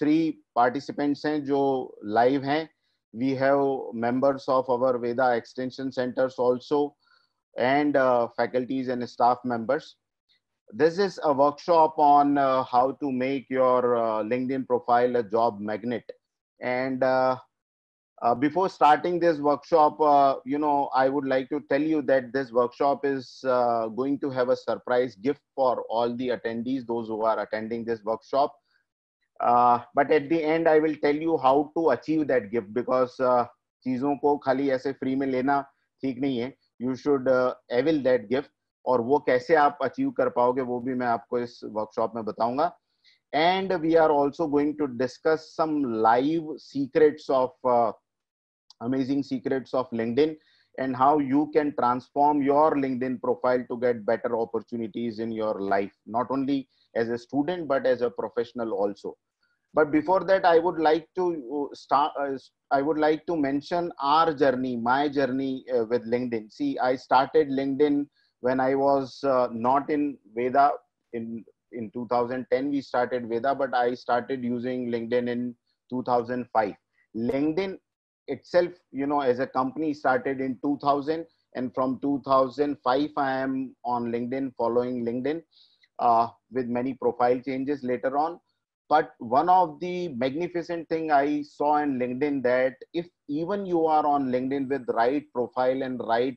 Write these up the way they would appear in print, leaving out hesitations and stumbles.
3 participants हैं जो live हैं. We have members of our Veda Extension Centers also, and faculties and staff members. This is a workshop on how to make your LinkedIn profile a job magnet. And before starting this workshop, I would like to tell you that this workshop is going to have a surprise gift for all the attendees, those who are attending this workshop. But at the end, I will tell you how to achieve that gift, because चीजों को खाली ऐसे free में लेना ठीक नहीं है. You should avail that gift. और वो कैसे आप अचीव कर पाओगे वो भी मैं आपको इस वर्कशॉप में बताऊंगा. And we are also going to discuss some live secrets of amazing secrets of LinkedIn, and how you can transform your LinkedIn profile to get better opportunities in your life, not only as a student but as a professional also. But before that, I would like to start. I would like to mention our journey, my journey with LinkedIn. See, I started LinkedIn when I was not in Veda. In 2010, we started Veda, but I started using LinkedIn in 2005. LinkedIn itself, as a company, started in 2000, and from 2005, I am on LinkedIn, following LinkedIn with many profile changes later on. But one of the magnificent thing I saw in LinkedIn, that if even you are on LinkedIn with right profile and right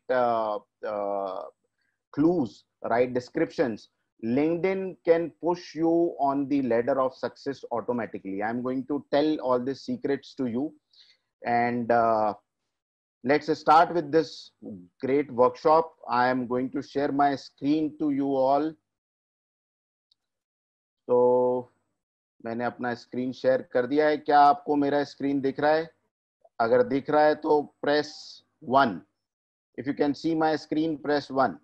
clues, right descriptions, LinkedIn can push you on the ladder of success automatically. I'm going to tell all the secrets to you. And let's start with this great workshop. I am going to share my screen to you all. So मैंने अपना screen share कर दिया है. क्या आपको मेरा screen दिख रहा है? अगर दिख रहा है तो press 1. If you can see my screen, press 1.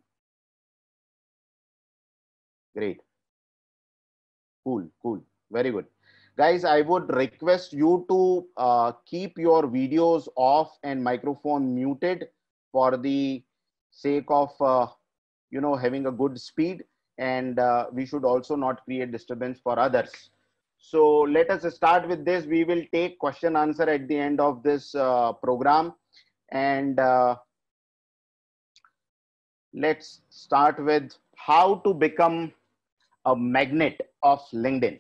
Great. Cool. Very good. Guys, I would request you to keep your videos off and microphone muted for the sake of, having a good speed, and we should also not create disturbance for others. So let us start with this. We will take question answer at the end of this program. And let's start with how to become a magnet of LinkedIn,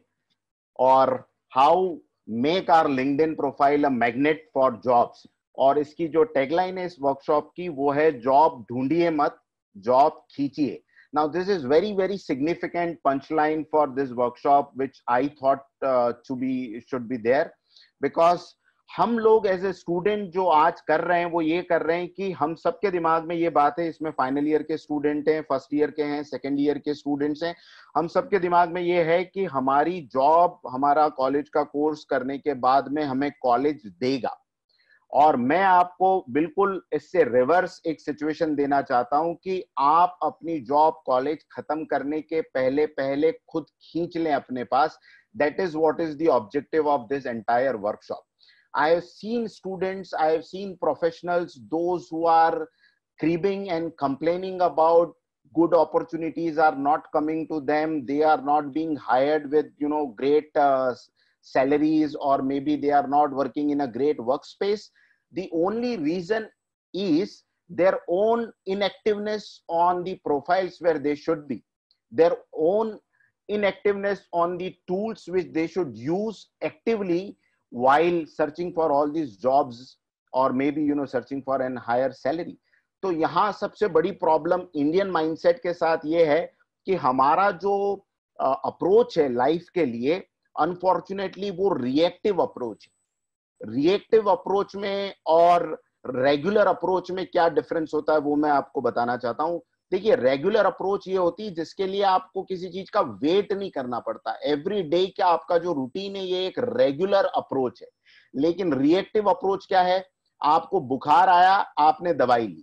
or how make our LinkedIn profile a magnet for jobs. और इसकी जो tagline है इस workshop की वो है job ढूंढिए मत, जॉब खींचिए. Now this is very significant punchline for this workshop, which I thought should be there, because हम लोग एज ए स्टूडेंट जो आज कर रहे हैं वो ये कर रहे हैं कि हम सबके दिमाग में ये बात है, इसमें फाइनल ईयर के स्टूडेंट हैं, फर्स्ट ईयर के हैं, सेकेंड ईयर के स्टूडेंट्स हैं, हम सबके दिमाग में ये है कि हमारी जॉब हमारा कॉलेज का कोर्स करने के बाद में हमें कॉलेज देगा. और मैं आपको बिल्कुल इससे रिवर्स एक सिचुएशन देना चाहता हूं कि आप अपनी जॉब कॉलेज खत्म करने के पहले खुद खींच लें अपने पास. That is what is the objective of this entire workshop. I have seen students, I have seen professionals, those who are cribbing and complaining about good opportunities are not coming to them. They are not being hired with, great salaries, or maybe they are not working in a great workspace. The only reason is their own inactiveness on the profiles where they should be, their own inactiveness on the tools which they should use actively while searching for all these jobs, or maybe searching for an higher salary. तो यहाँ सबसे बड़ी problem Indian mindset के साथ ये है कि हमारा जो अप्रोच है लाइफ के लिए, अनफॉर्चुनेटली वो रिएक्टिव अप्रोच है. रिएक्टिव अप्रोच में और रेगुलर अप्रोच में क्या डिफरेंस होता है वो मैं आपको बताना चाहता हूँ. देखिए, रेगुलर अप्रोच ये होती है जिसके लिए आपको किसी चीज का वेट नहीं करना पड़ता. एवरी डे का आपका जो रूटीन है ये एक रेगुलर अप्रोच है. लेकिन रिएक्टिव अप्रोच क्या है? आपको बुखार आया, आपने दवाई ली,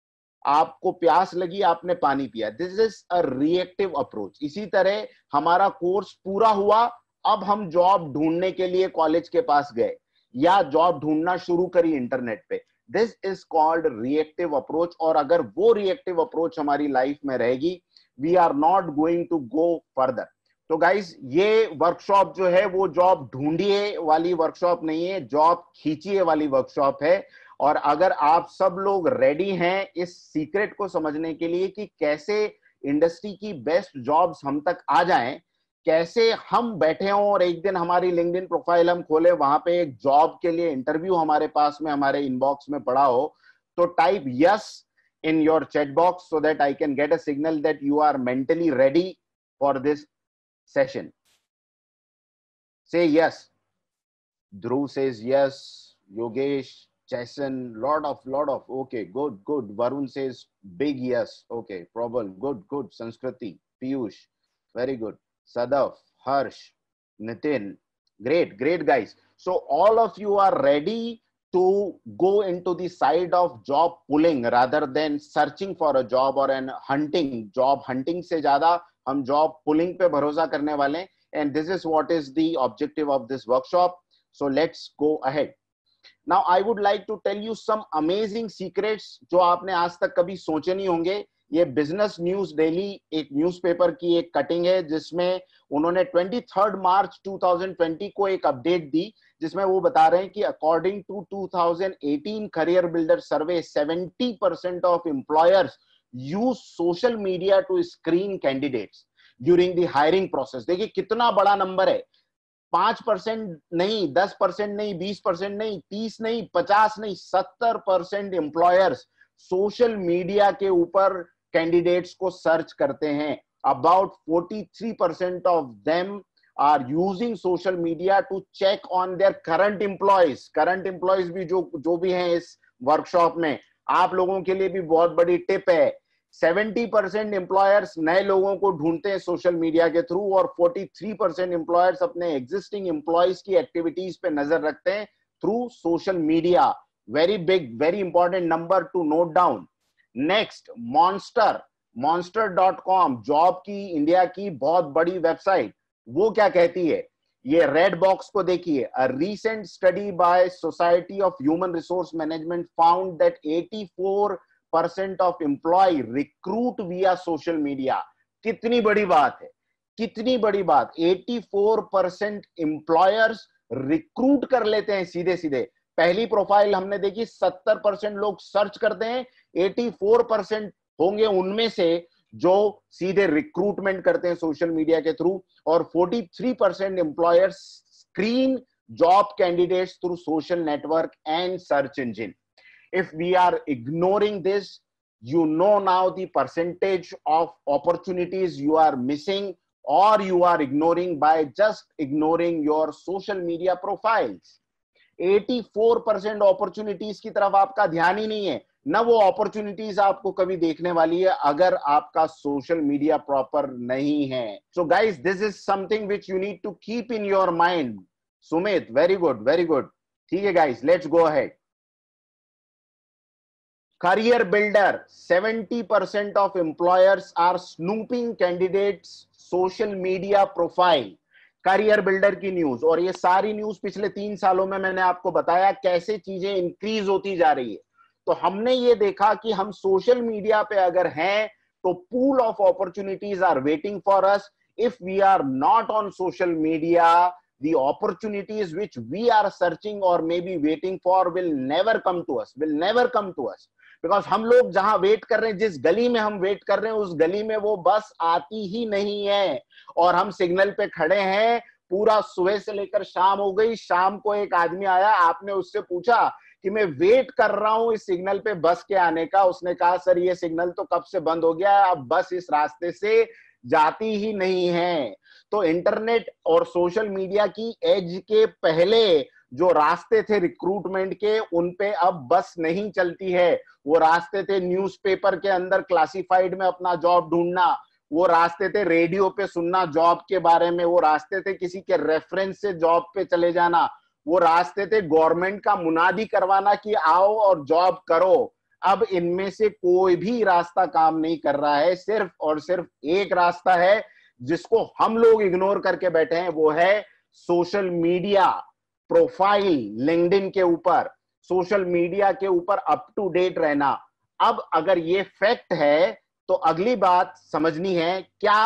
आपको प्यास लगी, आपने पानी पिया. This is a reactive approach. इसी तरह हमारा कोर्स पूरा हुआ, अब हम जॉब ढूंढने के लिए कॉलेज के पास गए या जॉब ढूंढना शुरू करी इंटरनेट पे. This is called reactive approach. और अगर वो रिएक्टिव अप्रोच हमारी लाइफ में रहेगी, we are not going to go further. तो गाइस ये वर्कशॉप जो है वो जॉब ढूंढिए वाली वर्कशॉप नहीं है, जॉब खींचिए वाली वर्कशॉप है। और अगर आप सब लोग रेडी हैं इस सीक्रेट को समझने के लिए कि कैसे इंडस्ट्री की बेस्ट जॉब्स हम तक आ जाएं, कैसे हम बैठे हों और एक दिन हमारी लिंक्डइन प्रोफाइल हम खोले, वहां पे एक जॉब के लिए इंटरव्यू हमारे पास में हमारे इनबॉक्स में पड़ा हो, तो type yes in your chat box so that I can get a signal that you are mentally ready for this session. Say yes. Dhruv says yes. Yogesh, Jason, lot of. Okay, good. Varun says big yes. Okay, Prabal, good. Sanskriti, Piyush, very good. Sadav, Harsh, Nitin, great guys. So all of you are ready to go into the side of job pulling rather than searching for a job or an hunting. Job hunting से ज्यादा हम job pulling पे भरोसा करने वाले हैं. And this is what is the objective of this workshop. So let's go ahead. Now I would like to tell you some amazing secrets जो आपने आज तक कभी सोचे नहीं होंगे. ये बिजनेस न्यूज डेली एक न्यूज़पेपर की एक कटिंग है जिसमें उन्होंने 23 मार्च 2020 को एक अपडेट दी, जिसमें वो बता रहे हैं कि according to 2018 career builder survey 70% of employers use social media to screen candidates during the hiring process. देखिए कितना बड़ा नंबर है. 5% नहीं, 10% नहीं, 20% नहीं, 30 नहीं, 50 नहीं, 70% एम्प्लॉयर्स सोशल मीडिया के ऊपर कैंडिडेट्स को सर्च करते हैं. About 43% of them are using social media to check on their current employees. Current employees भी जो भी हैं इस वर्कशॉप में, आप लोगों के लिए भी बहुत बड़ी टिप है. 70% एम्प्लॉयर्स नए लोगों को ढूंढते हैं सोशल मीडिया के थ्रू और 43% एम्प्लॉयर्स अपने एग्जिस्टिंग एम्प्लॉयज की एक्टिविटीज पे नजर रखते हैं through social media. Very big, very important number to note down. Next, monster.com, job की इंडिया की बहुत बड़ी वेबसाइट. वो क्या कहती है, ये रेड बॉक्स को देखिए. A recent study by society of human resource management found that 84% of employ recruit via social media. कितनी बड़ी बात है, कितनी बड़ी बात. 84% एम्प्लॉयर्स रिक्रूट कर लेते हैं सीधे सीधे. पहली प्रोफाइल हमने देखी, 70% लोग सर्च करते हैं, 84% होंगे उनमें से जो सीधे रिक्रूटमेंट करते हैं सोशल मीडिया के थ्रू. और 43% employers screen job candidates through social network and search engine. If we are ignoring this, you know now the percentage of opportunities you are missing or you are ignoring by just ignoring your social media profiles. 84% opportunities की तरफ आपका ध्यान ही नहीं है, ना वो opportunities आपको कभी देखने वाली है अगर आपका सोशल मीडिया प्रॉपर नहीं है. So guys, this is something which you need to keep in your mind. Sumit, very good, very good. ठीक है guys, let's go ahead. Career builder, 70% of employers are snooping candidates social media profile. Career builder की news, और ये सारी news पिछले 3 सालों में मैंने आपको बताया कैसे चीजें इंक्रीज होती जा रही है. तो हमने ये देखा कि हम सोशल मीडिया पे अगर हैं तो pool of opportunities are waiting for us. If we are not on social media, the opportunities which we are searching or maybe waiting for will never come to us, because हम लोग जहां wait कर रहे हैं, जिस गली में हम वेट कर रहे हैं, उस गली में वो बस आती ही नहीं है. और हम सिग्नल पे खड़े हैं, पूरा सुबह से लेकर शाम हो गई. शाम को एक आदमी आया, आपने उससे पूछा कि मैं वेट कर रहा हूं इस सिग्नल पे बस के आने का. उसने कहा सर ये सिग्नल तो कब से बंद हो गया, अब बस इस रास्ते से जाती ही नहीं है. तो इंटरनेट और सोशल मीडिया की एज के पहले जो रास्ते थे रिक्रूटमेंट के, उन पे अब बस नहीं चलती है. वो रास्ते थे न्यूज़पेपर के अंदर क्लासिफाइड में अपना जॉब ढूंढना, वो रास्ते थे रेडियो पे सुनना जॉब के बारे में, वो रास्ते थे किसी के रेफरेंस से जॉब पे चले जाना, वो रास्ते थे गवर्नमेंट का मुनादी करवाना कि आओ और जॉब करो. अब इनमें से कोई भी रास्ता काम नहीं कर रहा है. सिर्फ और सिर्फ एक रास्ता है जिसको हम लोग इग्नोर करके बैठे हैं, वो है सोशल मीडिया प्रोफाइल. लिंक्डइन के ऊपर, सोशल मीडिया के ऊपर अप टू डेट रहना. अब अगर ये फैक्ट है तो अगली बात समझनी है, क्या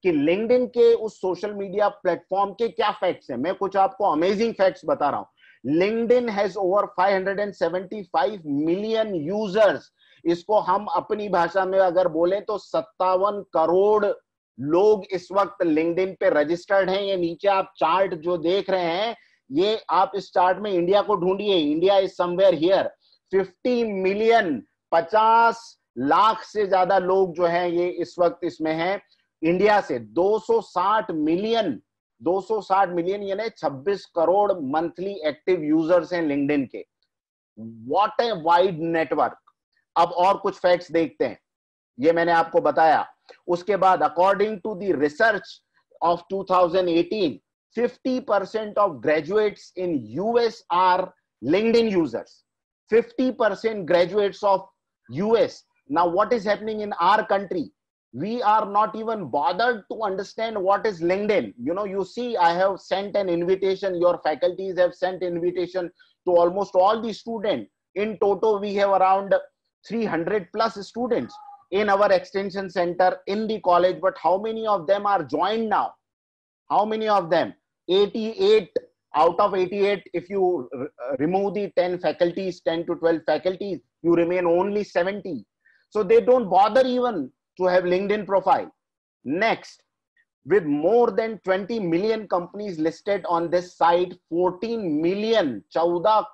कि लिंक्डइन के उस सोशल मीडिया प्लेटफॉर्म के क्या फैक्ट्स हैं। मैं कुछ आपको अमेजिंग फैक्ट्स बता रहा हूं। LinkedIn has over 575 million users. इसको हम अपनी भाषा में अगर बोले तो 57 करोड़ लोग इस वक्त लिंक्डइन पे रजिस्टर्ड हैं। ये नीचे आप चार्ट जो देख रहे हैं, ये आप इस चार्ट में इंडिया को ढूंढिए। India is somewhere here. 50 million, 50 lakh से ज्यादा लोग जो हैं ये इस वक्त इसमें हैं। इंडिया से 260 मिलियन, 260 मिलियन यानी 26 करोड़ मंथली एक्टिव यूजर्स हैं लिंक्डइन के। What a wide network. अब और कुछ फैक्ट्स देखते हैं, ये मैंने आपको बताया। उसके बाद according to the research of 2018, 50% of graduates in US are LinkedIn users. 50% graduates of US. Now what is happening in our country? We are not even bothered to understand what is LinkedIn. You know, you see, I have sent an invitation, your faculties have sent invitation to almost all the students. In total, we have around 300 plus students in our extension center in the college, but how many of them are joined now? How many of them? 88 out of 88. If you remove the 10 faculties, 10 to 12 faculties, you remain only 70. So they don't bother even to have LinkedIn profile. Next, with more than 20 million companies listed on this site, 14 million, 14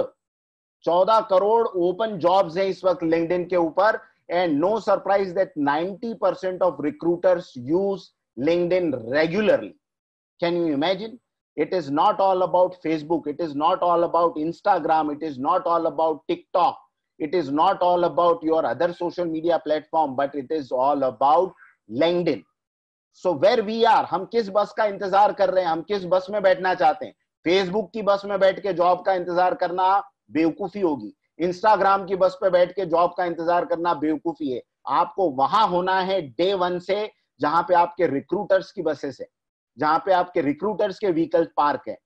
crore open jobs हैं इस वक्त LinkedIn के ऊपर. And no surprise that 90% of recruiters use LinkedIn regularly. Can you imagine? It is not all about Facebook. It is not all about Instagram. It is not all about TikTok. It is not all about your other social media platform, but it is all about LinkedIn. So where we are, हम किस बस का इंतजार कर रहे हैं, हम किस बस में बैठना चाहते हैं? फेसबुक की बस में बैठ के जॉब का इंतजार करना बेवकूफी होगी। इंस्टाग्राम की बस पे बैठ के जॉब का इंतजार करना बेवकूफी है। आपको वहां होना है डे वन से, जहां पे आपके रिक्रूटर्स की बसेस है, जहां पे आपके रिक्रूटर्स के व्हीकल पार्क है।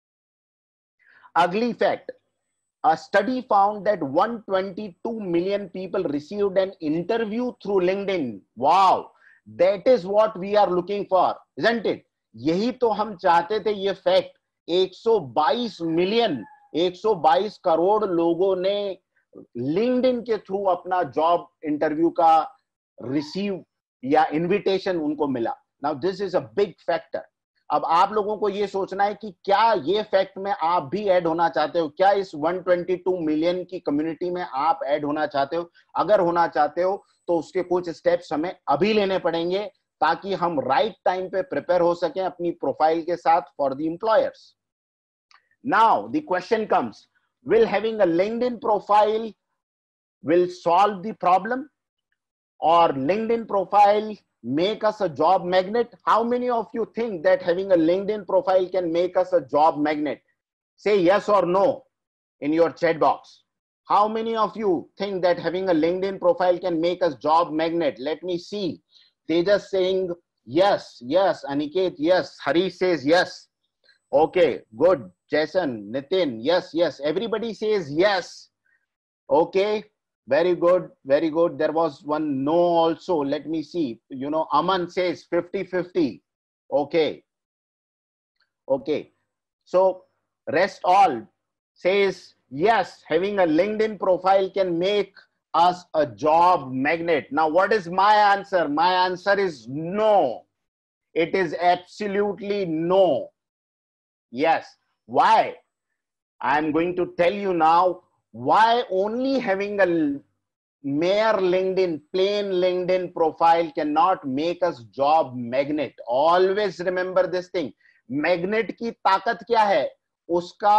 अगली fact, a study found that 122 million people received an interview through LinkedIn. Wow, that is what we are looking for, isn't it? यही तो हम चाहते थे। ये फैक्ट 122 मिलियन, 122 करोड़ लोगों ने लिंक्डइन के थ्रू अपना जॉब इंटरव्यू का रिसीव या इनविटेशन उनको मिला। Now this is a big factor. अब आप लोगों को ये सोचना है कि क्या ये फैक्ट में आप भी ऐड होना चाहते हो? क्या इस 122 मिलियन की कम्युनिटी में आप ऐड होना चाहते हो? अगर होना चाहते हो तो उसके कुछ स्टेप्स हमें अभी लेने पड़ेंगे ताकि हम राइट टाइम पे प्रिपेयर हो सकें अपनी प्रोफाइल के साथ for the employers. Now the question comes, will having a LinkedIn profile will solve the problem, or LinkedIn profile make us a job magnet? How many of you think that having a LinkedIn profile can make us a job magnet? Say yes or no in your chat box. How many of you think that having a LinkedIn profile can make us job magnet? Let me see. Tejas saying yes, yes. Aniket, yes. Harish says yes. Okay, good. Jason, Nitin, yes, yes. Everybody says yes. Okay, very good, very good. There was one no also. Let me see. You know, Aman says 50-50. Okay. Okay. So rest all says yes, having a LinkedIn profile can make us a job magnet. Now, what is my answer? My answer is no. It is absolutely no. Yes. Why? I'm going to tell you now why only having a mere LinkedIn, plain LinkedIn profile cannot make us job magnet. Always remember this thing. Magnet की ताकत क्या है? उसका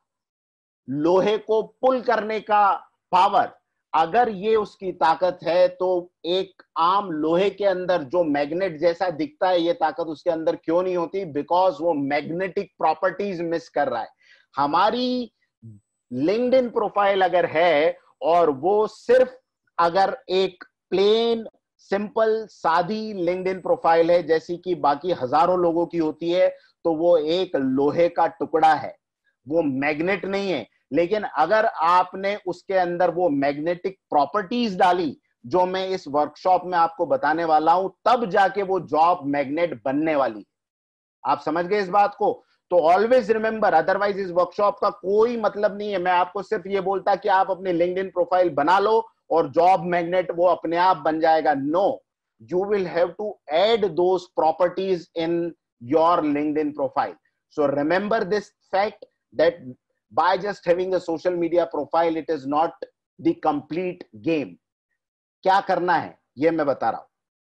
लोहे को पुल करने का power. अगर ये उसकी ताकत है तो एक आम लोहे के अंदर जो मैग्नेट जैसा दिखता है, ये ताकत उसके अंदर क्यों नहीं होती? बिकॉज वो मैग्नेटिक प्रॉपर्टीज मिस कर रहा है। हमारी लिंक्डइन प्रोफाइल अगर है और वो सिर्फ अगर एक प्लेन सिंपल सादी लिंक्डइन प्रोफाइल है जैसी कि बाकी हजारों लोगों की होती है, तो वो एक लोहे का टुकड़ा है, वो मैग्नेट नहीं है। लेकिन अगर आपने उसके अंदर वो मैग्नेटिक प्रॉपर्टीज डाली, जो मैं इस वर्कशॉप में आपको बताने वाला हूं, तब जाके वो जॉब मैग्नेट बनने वाली है। आप समझ गए इस बात को? तो ऑलवेज रिमेंबर, अदरवाइज इस वर्कशॉप का कोई मतलब नहीं है। मैं आपको सिर्फ ये बोलता कि आप अपनी लिंक्डइन प्रोफाइल बना लो और जॉब मैग्नेट वो अपने आप बन जाएगा। No, you will have to add those properties in your LinkedIn profile. So remember this fact that by just having a social media profile, it is not the complete game. क्या करना है ये मैं बता रहा हूं।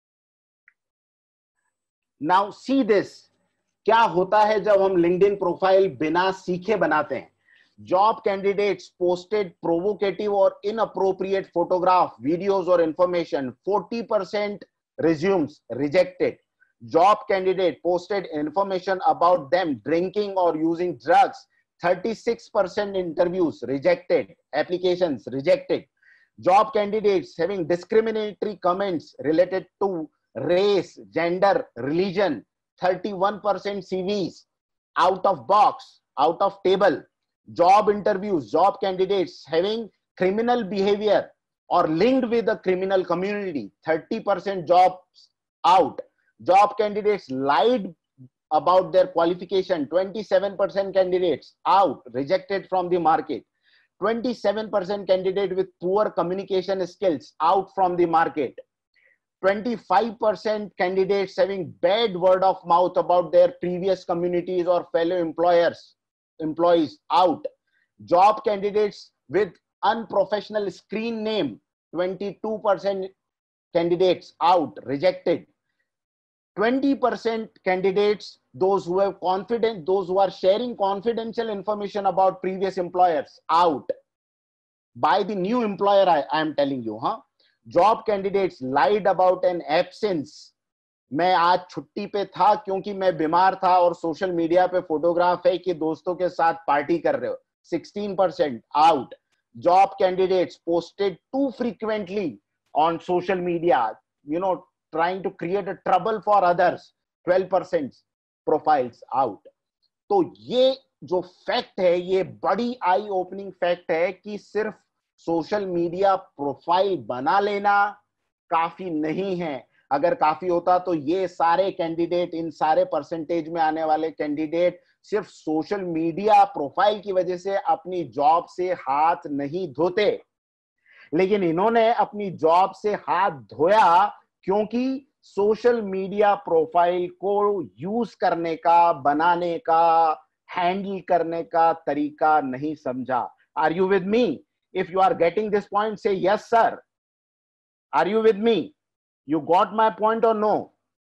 Now see this, क्या होता है जब हम LinkedIn प्रोफाइल बिना सीखे बनाते हैं? Job candidates posted provocative or inappropriate photograph, videos or information. 40% resumes rejected. Job candidate posted information about them drinking or using drugs. 36% interviews rejected. Applications rejected. Job candidates having discriminatory comments related to race, gender, religion. 31% CVs out of box, out of table. Job interviews, job candidates having criminal behavior or linked with the criminal community. 30% jobs out. Job candidates lied about their qualification. 27% candidates out, rejected from the market. 27% candidate with poor communication skills out from the market. 25% candidates having bad word of mouth about their previous communities or fellow employees out. Job candidates with unprofessional screen name, 22% candidates out, rejected. 20% candidates, those who have confidence, those who are sharing confidential information about previous employers, out. By the new employer, I am telling you, huh? Job candidates lied about an absence. मैं आज छुट्टी पे था क्योंकि मैं बीमार था और सोशल मीडिया पे फोटोग्राफ है कि दोस्तों के साथ पार्टी कर रहे हो. 16% out. Job candidates posted too frequently on social media, trying to create a trouble for others. 12% profiles out. तो ये जो फैक्ट है, ये बड़ी आई ओपनिंग फैक्ट है कि सिर्फ सोशल मीडिया प्रोफाइल बना लेना काफी नहीं है. अगर काफी होता तो ये सारे कैंडिडेट, इन सारे परसेंटेज में आने वाले कैंडिडेट सिर्फ सोशल मीडिया प्रोफाइल की वजह से अपनी जॉब से हाथ नहीं धोते. लेकिन इन्होंने अपनी जॉब से हाथ धोया क्योंकि सोशल मीडिया प्रोफाइल को यूज करने का, बनाने का, हैंडल करने का तरीका नहीं समझा. Are you with me? If you are getting this point, say yes, sir. Are you with me? You got my point or no?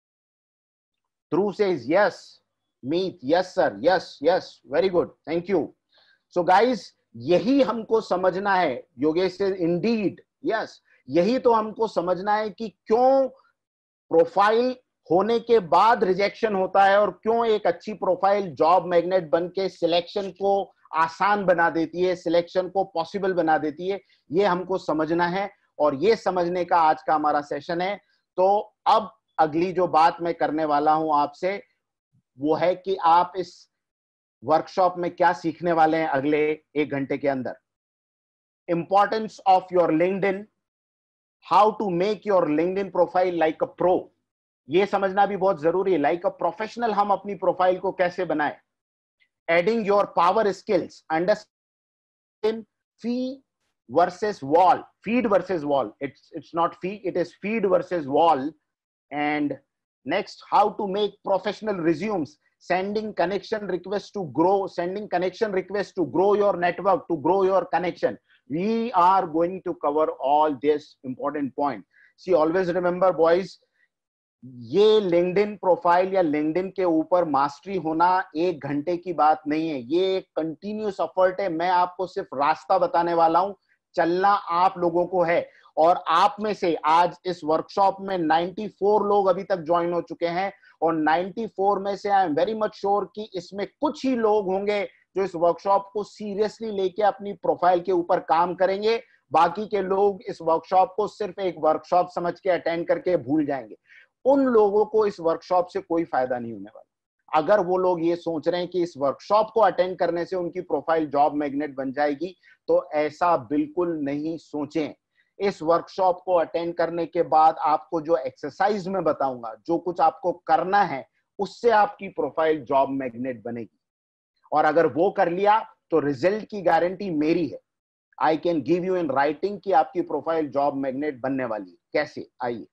Dhruv says yes. Meet, yes, sir. Yes, yes. Very good. Thank you. So guys, यही हमको समझना है. Yogesh says indeed. Yes. यही तो हमको समझना है कि क्यों प्रोफाइल होने के बाद रिजेक्शन होता है और क्यों एक अच्छी प्रोफाइल जॉब मैग्नेट बन के सिलेक्शन को आसान बना देती है, सिलेक्शन को पॉसिबल बना देती है. ये हमको समझना है और ये समझने का आज का हमारा सेशन है. तो अब अगली जो बात मैं करने वाला हूं आपसे वो है कि आप इस वर्कशॉप में क्या सीखने वाले हैं अगले 1 घंटे के अंदर. Importance of your LinkedIn, how to make your LinkedIn profile like a pro. ये समझना भी बहुत जरूरी है. लाइक अ प्रोफेशनल हम अपनी प्रोफाइल को कैसे बनाएं. Adding your power skills, understand feed versus wall. Feed versus wall. It's not feed, it is feed versus wall. And next, how to make professional resumes. Sending connection requests to grow. Sending connection requests to grow your network, to grow your connection. We are going to cover all this important point. See, always remember, boys. ये LinkedIn profile या LinkedIn के ऊपर mastery होना 1 घंटे की बात नहीं है. ये एक कंटिन्यूस एफर्ट है. मैं आपको सिर्फ रास्ता बताने वाला हूं. चलना आप लोगों को है. और आप में से आज इस वर्कशॉप में 94 लोग अभी तक ज्वाइन हो चुके हैं और 94 में से I am very much sure कि इसमें कुछ ही लोग होंगे जो इस वर्कशॉप को सीरियसली लेके अपनी प्रोफाइल के ऊपर काम करेंगे. बाकी के लोग इस वर्कशॉप को सिर्फ एक वर्कशॉप समझ के अटेंड करके भूल जाएंगे. उन लोगों को इस वर्कशॉप से कोई फायदा नहीं होने वाला. अगर वो लोग ये सोच रहे हैं कि इस वर्कशॉप को अटेंड करने से उनकी प्रोफाइल जॉब मैग्नेट बन जाएगी, तो ऐसा बिल्कुल नहीं सोचें. इस वर्कशॉप को अटेंड करने के बाद आपको जो एक्सरसाइज में बताऊंगा, जो कुछ आपको करना है, उससे आपकी प्रोफाइल जॉब मैग्नेट बनेगी। और अगर वो कर लिया तो रिजल्ट की गारंटी मेरी है। I can give you in writing कि आपकी प्रोफाइल जॉब मैग्नेट बनने वाली है। कैसे? आइए,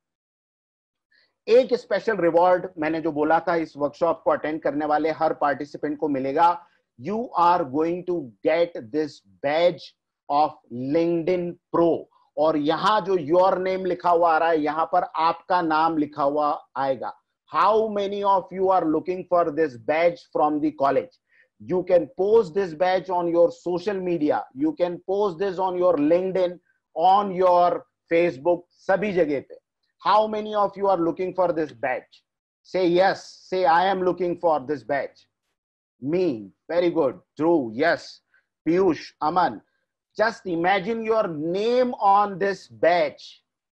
एक स्पेशल रिवॉर्ड मैंने जो बोला था इस वर्कशॉप को अटेंड करने वाले हर पार्टिसिपेंट को मिलेगा। You are going to get this badge of LinkedIn pro. और यहां जो योर नेम लिखा हुआ आ रहा है, यहां पर आपका नाम लिखा हुआ आएगा। How many of you are looking for this badge from the college? You can post this badge on your social media. You can post this on your LinkedIn, on your Facebook, सभी जगह पे। How many of you are looking for this badge? Say yes. Say I am looking for this badge. Me. Very good. Drew. Yes. Piyush. Aman. Just imagine your name on this badge.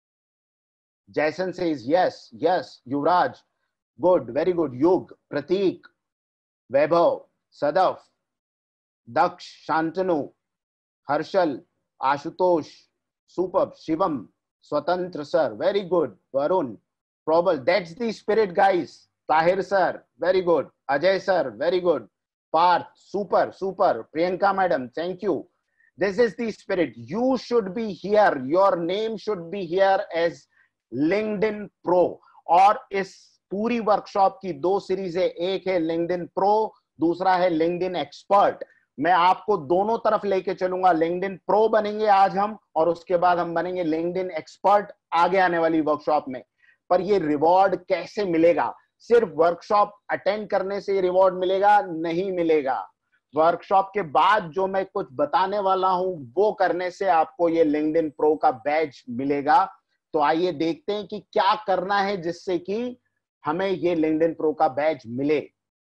Jason says yes. Yes. Yuvraj. Good. Very good. Yug. Prateek. Vaibhav. Sadaf, Daksh, Shantanu, Harshal, Ashutosh, superb, Shivam, Swatantra sir, very good, Varun, Probal, that's the spirit guys. Tahir sir, very good, Ajay sir, very good, Parth, super, super, Priyanka madam, thank you. This is the spirit. You should be here, your name should be here as LinkedIn Pro. और इस पूरी workshop की दो series है, एक है LinkedIn Pro, दूसरा है लिंक्डइन एक्सपर्ट। मैं आपको दोनों तरफ लेके चलूंगा। लिंक्डइन प्रो बनेंगे आज हम, और उसके बाद हम बनेंगे लिंक्डइन एक्सपर्ट आगे आने वाली वर्कशॉप में। पर ये रिवॉर्ड कैसे मिलेगा? सिर्फ वर्कशॉप अटेंड करने से ये रिवॉर्ड मिलेगा? नहीं मिलेगा। वर्कशॉप के बाद जो मैं कुछ बताने वाला हूं वो करने से आपको ये लिंक्डइन प्रो का बैज मिलेगा। तो आइए देखते हैं कि क्या करना है जिससे कि हमें ये लिंक्डइन प्रो का बैज मिले।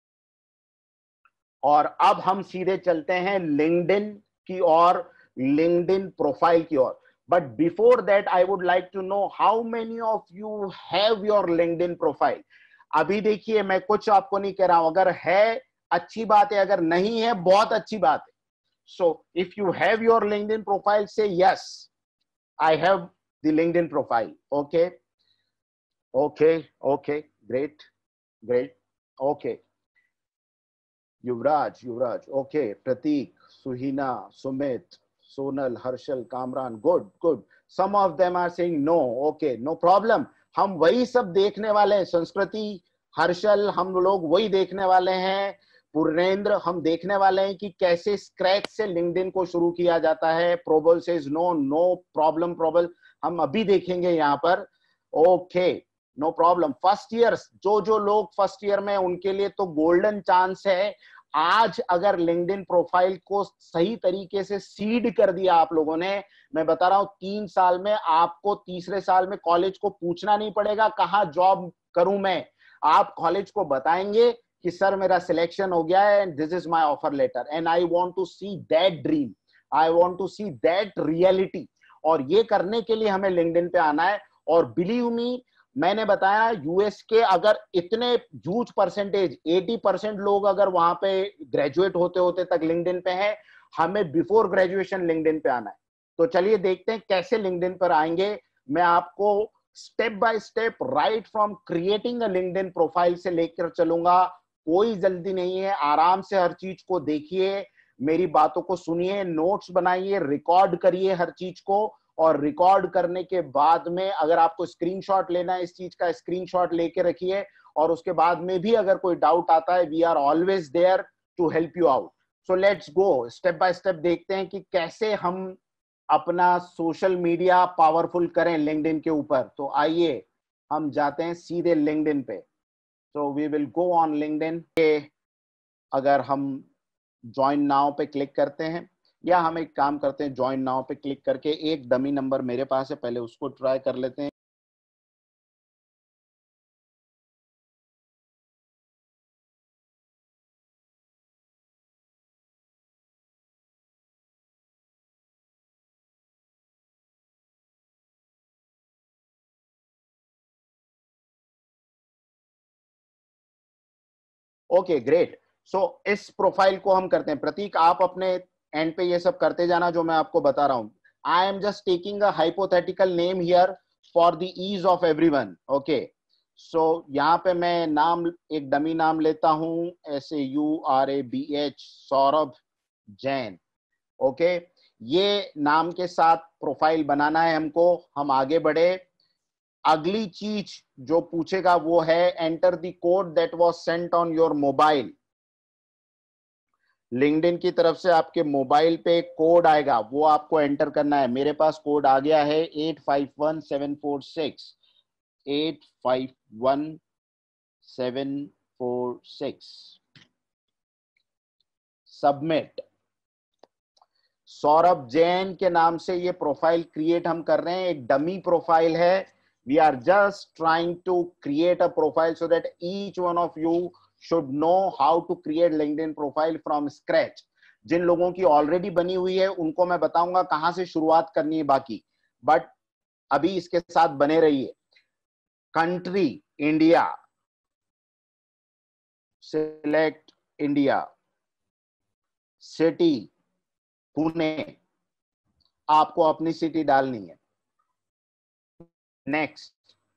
और अब हम सीधे चलते हैं लिंक्डइन की और, लिंक्डइन प्रोफाइल की ओर। But before that I would like to know how many of you have your LinkedIn profile. अभी देखिए, मैं कुछ आपको नहीं कह रहा हूं, अगर है अच्छी बात है, अगर नहीं है बहुत अच्छी बात है। So if you have your LinkedIn profile से yes, I have the LinkedIn profile. Okay okay okay, great great, okay. Yuvraj, Yuvraj, okay. Prateek, Suhina, Sumit, Sonal, Harshal, Kamran, good good. Some of them are saying no, okay, no problem. हम वही सब देखने वाले हैं। संस्कृति, हर्षल, हम लोग वही देखने वाले हैं। पुरेंद्र, हम देखने वाले हैं कि कैसे स्क्रैच से लिंक्डइन को शुरू किया जाता है। Probal says no, no problem Probal, हम अभी देखेंगे यहाँ पर। Okay, no problem. First years, जो लोग फर्स्ट ईयर में, उनके लिए तो गोल्डन चांस है। आज अगर लिंक्डइन प्रोफाइल को सही तरीके से सीड कर दिया आप लोगों ने, मैं बता रहा हूं 3 साल में आपको, तीसरे साल में कॉलेज को पूछना नहीं पड़ेगा कहां जॉब करूं मैं। आप कॉलेज को बताएंगे कि सर मेरा सिलेक्शन हो गया है and this is my offer letter and I want to see that dream, I want to see that reality. और ये करने के लिए हमें लिंक्डइन पे आना है। और बिलीव मी, मैंने बताया यूएस के अगर इतने ह्यूज परसेंटेज 80% लोग अगर वहां पे ग्रेजुएट होते होते तक लिंक्डइन पे हैं, हमें बिफोर ग्रेजुएशन लिंक्डइन पे आना है। तो चलिए देखते हैं कैसे लिंक्डइन पर आएंगे। मैं आपको step by step right from creating a LinkedIn profile से लेकर चलूंगा। कोई जल्दी नहीं है, आराम से हर चीज को देखिए, मेरी बातों को सुनिए, नोट्स बनाइए, रिकॉर्ड करिए हर चीज को। और रिकॉर्ड करने के बाद में अगर आपको स्क्रीनशॉट लेना है, इस चीज का स्क्रीनशॉट लेके रखिए। और उसके बाद में भी अगर कोई डाउट आता है, we are always there to help you out. So let's go, step by step देखते हैं कि कैसे हम अपना सोशल मीडिया पावरफुल करें लिंक्डइन के ऊपर। तो आइए हम जाते हैं सीधे लिंक्डइन पे। So we will go on LinkedIn. अगर हम ज्वाइन नाउ पे क्लिक करते हैं, या हम एक काम करते हैं, ज्वाइन नाउ पे क्लिक करके एक डमी नंबर मेरे पास है, पहले उसको ट्राई कर लेते हैं। Okay great. सो इस प्रोफाइल को हम करते हैं। प्रतीक, आप अपने एंड पे ये सब करते जाना जो मैं आपको बता रहा हूं। I am just taking a hypothetical name here for the ease of everyone. Okay, so यहाँ पे मैं नाम, एक डमी नाम लेता हूँ, SAURABH, सौरभ जैन. ओके, ये नाम के साथ प्रोफाइल बनाना है हमको. हम आगे बढ़े. अगली चीज जो पूछेगा वो है enter the code that was sent on your mobile. LinkedIn की तरफ से आपके मोबाइल पे कोड आएगा, वो आपको एंटर करना है. मेरे पास कोड आ गया है 851746, 851746. सबमिट. सौरभ जैन के नाम से ये प्रोफाइल क्रिएट हम कर रहे हैं. एक डमी प्रोफाइल है. We are just trying to create a profile so that each one of you should know how to create LinkedIn profile from scratch. जिन लोगों की ऑलरेडी बनी हुई है उनको मैं बताऊंगा कहां से शुरुआत करनी है बाकी, बट अभी इसके साथ बने रहिए. Country India, select India. City Pune, आपको अपनी सिटी डालनी है. Next.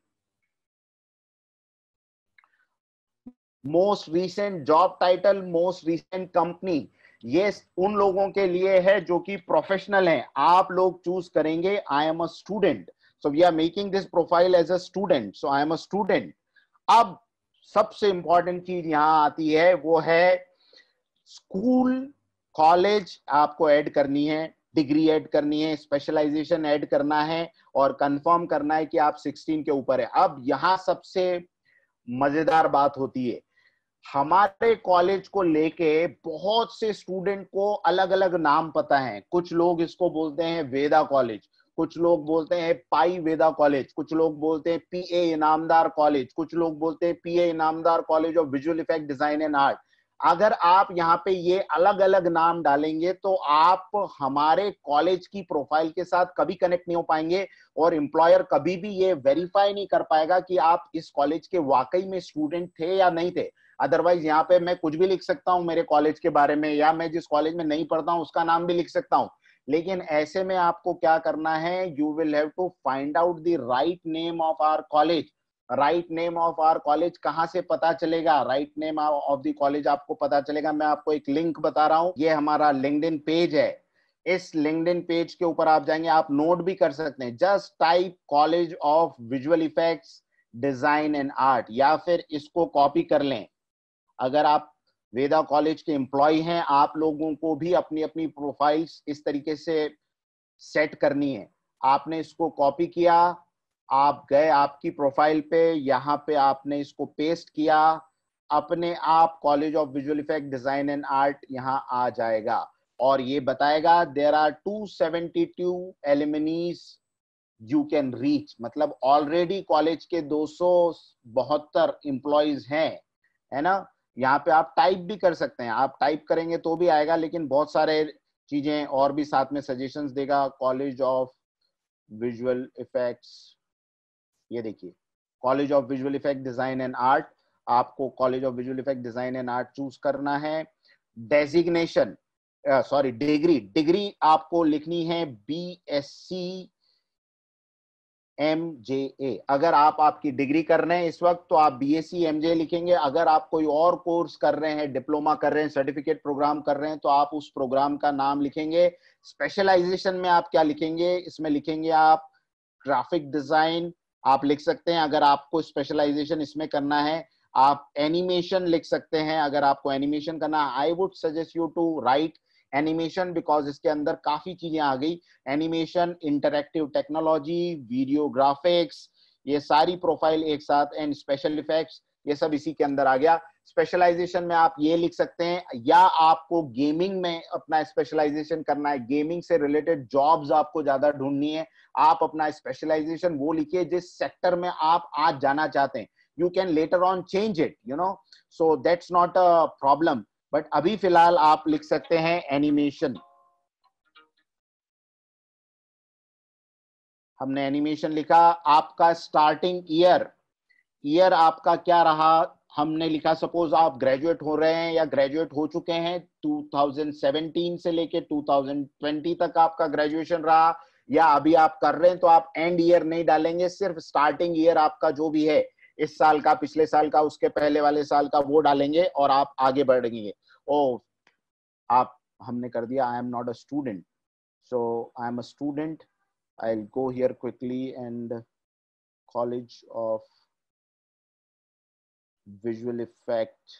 Most recent job title, most recent company. ये उन लोगों के लिए है जो कि प्रोफेशनल हैं. आप लोग चूज करेंगे I am a student, so we are making this profile as a student, so I am a student. अब सबसे इंपॉर्टेंट चीज यहां आती है, वो है स्कूल कॉलेज आपको ऐड करनी है, डिग्री ऐड करनी है, स्पेशलाइजेशन ऐड करना है और कंफर्म करना है कि आप 16 के ऊपर है. अब यहां सबसे मजेदार बात होती है, हमारे कॉलेज को लेके बहुत से स्टूडेंट को अलग अलग नाम पता है. कुछ लोग इसको बोलते हैं वेदा कॉलेज, कुछ लोग बोलते हैं पाई वेदा कॉलेज, कुछ लोग बोलते हैं PA इनामदार कॉलेज, कुछ लोग बोलते हैं PA Inamdar college of visual effect design and art. अगर आप यहाँ पे ये अलग अलग नाम डालेंगे तो आप हमारे कॉलेज की प्रोफाइल के साथ कभी कनेक्ट नहीं हो पाएंगे और एम्प्लॉयर कभी भी ये वेरीफाई नहीं कर पाएगा कि आप इस कॉलेज के वाकई में स्टूडेंट थे या नहीं थे. अदरवाइज यहाँ पे मैं कुछ भी लिख सकता हूँ मेरे कॉलेज के बारे में, या मैं जिस कॉलेज में नहीं पढ़ता हूँ उसका नाम भी लिख सकता हूँ. लेकिन ऐसे में आपको क्या करना है, you will have to find out the right name of our college. Right name of our college कहां से पता चलेगा? Right name of the college आपको पता चलेगा. मैं आपको एक लिंक बता रहा हूं. ये हमारा लिंक्डइन पेज है. इस लिंक्डइन पेज के ऊपर आप जाएंगे, आप नोट भी कर सकते हैं. Just type college of visual effects design and art, या फिर इसको कॉपी कर लें. अगर आप वेदा कॉलेज के एम्प्लॉय हैं, आप लोगों को भी अपनी अपनी प्रोफाइल्स इस तरीके से सेट करनी है. आपने इसको कॉपी किया, आप गए आपकी प्रोफाइल पे, यहाँ पे आपने इसको पेस्ट किया, अपने आप college of visual effect design and art यहाँ आ जाएगा और ये बताएगा there are 272 alumni you can reach. मतलब ऑलरेडी कॉलेज के 272 एम्प्लॉयज हैं, है ना. यहाँ पे आप टाइप भी कर सकते हैं, आप टाइप करेंगे तो भी आएगा, लेकिन बहुत सारे चीजें और भी साथ में सजेशंस देगा. कॉलेज ऑफ विजुअल इफेक्ट्स, ये देखिए college of visual effect design and art. आपको college of visual effect design and art choose करना है. डेजिग्नेशन, सॉरी डिग्री, डिग्री आपको लिखनी है BSc MJA. अगर आप आपकी डिग्री कर रहे हैं इस वक्त तो आप BSc MJA लिखेंगे. अगर आप कोई और कोर्स कर रहे हैं, डिप्लोमा कर रहे हैं, सर्टिफिकेट प्रोग्राम कर रहे हैं, तो आप उस प्रोग्राम का नाम लिखेंगे. स्पेशलाइजेशन में आप क्या लिखेंगे? इसमें लिखेंगे आप ग्राफिक डिजाइन आप लिख सकते हैं अगर आपको स्पेशलाइजेशन इसमें करना है. आप एनिमेशन लिख सकते हैं अगर आपको एनिमेशन करना है. I would suggest you to write animation because इसके अंदर काफी चीजें आ गई. Animation, interactive technology, video graphics, ये सारी प्रोफाइल एक साथ, एंड स्पेशल इफेक्ट्स, ये सब इसी के अंदर आ गया. स्पेशलाइजेशन में आप ये लिख सकते हैं, या आपको गेमिंग में अपना स्पेशलाइजेशन करना है, गेमिंग से रिलेटेड जॉब्स आपको ज्यादा ढूंढनी है, आप अपना स्पेशलाइजेशन वो लिखिए जिस सेक्टर में आप आज जाना चाहते हैं. You can later on change it, you know, so that's not a problem, but अभी फिलहाल आप लिख सकते हैं एनिमेशन. हमने एनिमेशन लिखा. आपका स्टार्टिंग ईयर आपका क्या रहा? हमने लिखा सपोज आप ग्रेजुएट हो रहे हैं या ग्रेजुएट हो चुके हैं, 2017 से लेके 2020 तक आपका ग्रेजुएशन रहा, या अभी आप कर रहे हैं तो आप एंड ईयर नहीं डालेंगे, सिर्फ स्टार्टिंग ईयर आपका जो भी है, इस साल का, पिछले साल का, उसके पहले वाले साल का, वो डालेंगे और आप आगे बढ़ेंगे। ओ आप, हमने कर दिया I am not a student, so I am a student, I will go here quickly and college of visual effect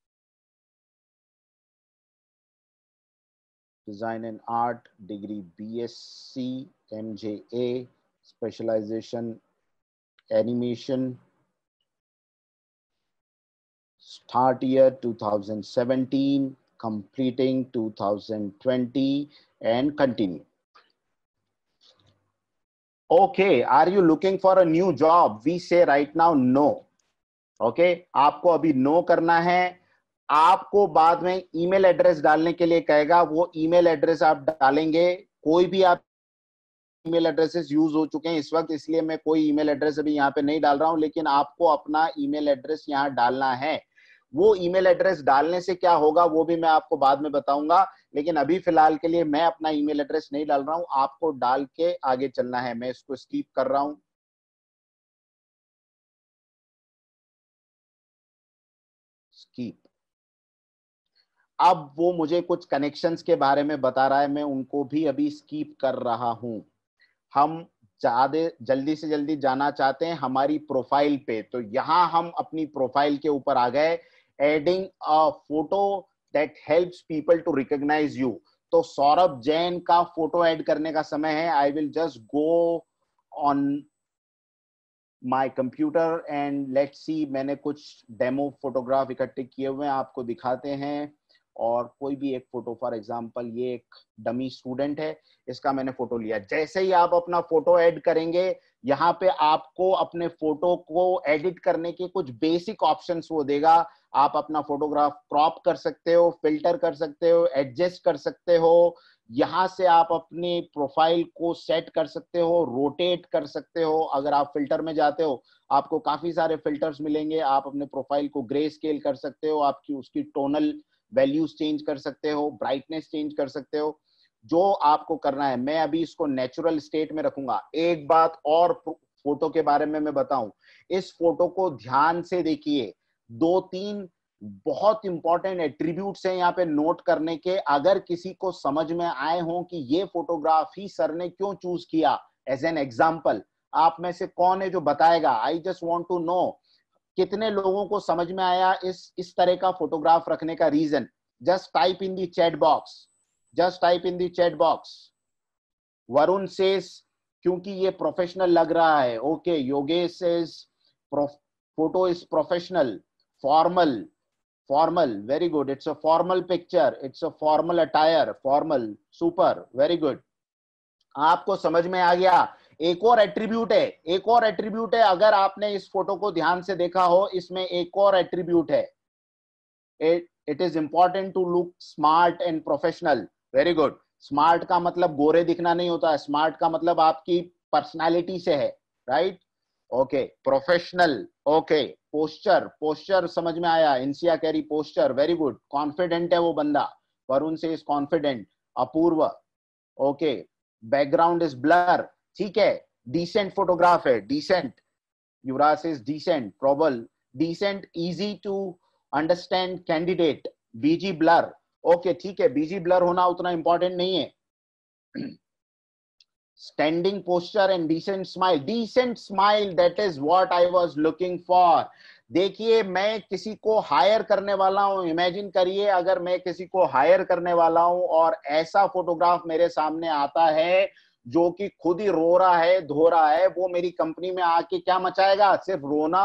Design and Art, degree BSc, MJA, specialization animation, start year 2017, completing 2020, and continue. Okay, are you looking for a new job? We say right now no. Okay, आपको अभी no करना है। आपको बाद में email address डालने के लिए कहेगा, वो ईमेल एड्रेस आप डालेंगे। कोई भी आप ईमेल एड्रेसेस यूज हो चुके हैं इस वक्त, इसलिए मैं कोई ईमेल एड्रेस अभी यहाँ पे नहीं डाल रहा हूं, लेकिन आपको अपना ईमेल एड्रेस यहाँ डालना है। वो ईमेल एड्रेस डालने से क्या होगा वो भी मैं आपको बाद में बताऊंगा, लेकिन अभी फिलहाल के लिए मैं अपना ईमेल एड्रेस नहीं डाल रहा हूं, आपको डाल के आगे चलना है। मैं इसको स्किप कर रहा हूं, स्किप। अब वो मुझे कुछ कनेक्शंस के बारे में बता रहा है, मैं उनको भी अभी स्किप कर रहा हूं। हम ज्यादा जल्दी से जल्दी जाना चाहते हैं हमारी प्रोफाइल पे, तो यहां हम अपनी प्रोफाइल के ऊपर आ गए, adding a photo that helps people to recognise you. तो सौरभ जैन का फोटो ऐड करने का समय है। I will just go on my computer and let's see, मैंने कुछ डेमो फोटोग्राफ इकट्ठे किए हुए हैं, आपको दिखाते हैं। और कोई भी एक फोटो, फॉर एग्जांपल ये एक डमी स्टूडेंट है, इसका मैंने फोटो लिया। जैसे ही आप अपना फोटो ऐड करेंगे, यहाँ पे आपको अपने फोटो को एडिट करने के कुछ बेसिक ऑप्शंस वो देगा। आप अपना फोटोग्राफ क्रॉप कर सकते हो, फिल्टर कर सकते हो, एडजस्ट कर सकते हो। यहाँ से आप अपनी प्रोफाइल को सेट कर सकते हो, रोटेट कर सकते हो। अगर आप फिल्टर में जाते हो, आपको काफी सारे फिल्टर्स मिलेंगे। आप अपने प्रोफाइल को ग्रे स्केल कर सकते हो, आपकी उसकी टोनल वैल्यूज चेंज कर सकते हो, ब्राइटनेस चेंज कर सकते हो, जो आपको करना है। मैं अभी इसको नेचुरल स्टेट में रखूंगा। एक बात और फोटो के बारे में मैं बताऊं, इस फोटो को ध्यान से देखिए। 2-3 बहुत इंपॉर्टेंट एट्रीब्यूट्स हैं यहाँ पे नोट करने के। अगर किसी को समझ में आए हो कि ये फोटोग्राफ ही सर ने क्यों चूज किया एज एन एग्जाम्पल, आप में से कौन है जो बताएगा? I just want to know कितने लोगों को समझ में आया इस तरह का फोटोग्राफ रखने का reason. Just type in the chat box, just type in the chat box. Varun says क्योंकि ये प्रोफेशनल लग रहा है। Okay, Yogesh says photo is professional, formal, formal, very good, it's a formal picture, it's a formal attire, formal, super, very good. आपको समझ में आ गया। एक और एट्रीब्यूट है, एक और एट्रीब्यूट है। अगर आपने इस फोटो को ध्यान से देखा हो, इसमें एक और एट्रीब्यूट है। It is important to look smart and professional. Very good. Smart का मतलब गोरे दिखना नहीं होता है, स्मार्ट का मतलब आपकी पर्सनालिटी से है, right? Okay, professional. Okay, posture, posture समझ में आया। Insiya carry posture, very good. Confident है वो बंदा, Varun says is confident. Apoorv, okay. Background is blur, ठीक है। डिसेंट फोटोग्राफ है, decent. Yuvraj is decent, Probal, decent, easy to understand candidate. BG blur, okay ठीक है, बीजी ब्लर होना उतना इंपॉर्टेंट नहीं है। Standing posture and decent smile, decent smile, that is what I was looking for. देखिए, मैं किसी को हायर करने वाला हूं। इमेजिन करिए, अगर मैं किसी को हायर करने वाला हूं और ऐसा फोटोग्राफ मेरे सामने आता है जो कि खुद ही रो रहा है, धो रहा है, वो मेरी कंपनी में आके क्या मचाएगा? सिर्फ रोना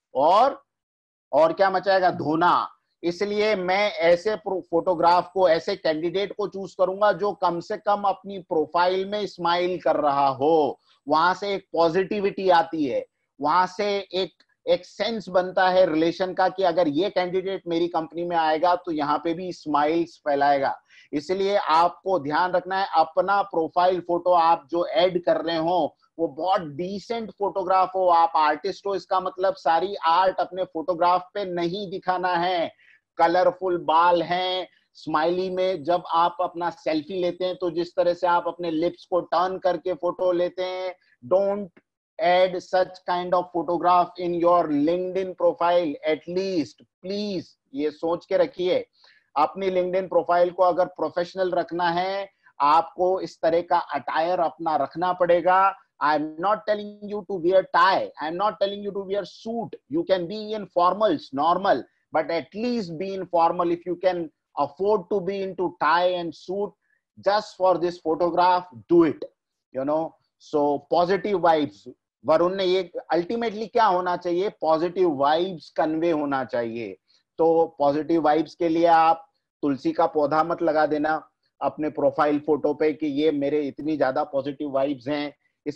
और क्या मचाएगा? धोना। इसलिए मैं ऐसे फोटोग्राफ को, ऐसे कैंडिडेट को चूज करूंगा जो कम से कम अपनी प्रोफाइल में स्माइल कर रहा हो। वहां से एक पॉजिटिविटी आती है, वहां से एक सेंस बनता है रिलेशन का कि अगर ये कैंडिडेट मेरी कंपनी में आएगा तो यहाँ पे भी स्माइल्स फैलाएगा। इसलिए आपको ध्यान रखना है, अपना प्रोफाइल फोटो आप जो ऐड कर रहे हो वो बहुत डिसेंट फोटोग्राफ हो। आप आर्टिस्ट हो, इसका मतलब सारी आर्ट अपने फोटोग्राफ पे नहीं दिखाना है। कलरफुल बाल हैं, स्माइली में जब आप अपना सेल्फी लेते हैं तो जिस तरह से आप अपने लिप्स को टर्न करके फोटो लेते हैं, don't add such kind of photograph in your LinkedIn profile at least, please। ये सोच के रखिए, अपनी LinkedIn प्रोफाइल को अगर प्रोफेशनल रखना है, आपको इस तरह का अटायर अपना रखना पड़ेगा। I'm not telling you to wear tie, I'm not telling you to wear suit, you can be in formals, normal, but at least be in formal। if you can afford to be into tie and suit just for this photograph, do it, you know। so positive vibes, Varun ने ये ultimately क्या होना चाहिए, positive vibes convey होना चाहिए। तो positive vibes के लिए आप तुलसी का पौधा मत लगा देना अपने प्रोफाइल फोटो पे कि ये मेरे इतनी ज्यादा पॉजिटिव वाइब्स हैं,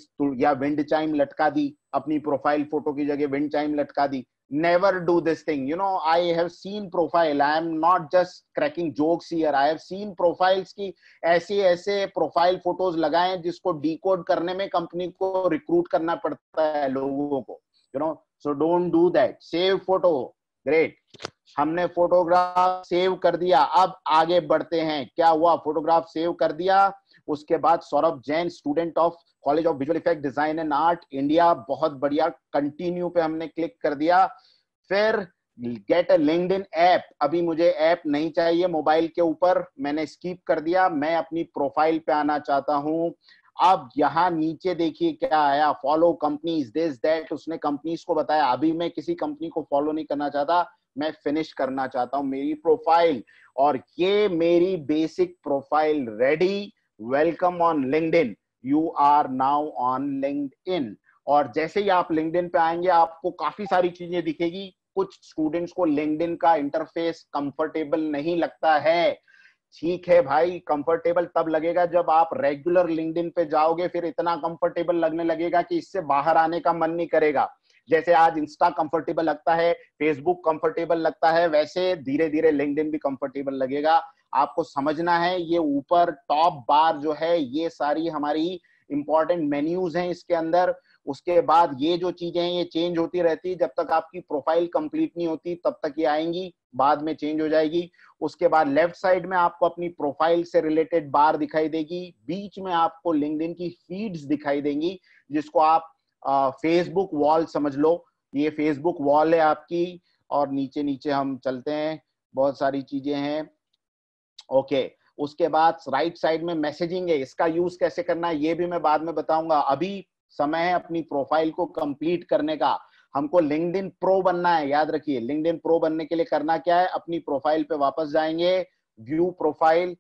या विंड चाइम लटका दी अपनी प्रोफाइल फोटो की जगह, विंड चाइम लटका दी। never do this thing, you know। I have seen profile, I am not just cracking jokes here, I have seen profiles की ऐसे प्रोफाइल फोटोज लगाए जिसको डिकोड करने में कंपनी को रिक्रूट करना पड़ता है लोगों को, you know। so don't do that, save photo, great। हमने फोटोग्राफ सेव कर दिया, अब आगे बढ़ते हैं। क्या हुआ, फोटोग्राफ सेव कर दिया, उसके बाद Saurabh Jain, student of college of visual effect design and art India, बहुत बढ़िया, कंटिन्यू पे हमने क्लिक कर दिया। फिर गेट अ लिंक्डइन ऐप, अभी मुझे ऐप नहीं चाहिए मोबाइल के ऊपर, मैंने स्किप कर दिया, मैं अपनी प्रोफाइल पे आना चाहता हूं। अब यहाँ नीचे देखिए क्या आया, फॉलो कंपनीज दिस दैट, उसने कंपनीज को बताया। अभी मैं किसी कंपनी को फॉलो नहीं करना चाहता, मैं फिनिश करना चाहता हूं मेरी प्रोफाइल, और ये मेरी basic profile ready. Welcome on LinkedIn, you are now on LinkedIn. और जैसे ही आप लिंक्डइन पे आएंगे आपको काफी सारी चीजें दिखेगी। कुछ स्टूडेंट्स को लिंक्डइन का इंटरफेस कंफर्टेबल नहीं लगता है, ठीक है भाई, कंफर्टेबल तब लगेगा जब आप रेगुलर लिंक्डइन पे जाओगे, फिर इतना कंफर्टेबल लगने लगेगा कि इससे बाहर आने का मन नहीं करेगा। जैसे आज इंस्टा कंफर्टेबल लगता है, फेसबुक कंफर्टेबल लगता है, वैसे धीरे धीरे लिंक्डइन भी कंफर्टेबल लगेगा। आपको समझना है, ये ऊपर टॉप बार जो है ये सारी हमारी इंपॉर्टेंट मेन्यूज हैं इसके अंदर। उसके बाद ये जो चीजें हैं ये चेंज होती रहती है, जब तक आपकी प्रोफाइल कंप्लीट नहीं होती तब तक ये आएंगी, बाद में चेंज हो जाएगी। उसके बाद लेफ्ट साइड में आपको अपनी प्रोफाइल से रिलेटेड बार दिखाई देगी, बीच में आपको लिंक्डइन की फीड्स दिखाई देंगी, जिसको आप फेसबुक वॉल समझ लो, ये फेसबुक वॉल है आपकी। और नीचे नीचे हम चलते हैं, बहुत सारी चीजें हैं, ओके। उसके बाद राइट साइड में मैसेजिंग है, इसका यूज कैसे करना है ये भी मैं बाद में बताऊंगा। अभी समय है अपनी प्रोफाइल को कंप्लीट करने का, हमको लिंक्डइन प्रो बनना है, याद रखिए। लिंक्डइन प्रो बनने के लिए करना क्या है, अपनी प्रोफाइल पे वापस जाएंगे, व्यू प्रोफाइल,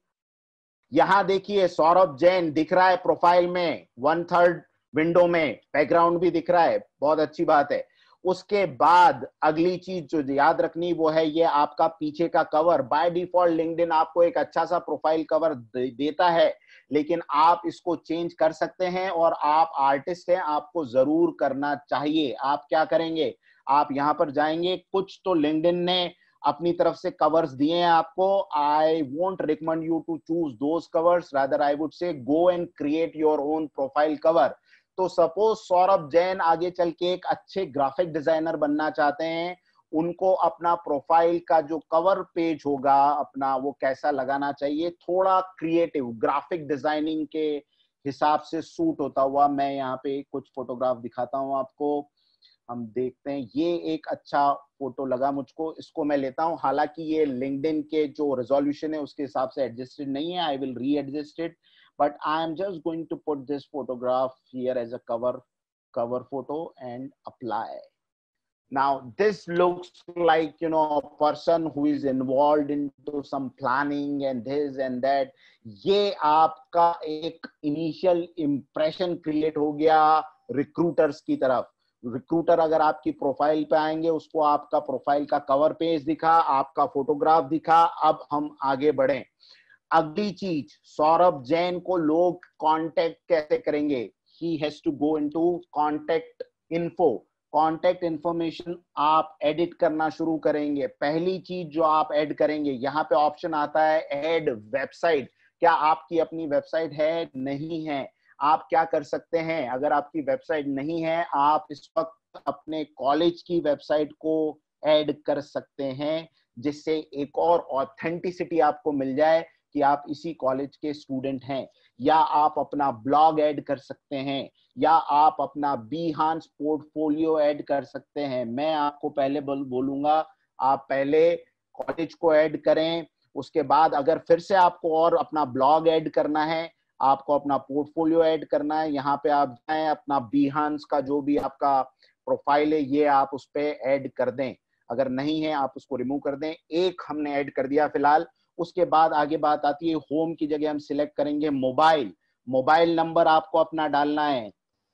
यहां देखिए सौरभ जैन दिख रहा है प्रोफाइल में, 1/3 विंडो में, बैकग्राउंड भी दिख रहा है, बहुत अच्छी बात है। उसके बाद अगली चीज जो याद रखनी वो है ये आपका पीछे का कवर। बाय डिफॉल्ट लिंक्डइन आपको एक अच्छा सा प्रोफाइल कवर देता है, लेकिन आप इसको चेंज कर सकते हैं, और आप आर्टिस्ट हैं, आपको जरूर करना चाहिए। आप क्या करेंगे, आप यहां पर जाएंगे, कुछ तो लिंक्डइन ने अपनी तरफ से कवर्स दिए हैं आपको। I won't recommend you to choose those covers, rather I would say go and create your own profile cover. तो सपोज सौरभ जैन आगे चल के एक अच्छे ग्राफिक डिजाइनर बनना चाहते हैं, उनको अपना प्रोफाइल का जो कवर पेज होगा अपना वो कैसा लगाना चाहिए, थोड़ा क्रिएटिव ग्राफिक डिजाइनिंग के हिसाब से सूट होता हुआ। मैं यहाँ पे कुछ फोटोग्राफ दिखाता हूँ आपको, हम देखते हैं। ये एक अच्छा फोटो लगा मुझको, इसको मैं लेता हूं। हालांकि ये लिंक्डइन के जो रेजोल्यूशन है उसके हिसाब से एडजस्टेड नहीं है, I will readjust it, but I am just going to put this photograph here as a cover photo and apply. Now this looks like, you know, a person who is involved into some planning and this and that. ये आपका एक initial impression create हो गया recruiters की तरफ। Recruiter अगर आपकी profile पे आएंगे, उसको आपका प्रोफाइल का कवर पेज दिखा, आपका फोटोग्राफ दिखा। अब हम आगे बढ़ें। अगली चीज, सौरभ जैन को लोग कांटेक्ट कैसे करेंगे, he has to go into contact info. Contact information आप एडिट करना शुरू करेंगे। पहली चीज जो आप ऐड करेंगे, यहाँ पे ऑप्शन आता है ऐड वेबसाइट। क्या आपकी अपनी वेबसाइट है, नहीं है, आप क्या कर सकते हैं, अगर आपकी वेबसाइट नहीं है, आप इस वक्त अपने कॉलेज की वेबसाइट को ऐड कर सकते हैं, जिससे एक और ऑथेंटिसिटी आपको मिल जाए कि आप इसी कॉलेज के स्टूडेंट हैं। या आप अपना ब्लॉग ऐड कर सकते हैं, या आप अपना Behance पोर्टफोलियो ऐड कर सकते हैं। मैं आपको पहले बोलूंगा आप पहले कॉलेज को ऐड करें, उसके बाद अगर फिर से आपको और अपना ब्लॉग ऐड करना है, आपको अपना पोर्टफोलियो ऐड करना है, यहाँ पे आप जाएं, अपना Behance का जो भी आपका प्रोफाइल है ये आप उस पर ऐड कर दें। अगर नहीं है आप उसको रिमूव कर दें। एक हमने ऐड कर दिया फिलहाल। उसके बाद आगे बात आती है होम की जगह हम सिलेक्ट करेंगे मोबाइल। मोबाइल नंबर आपको अपना डालना है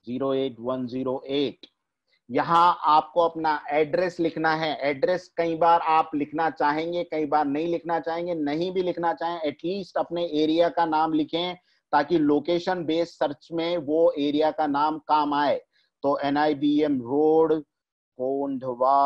08108। यहाँ आपको अपना एड्रेस लिखना है। एड्रेस कई बार आप लिखना चाहेंगे, कई बार नहीं लिखना चाहेंगे। नहीं भी लिखना चाहें एटलीस्ट अपने एरिया का नाम लिखें, ताकि लोकेशन बेस्ड सर्च में वो एरिया का नाम काम आए। तो NIBM रोड, कोंढवा,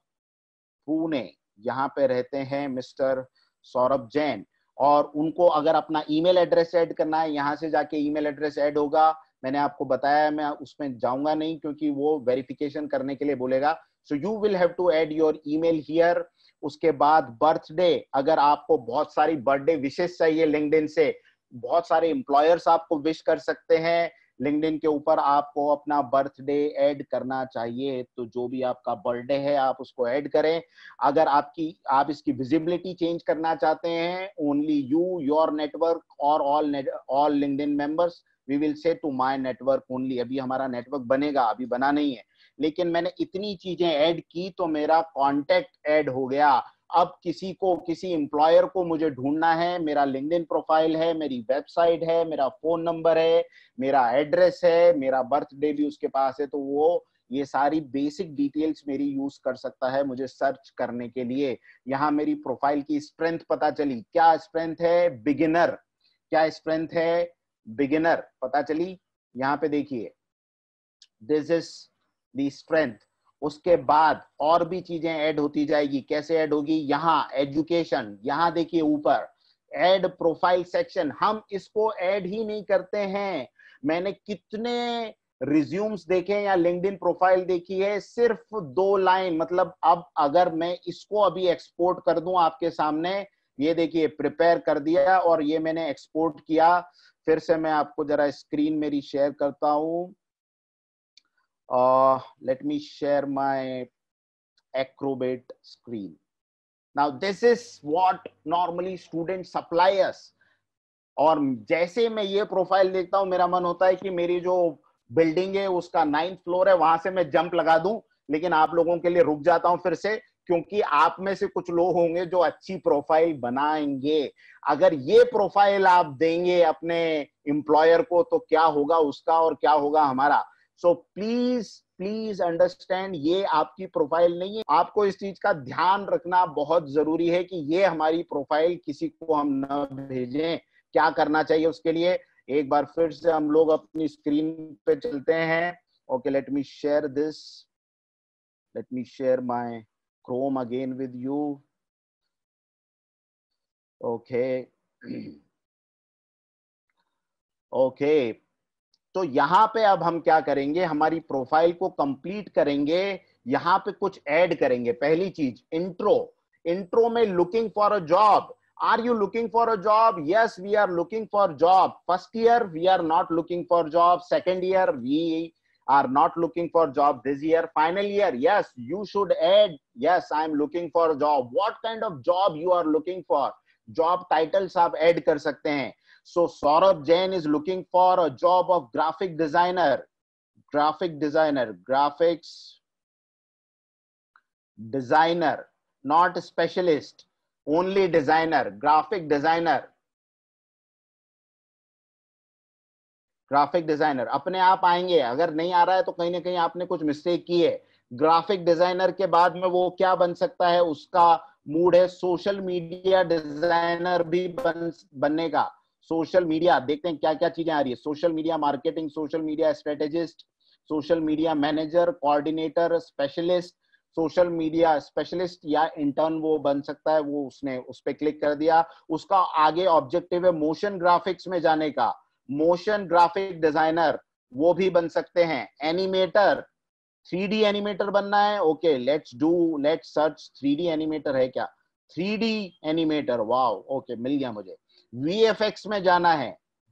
पुणे, यहाँ पे रहते हैं मिस्टर सौरभ जैन। और उनको अगर अपना ईमेल एड्रेस ऐड करना है, यहाँ से जाके ईमेल एड्रेस ऐड होगा। मैंने आपको बताया, मैं उसमें जाऊंगा नहीं क्योंकि वो वेरिफिकेशन करने के लिए बोलेगा। So you will have to add your email here. उसके बाद बर्थडे, अगर आपको बहुत सारी बर्थडे विशेष चाहिए लिंक्डइन से, बहुत सारे एम्प्लॉयर्स आपको विश कर सकते हैं लिंक्डइन के ऊपर, आपको अपना बर्थडे ऐड करना चाहिए। तो जो भी आपका बर्थडे है आप उसको ऐड करें। अगर आप इसकी विजिबिलिटी चेंज करना चाहते हैं, ओनली यू, योर नेटवर्क और all LinkedIn members, we will say to my network only. अभी हमारा नेटवर्क बनेगा, अभी बना नहीं है, लेकिन मैंने इतनी चीजें ऐड की तो मेरा कॉन्टेक्ट ऐड हो गया। अब किसी एम्प्लॉयर को मुझे ढूंढना है, मेरा लिंक्डइन प्रोफाइल है, मेरी वेबसाइट है, मेरा फोन नंबर है, मेरा एड्रेस है, मेरा बर्थडे भी उसके पास है, तो वो ये सारी बेसिक डिटेल्स मेरी यूज कर सकता है मुझे सर्च करने के लिए। यहाँ मेरी प्रोफाइल की स्ट्रेंथ पता चली। क्या स्ट्रेंथ है? बिगिनर। क्या स्ट्रेंथ है? बिगिनर पता चली। यहाँ पे देखिए, दिस इज द स्ट्रेंथ। उसके बाद और भी चीजें ऐड होती जाएगी। कैसे ऐड होगी? यहाँ एजुकेशन, यहाँ देखिए ऊपर ऐड प्रोफाइल सेक्शन। हम इसको ऐड ही नहीं करते हैं। मैंने कितने रिज्यूम्स देखे या लिंक्डइन प्रोफाइल देखी है, सिर्फ 2 लाइन। मतलब अब अगर मैं इसको अभी एक्सपोर्ट कर दूं आपके सामने, ये देखिए प्रिपेयर कर दिया और ये मैंने एक्सपोर्ट किया। फिर से मैं आपको जरा स्क्रीन मेरी शेयर करता हूं। Let me share my Acrobat screen. Now this is what normally students supply us. और जैसे मैं ये प्रोफाइल देखता हूं, मेरा मन होता है कि मेरी जो बिल्डिंग है उसका 9th फ्लोर है, वहां से मैं जंप लगा दूं। लेकिन आप लोगों के लिए रुक जाता हूं फिर से, क्योंकि आप में से कुछ लोग होंगे जो अच्छी प्रोफाइल बनाएंगे। अगर ये प्रोफाइल आप देंगे अपने एम्प्लॉयर को, तो क्या होगा उसका और क्या होगा हमारा। सो प्लीज अंडरस्टैंड, ये आपकी प्रोफाइल नहीं है। आपको इस चीज का ध्यान रखना बहुत जरूरी है कि ये हमारी प्रोफाइल किसी को हम न भेजें। क्या करना चाहिए उसके लिए? एक बार फिर से हम लोग अपनी स्क्रीन पे चलते हैं। Okay, let me share this, let me share my Chrome again with you. Okay. Okay. तो यहाँ पे अब हम क्या करेंगे, हमारी प्रोफाइल को कंप्लीट करेंगे। यहाँ पे कुछ ऐड करेंगे। पहली चीज इंट्रो। इंट्रो में looking for a job. Are you looking for a job? Yes, we are looking for job. First year we are not looking for job. Second year we are not looking for job this year. Final year, yes, you should add, yes, I am looking for a job. What kind of job you are looking for? Job titles आप add कर सकते हैं। So Saurabh Jain is looking for a job of graphic designer, graphics designer, not specialist, only designer, graphic designer. Graphic designer अपने आप आएंगे। अगर नहीं आ रहा है तो कहीं ना कहीं आपने कुछ मिस्टेक की है। ग्राफिक डिजाइनर के बाद में वो क्या बन सकता है, उसका मूड है सोशल मीडिया डिजाइनर भी बनने का। सोशल मीडिया देखते हैं क्या क्या चीजें आ रही है। Social media marketing, social media strategist, social media manager, coordinator, specialist. Social media specialist या इंटर्न वो बन सकता है। वो उसने उस पर क्लिक कर दिया। उसका आगे ऑब्जेक्टिव है मोशन ग्राफिक्स में जाने का। मोशन ग्राफिक डिजाइनर वो भी बन सकते हैं। एनिमेटर, 3D एनिमेटर बनना है। Okay, let's search 3D animator है क्या। 3D एनिमेटर, वाओ, ओके, मिल गया मुझे। VFX में जाना है,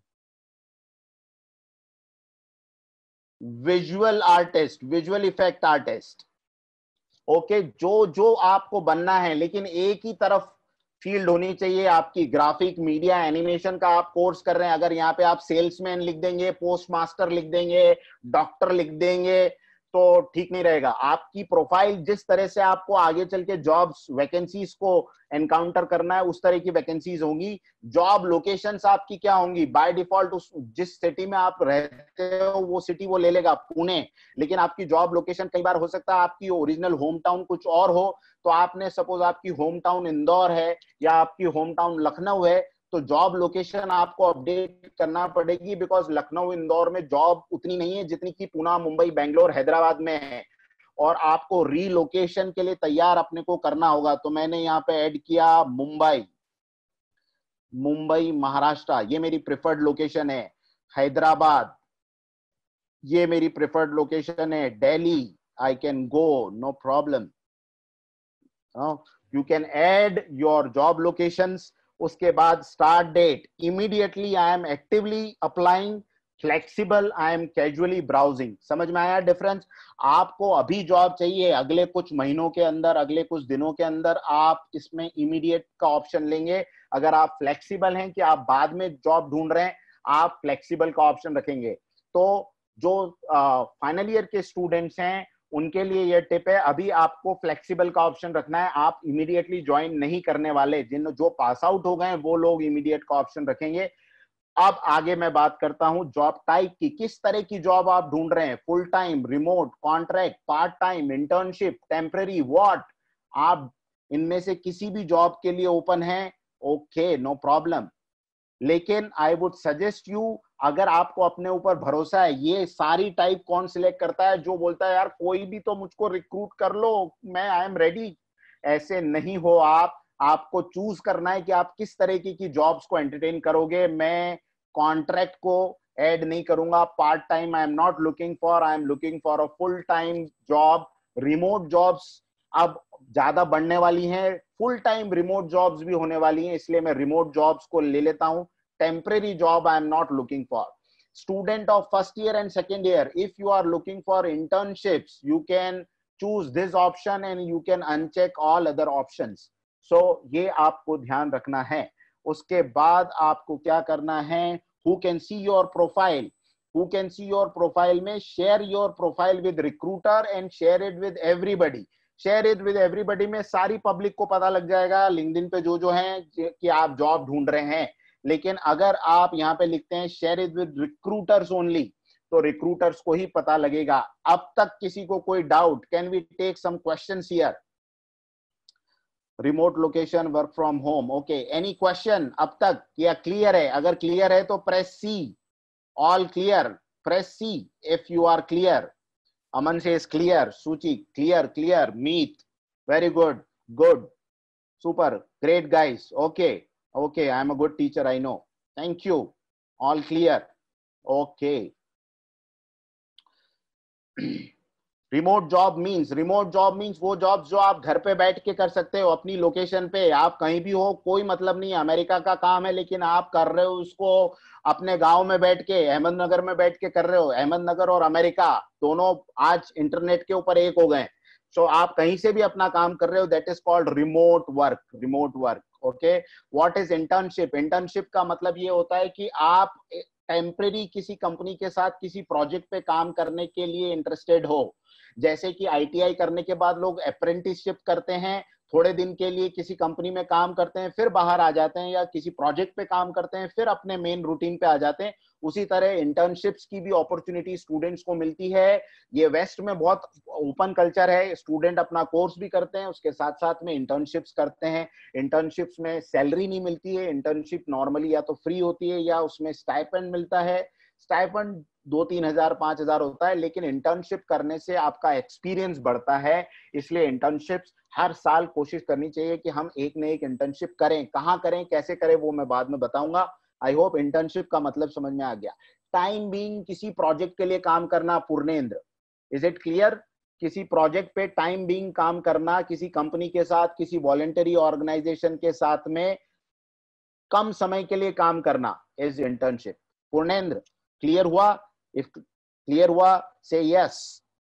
visual artist, visual effect artist, okay, जो जो आपको बनना है, लेकिन एक ही तरफ फील्ड होनी चाहिए आपकी। ग्राफिक मीडिया एनिमेशन का आप कोर्स कर रहे हैं, अगर यहाँ पे आप सेल्समैन लिख देंगे, पोस्ट मास्टर लिख देंगे, डॉक्टर लिख देंगे, तो ठीक नहीं रहेगा। आपकी प्रोफाइल जिस तरह से आपको आगे चल के जॉब्स वैकेंसीज को एनकाउंटर करना है, उस तरह की वैकेंसीज होंगी। जॉब लोकेशंस आपकी क्या होंगी, बाय डिफॉल्ट उस जिस सिटी में आप रहते हो वो सिटी वो ले लेगा, पुणे, लेकिन आपकी जॉब लोकेशन कई बार हो सकता है आपकी ओरिजिनल होम टाउन कुछ और हो। तो आपने सपोज आपकी होम टाउन इंदौर है या आपकी होम टाउन लखनऊ है, तो जॉब लोकेशन आपको अपडेट करना पड़ेगी, बिकॉज लखनऊ इंदौर में जॉब उतनी नहीं है जितनी कि पुणे, मुंबई, बेंगलोर, हैदराबाद में है, और आपको रीलोकेशन के लिए तैयार अपने को करना होगा। तो मैंने यहाँ पे ऐड किया मुंबई, मुंबई महाराष्ट्र, ये मेरी प्रिफर्ड लोकेशन है। हैदराबाद, ये मेरी प्रिफर्ड लोकेशन है। Delhi, I can go, no problem. You can add your job locations. उसके बाद start date, immediately I am actively applying, flexible I am casually browsing. समझ में आया डिफरेंस? आपको अभी जॉब चाहिए, अगले कुछ महीनों के अंदर, अगले कुछ दिनों के अंदर, आप इसमें इमीडिएट का ऑप्शन लेंगे। अगर आप फ्लेक्सिबल हैं कि आप बाद में जॉब ढूंढ रहे हैं, आप फ्लेक्सिबल का ऑप्शन रखेंगे। तो जो फाइनल ईयर के स्टूडेंट्स हैं उनके लिए यह टिप है, अभी आपको फ्लेक्सिबल का ऑप्शन रखना है। आप इमीडिएटली ज्वाइन नहीं करने वाले, जिन जो पास आउट हो गए वो लोग इमीडिएट का ऑप्शन रखेंगे। अब आगे मैं बात करता हूं जॉब टाइप की, किस तरह की जॉब आप ढूंढ रहे हैं, full time, remote, contract, part time, internship, temporary, what. आप इनमें से किसी भी जॉब के लिए ओपन है, ओके, नो प्रॉब्लम। लेकिन आई वुड सजेस्ट यू, अगर आपको अपने ऊपर भरोसा है, ये सारी टाइप कौन सिलेक्ट करता है, जो बोलता है यार कोई भी तो मुझको रिक्रूट कर लो, मैं आई एम रेडी, ऐसे नहीं हो आप। आपको चूज करना है कि आप किस तरीके की जॉब्स को एंटरटेन करोगे। मैं कॉन्ट्रैक्ट को ऐड नहीं करूंगा, part time I am not looking for, I am looking for a full time job. Remote jobs अब ज्यादा बढ़ने वाली हैं, फुल टाइम रिमोट जॉब्स भी होने वाली हैं, इसलिए मैं रिमोट जॉब्स को ले लेता हूं। Temporary job I am not looking for. Student of first year and second year, if you are looking for internships, you can choose this option and you can uncheck all other options. So ये आपको ध्यान रखना है। उसके बाद आपको क्या करना है, who can see your profile, who can see your profile में share your profile with recruiter and share it with everybody. Share it with everybody में सारी पब्लिक को पता लग जाएगा लिंक्डइन पे जो हैं कि आप जॉब ढूंढ रहे हैं। लेकिन अगर आप यहाँ पे लिखते हैं share it with recruiters only, तो रिक्रूटर्स को ही पता लगेगा। अब तक किसी को कोई doubt? Can we take some questions here? Remote location, work from home, okay, any question अब तक? या क्लियर है? अगर क्लियर है तो press C, all clear, press C if you are clear. Aman says clear, Suchi clear, clear, Meet very good, good, super, great guys, okay, okay, I am a good teacher, I know, thank you, all clear, okay. Remote job means वो job जो आप घर पे बैठ के कर सकते हो, अपनी लोकेशन पे, आप कहीं भी हो, कोई मतलब नहीं। अमेरिका का काम है लेकिन आप कर रहे हो उसको अपने गांव में बैठ के, अहमदनगर में बैठ के कर रहे हो। अहमदनगर और अमेरिका दोनों आज इंटरनेट के ऊपर एक हो गए। सो आप कहीं से भी अपना काम कर रहे हो, that is called remote work, remote work, okay. What is internship? Internship का मतलब ये होता है कि आप टेम्परेरी किसी कंपनी के साथ किसी प्रोजेक्ट पे काम करने के लिए इंटरेस्टेड हो। जैसे कि आईटीआई करने के बाद लोग अप्रेंटिसशिप करते हैं, थोड़े दिन के लिए किसी कंपनी में काम करते हैं, फिर बाहर आ जाते हैं, या किसी प्रोजेक्ट पे काम करते हैं, फिर अपने मेन रूटीन पे आ जाते हैं। उसी तरह इंटर्नशिप्स की भी अपॉर्चुनिटी स्टूडेंट्स को मिलती है। ये वेस्ट में बहुत ओपन कल्चर है, स्टूडेंट अपना कोर्स भी करते हैं, उसके साथ साथ में इंटर्नशिप्स करते हैं। इंटर्नशिप्स में सैलरी नहीं मिलती है, इंटर्नशिप नॉर्मली या तो फ्री होती है या उसमें स्टाइपेंड मिलता है। स्टाइपेंड 2-3 हजार 5 हजार होता है, लेकिन इंटर्नशिप करने से आपका एक्सपीरियंस बढ़ता है। इसलिए इंटर्नशिप्स हर साल कोशिश करनी चाहिए कि हम एक न एक इंटर्नशिप करें। कहाँ करें, कैसे करें, वो मैं बाद में बताऊंगा। आई होप इंटर्नशिप का मतलब समझ में आ गया। टाइम बीइंग किसी प्रोजेक्ट के लिए काम करना, पूर्णेंद्र, इज इट क्लियर? किसी प्रोजेक्ट पे टाइम बीइंग काम करना, किसी कंपनी के साथ, किसी वॉलंटरी ऑर्गेनाइजेशन के साथ में कम समय के लिए काम करना इज इंटर्नशिप। पूर्णेंद्र, क्लियर हुआ? इफ क्लियर हुआ say yes.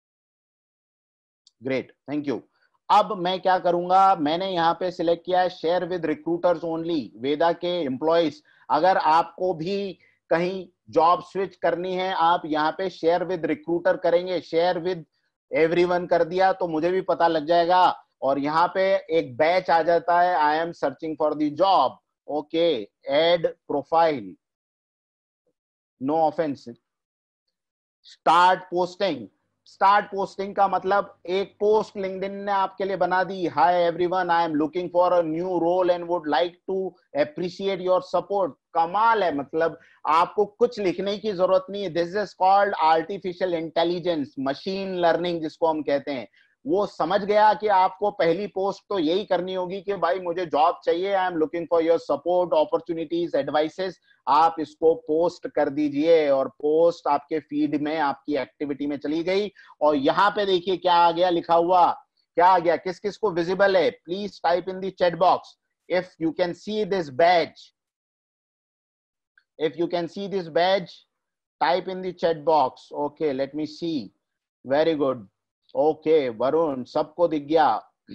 Great, thank you. अब मैं क्या करूंगा, मैंने यहाँ पे सिलेक्ट किया है share with recruiters only, Veda के एम्प्लॉइज। अगर आपको भी कहीं जॉब स्विच करनी है, आप यहाँ पे शेयर विद रिक्रूटर करेंगे, शेयर विद एवरीवन कर दिया तो मुझे भी पता लग जाएगा, और यहाँ पे एक बैच आ जाता है, I am searching for the job. Okay, add profile, no offence, start posting. Start posting का मतलब एक पोस्ट लिंक्डइन ने आपके लिए बना दी, hi everyone, I am looking for a new role and would like to appreciate your support. कमाल है, मतलब आपको कुछ लिखने की जरूरत नहीं है। This is called artificial intelligence, machine learning जिसको हम कहते हैं। वो समझ गया कि आपको पहली पोस्ट तो यही करनी होगी कि भाई मुझे जॉब चाहिए, I am looking for your support, opportunities, advices. आप इसको पोस्ट कर दीजिए और पोस्ट आपके फीड में, आपकी एक्टिविटी में चली गई। और यहाँ पे देखिए क्या आ गया लिखा हुआ, क्या आ गया, किस किस को विजिबल है, please type in the chat box if you can see this badge. If you can see this badge, type in the chat box. Okay, let me see, very good. Okay Varun, सबको दिख गया,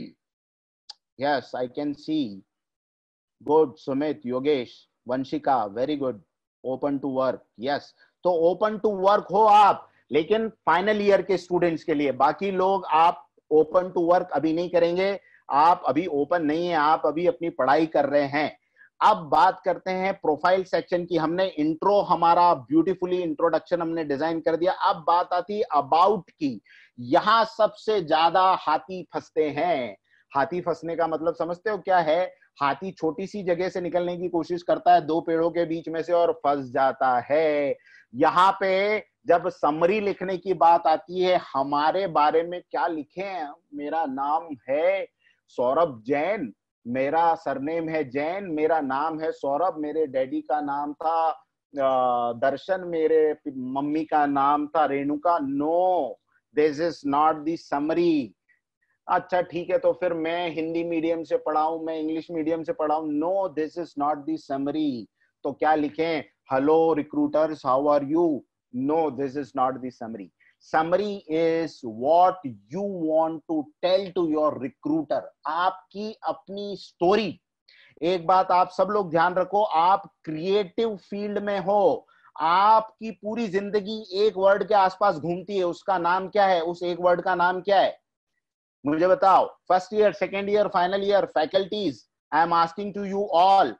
yes I can see, good. Sumit, Yogesh, Vanshika, very good. Open to work, yes. तो open to work हो आप, लेकिन final year के students के लिए, बाकी लोग आप ओपन टू वर्क अभी नहीं करेंगे, आप अभी ओपन नहीं है, आप अभी अपनी पढ़ाई कर रहे हैं। अब बात करते हैं प्रोफाइल सेक्शन की। हमने इंट्रो, हमारा ब्यूटीफुली इंट्रोडक्शन हमने डिजाइन कर दिया। अब बात आती अबाउट की। यहां सबसे ज्यादा हाथी फंसते हैं। हाथी फंसने का मतलब समझते हो क्या है? हाथी छोटी सी जगह से निकलने की कोशिश करता है दो पेड़ों के बीच में से और फंस जाता है। यहाँ पे जब समरी लिखने की बात आती है, हमारे बारे में क्या लिखें? मेरा नाम है सौरभ जैन, मेरा सरनेम है जैन, मेरा नाम है सौरभ, मेरे डैडी का नाम था दर्शन, मेरे मम्मी का नाम था Renuka. No, this is not the summary. अच्छा ठीक है, तो फिर मैं हिंदी मीडियम से पढ़ा हूं, मैं इंग्लिश मीडियम से पढ़ा हूं। No, this is not the summary. तो क्या लिखें? Hello recruiters, how are you? No, this is not the summary. Summary is what you want to tell to your recruiter, आपकी अपनी स्टोरी। एक बात आप सब लोग ध्यान रखो, आप क्रिएटिव फील्ड में हो, आपकी पूरी जिंदगी एक वर्ड के आसपास घूमती है, उसका नाम क्या है? उस एक वर्ड का नाम क्या है? मुझे बताओ। First year, second year, final year, faculties, I am asking to you all.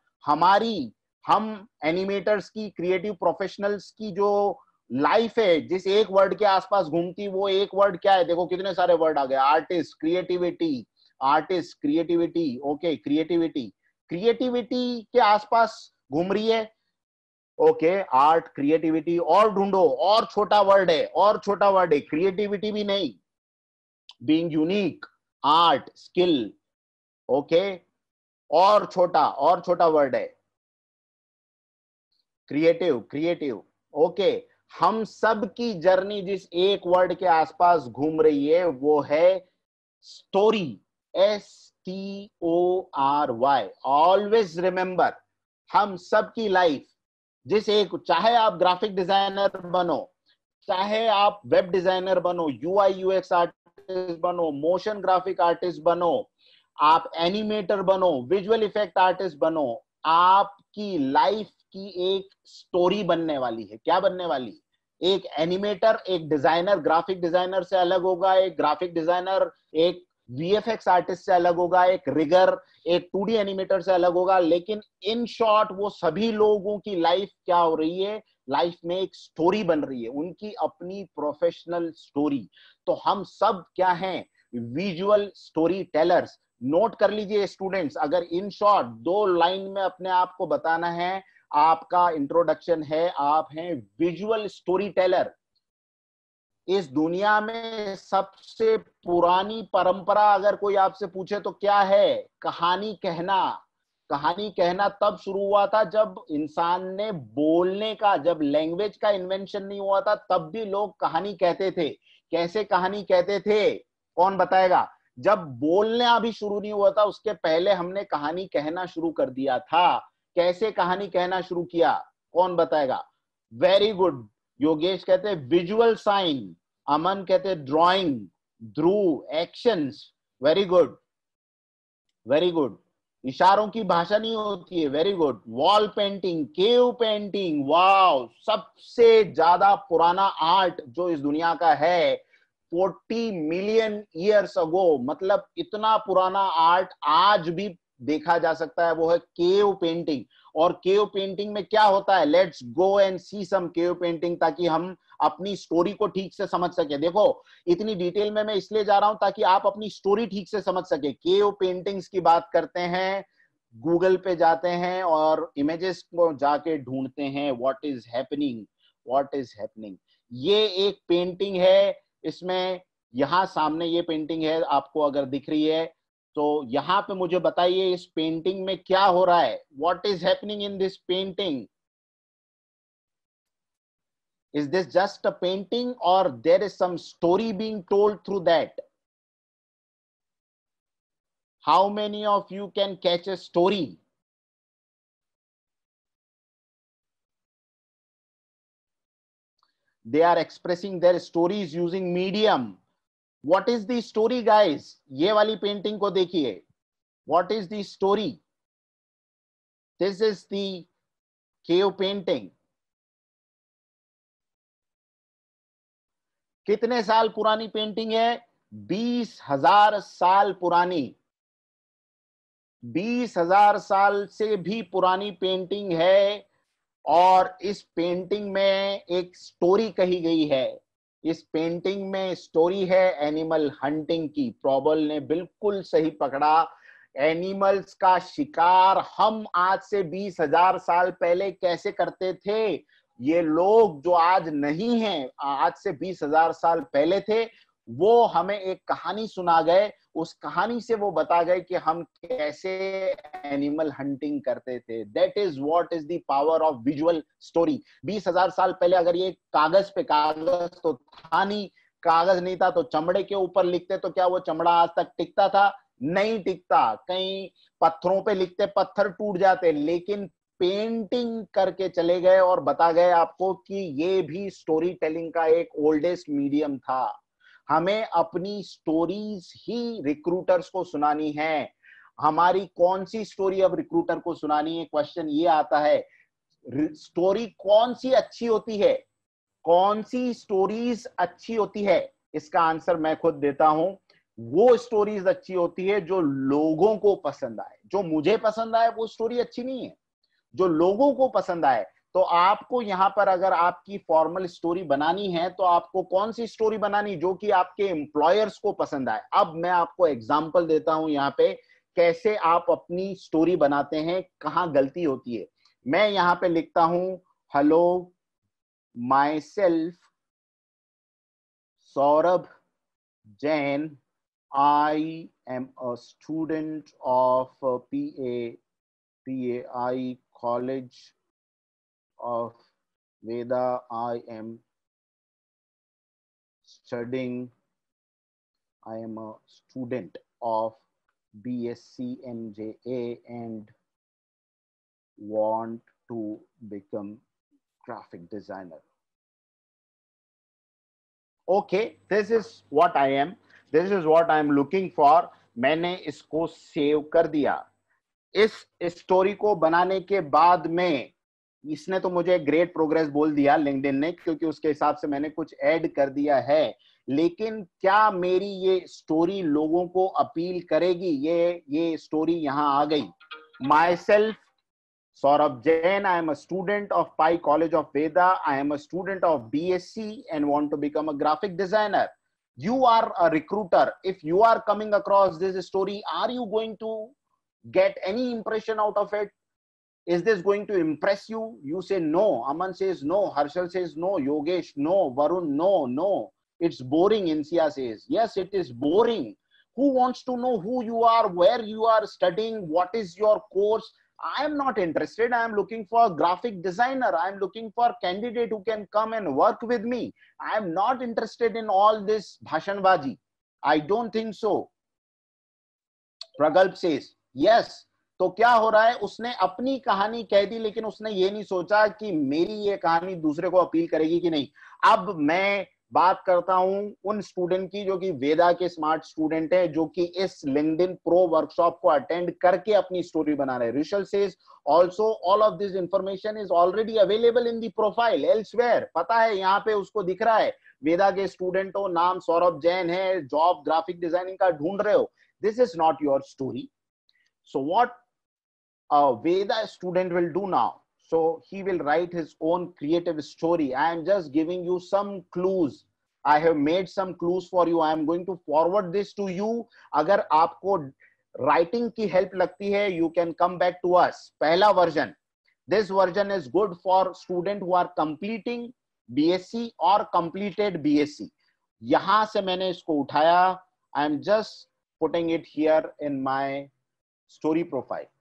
हम एनिमेटर्स की, क्रिएटिव प्रोफेशनल्स की जो लाइफ है, जिस एक वर्ड के आसपास घूमती, वो एक वर्ड क्या है? देखो कितने सारे वर्ड आ गए। Artist, creativity, artist, creativity, okay, creativity, creativity के आसपास घूम रही है। ओके, आर्ट, क्रिएटिविटी, और ढूंढो, और छोटा वर्ड है, और छोटा वर्ड है, क्रिएटिविटी भी नहीं, being unique, art, skill, okay, और छोटा वर्ड है, क्रिएटिव, क्रिएटिव, ओके। हम सब की जर्नी जिस एक वर्ड के आसपास घूम रही है वो है स्टोरी, STORY। ऑलवेज रिमेंबर, हम सब की लाइफ जिस एक, चाहे आप ग्राफिक डिजाइनर बनो, चाहे आप वेब डिजाइनर बनो, UI UX आर्टिस्ट बनो, मोशन ग्राफिक आर्टिस्ट बनो, आप एनिमेटर बनो, विजुअल इफेक्ट आर्टिस्ट बनो, आपकी लाइफ की एक स्टोरी बनने वाली है। क्या बनने वाली? एक एनिमेटर, एक डिजाइनर ग्राफिक डिजाइनर से अलग होगा, एक ग्राफिक डिजाइनर एक VFX आर्टिस्ट से अलग होगा, एक रिगर एक 2D एनिमेटर से अलग होगा। लेकिन इन शॉर्ट वो सभी लोगों की लाइफ क्या हो रही है? लाइफ में एक स्टोरी बन रही है, उनकी अपनी प्रोफेशनल स्टोरी। तो हम सब क्या हैं? Visual story tellers. नोट कर लीजिए स्टूडेंट्स, अगर इन शॉर्ट 2 लाइन में अपने आप को बताना है, आपका इंट्रोडक्शन है, आप हैं विजुअल स्टोरी टेलर। इस दुनिया में सबसे पुरानी परंपरा अगर कोई आपसे पूछे तो क्या है? कहानी कहना। कहानी कहना तब शुरू हुआ था जब इंसान ने बोलने का, जब लैंग्वेज का इन्वेंशन नहीं हुआ था, तब भी लोग कहानी कहते थे। कैसे कहानी कहते थे? कौन बताएगा? जब बोलना अभी शुरू नहीं हुआ था उसके पहले हमने कहानी कहना शुरू कर दिया था। कैसे कहानी कहना शुरू किया? कौन बताएगा? Very good. योगेश कहते हैं विजुअल साइन, अमन कहते हैं drawing, Dhruv actions. Very good, very good. इशारों की भाषा नहीं होती है। Very good. Wall painting, cave painting, wow. सबसे ज्यादा पुराना आर्ट जो इस दुनिया का है 40 मिलियन ईयर्स अगो, मतलब इतना पुराना आर्ट आज भी देखा जा सकता है, वो है केव पेंटिंग। और केव पेंटिंग में क्या होता है? Let's go and see some cave painting, ताकि हम अपनी स्टोरी को ठीक से समझ सके। देखो इतनी डिटेल में मैं इसलिए जा रहा हूं ताकि आप अपनी स्टोरी ठीक से समझ सके। केव पेंटिंग्स की बात करते हैं, गूगल पे जाते हैं और इमेजेस को जाके ढूंढते हैं, what is happening, what is happening. ये एक पेंटिंग है, इसमें यहां सामने ये पेंटिंग है, आपको अगर दिख रही है तो यहां पे मुझे बताइए इस पेंटिंग में क्या हो रहा है? What is happening in this painting? Is this just a painting or there is some story being told through that? How many of you can catch a story? They are expressing their stories using medium. What is the story, guys? ये वाली painting को देखिए. What is the story? This is the cave painting. कितने साल पुरानी painting है? 20,000 साल पुरानी। 20,000 साल से भी पुरानी पेंटिंग है। और इस पेंटिंग में एक स्टोरी कही गई है। इस पेंटिंग में स्टोरी है एनिमल हंटिंग की। प्रॉबल ने बिल्कुल सही पकड़ा। एनिमल्स का शिकार हम आज से 20,000 साल पहले कैसे करते थे? ये लोग जो आज नहीं हैं, आज से 20,000 साल पहले थे, वो हमें एक कहानी सुना गए। उस कहानी से वो बता गए कि हम कैसे एनिमल हंटिंग करते थे। That is what is the power of visual story. 20,000 साल पहले अगर ये कागज पे, कागज तो था नहीं, कागज नहीं था तो चमड़े के ऊपर लिखते तो क्या वो चमड़ा आज तक टिकता था? नहीं टिकता। कहीं पत्थरों पे लिखते पत्थर टूट जाते। लेकिन पेंटिंग करके चले गए और बता गए आपको कि ये भी स्टोरी टेलिंग का एक ओल्डेस्ट मीडियम था। हमें अपनी स्टोरीज ही रिक्रूटर्स को सुनानी है। हमारी कौन सी स्टोरी अब रिक्रूटर को सुनानी है? क्वेश्चन ये आता है, स्टोरी कौन सी अच्छी होती है? कौन सी स्टोरीज अच्छी होती है? इसका आंसर मैं खुद देता हूं। वो स्टोरीज अच्छी होती है जो लोगों को पसंद आए। जो मुझे पसंद आए वो स्टोरी अच्छी नहीं है, जो लोगों को पसंद आए। तो आपको यहां पर अगर आपकी फॉर्मल स्टोरी बनानी है तो आपको कौन सी स्टोरी बनानी जो कि आपके एम्प्लॉयर्स को पसंद आए। अब मैं आपको एग्जांपल देता हूं यहां पे कैसे आप अपनी स्टोरी बनाते हैं, कहां गलती होती है। मैं यहां पे लिखता हूं, hello myself Saurabh Jain, I am a student of PAI College of Veda. I am studying. I am a student of BSc MJA and want to become graphic designer. Okay, this is what I am. This is what I am looking for. मैंने इसको save कर दिया। इस story को बनाने के बाद में इसने तो मुझे ग्रेट प्रोग्रेस बोल दिया लिंक्डइन ने, क्योंकि उसके हिसाब से मैंने कुछ ऐड कर दिया है। लेकिन क्या मेरी ये स्टोरी लोगों को अपील करेगी? ये स्टोरी यहां आ गई। Myself Saurabh Jain, I am a student of Pi College of Veda. I am a student of BSc and want to become a graphic designer. You are a recruiter. If you are coming across this story, are you going to get any impression out of it? Is this going to impress you? You say no. Aman says no. Harshal says no. Yogesh no. Varun no. It's boring. Insia says yes, it is boring. Who wants to know who you are, where you are studying, what is your course? I am not interested. I am looking for a graphic designer. I am looking for a candidate who can come and work with me. I am not interested in all this bhashanbaji. I don't think so. प्रगल्भ says, yes. तो क्या हो रहा है, उसने अपनी कहानी कह दी, लेकिन उसने ये नहीं सोचा कि मेरी ये कहानी दूसरे को अपील करेगी कि नहीं. अब मैं बात करता हूं उन स्टूडेंट की जो कि वेदा के स्मार्ट स्टूडेंट है, जो कि इस लिंक्डइन प्रो वर्कशॉप को अटेंड करके अपनी स्टोरी बना रहे हैं. Rishal says also all of this information is already available in the profile elsewhere. पता है, यहाँ पे उसको दिख रहा है, वेदा के स्टूडेंट हो, नाम सौरभ जैन है, जॉब ग्राफिक डिजाइनिंग का ढूंढ रहे हो. This is not your story. So what a Veda student will do now? So he will write his own creative story. I am just giving you some clues. I have made some clues for you. I am going to forward this to you. अगर आपको writing की help लगती है, you can come back to us. पहला version. This version is good for students who are completing BSc or completed BSc. यहाँ से मैंने इसको उठाया. I am just putting it here in my story profile.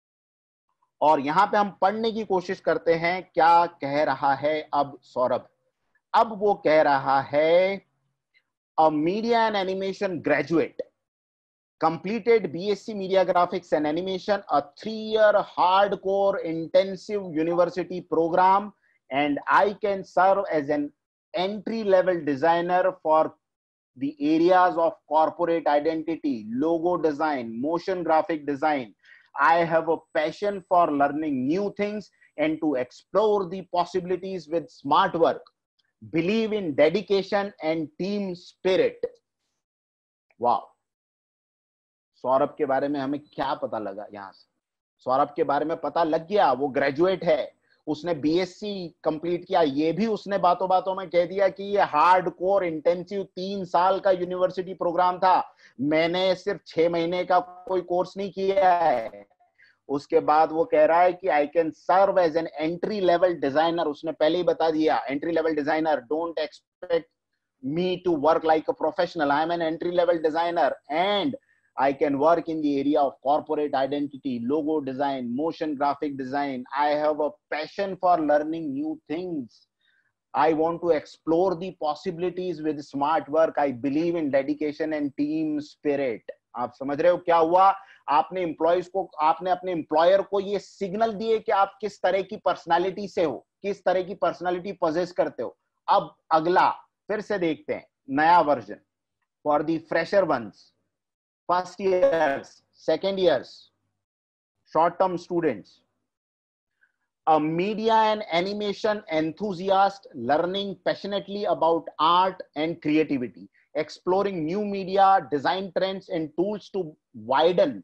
और यहां पे हम पढ़ने की कोशिश करते हैं क्या कह रहा है अब सौरभ. अब वो कह रहा है, a media and animation graduate, completed BSc Media Graphics and Animation, a 3-year hardcore intensive university program, and I can serve as an entry-level designer for the areas of corporate identity, logo design, motion graphic design. I have a passion for learning new things and to explore the possibilities with smart work. Believe in dedication and team spirit. Wow. Saurabh के बारे में हमें क्या पता लगा यहां से? सौरभ के बारे में पता लग गया, वो ग्रेजुएट है, उसने बीएससी कंप्लीट किया. ये भी उसने बातों बातों में कह दिया कि ये हार्ड कोर इंटेंसिव 3 साल का यूनिवर्सिटी प्रोग्राम था. मैंने सिर्फ 6 महीने का कोई कोर्स नहीं किया है. उसके बाद वो कह रहा है कि I can serve as an entry level designer. उसने पहले ही बता दिया, entry level designer. Don't expect me to work like a professional. I am an entry level designer and I can work in the area of corporate identity, logo design, motion graphic design. I have a passion for learning new things. I want to explore the possibilities with smart work. I believe in dedication and team spirit. आप समझ रहे हो क्या हुआ? आपने employees को, आपने अपने एम्प्लॉयर को ये सिग्नल दिए कि आप किस तरह की पर्सनालिटी से हो, किस तरह की पर्सनालिटी पोजेस करते हो. अब अगला फिर से देखते हैं, नया version for the fresher ones, first years, second years, short-term students. A media and animation enthusiast learning passionately about art and creativity, exploring new media, design trends and tools to widen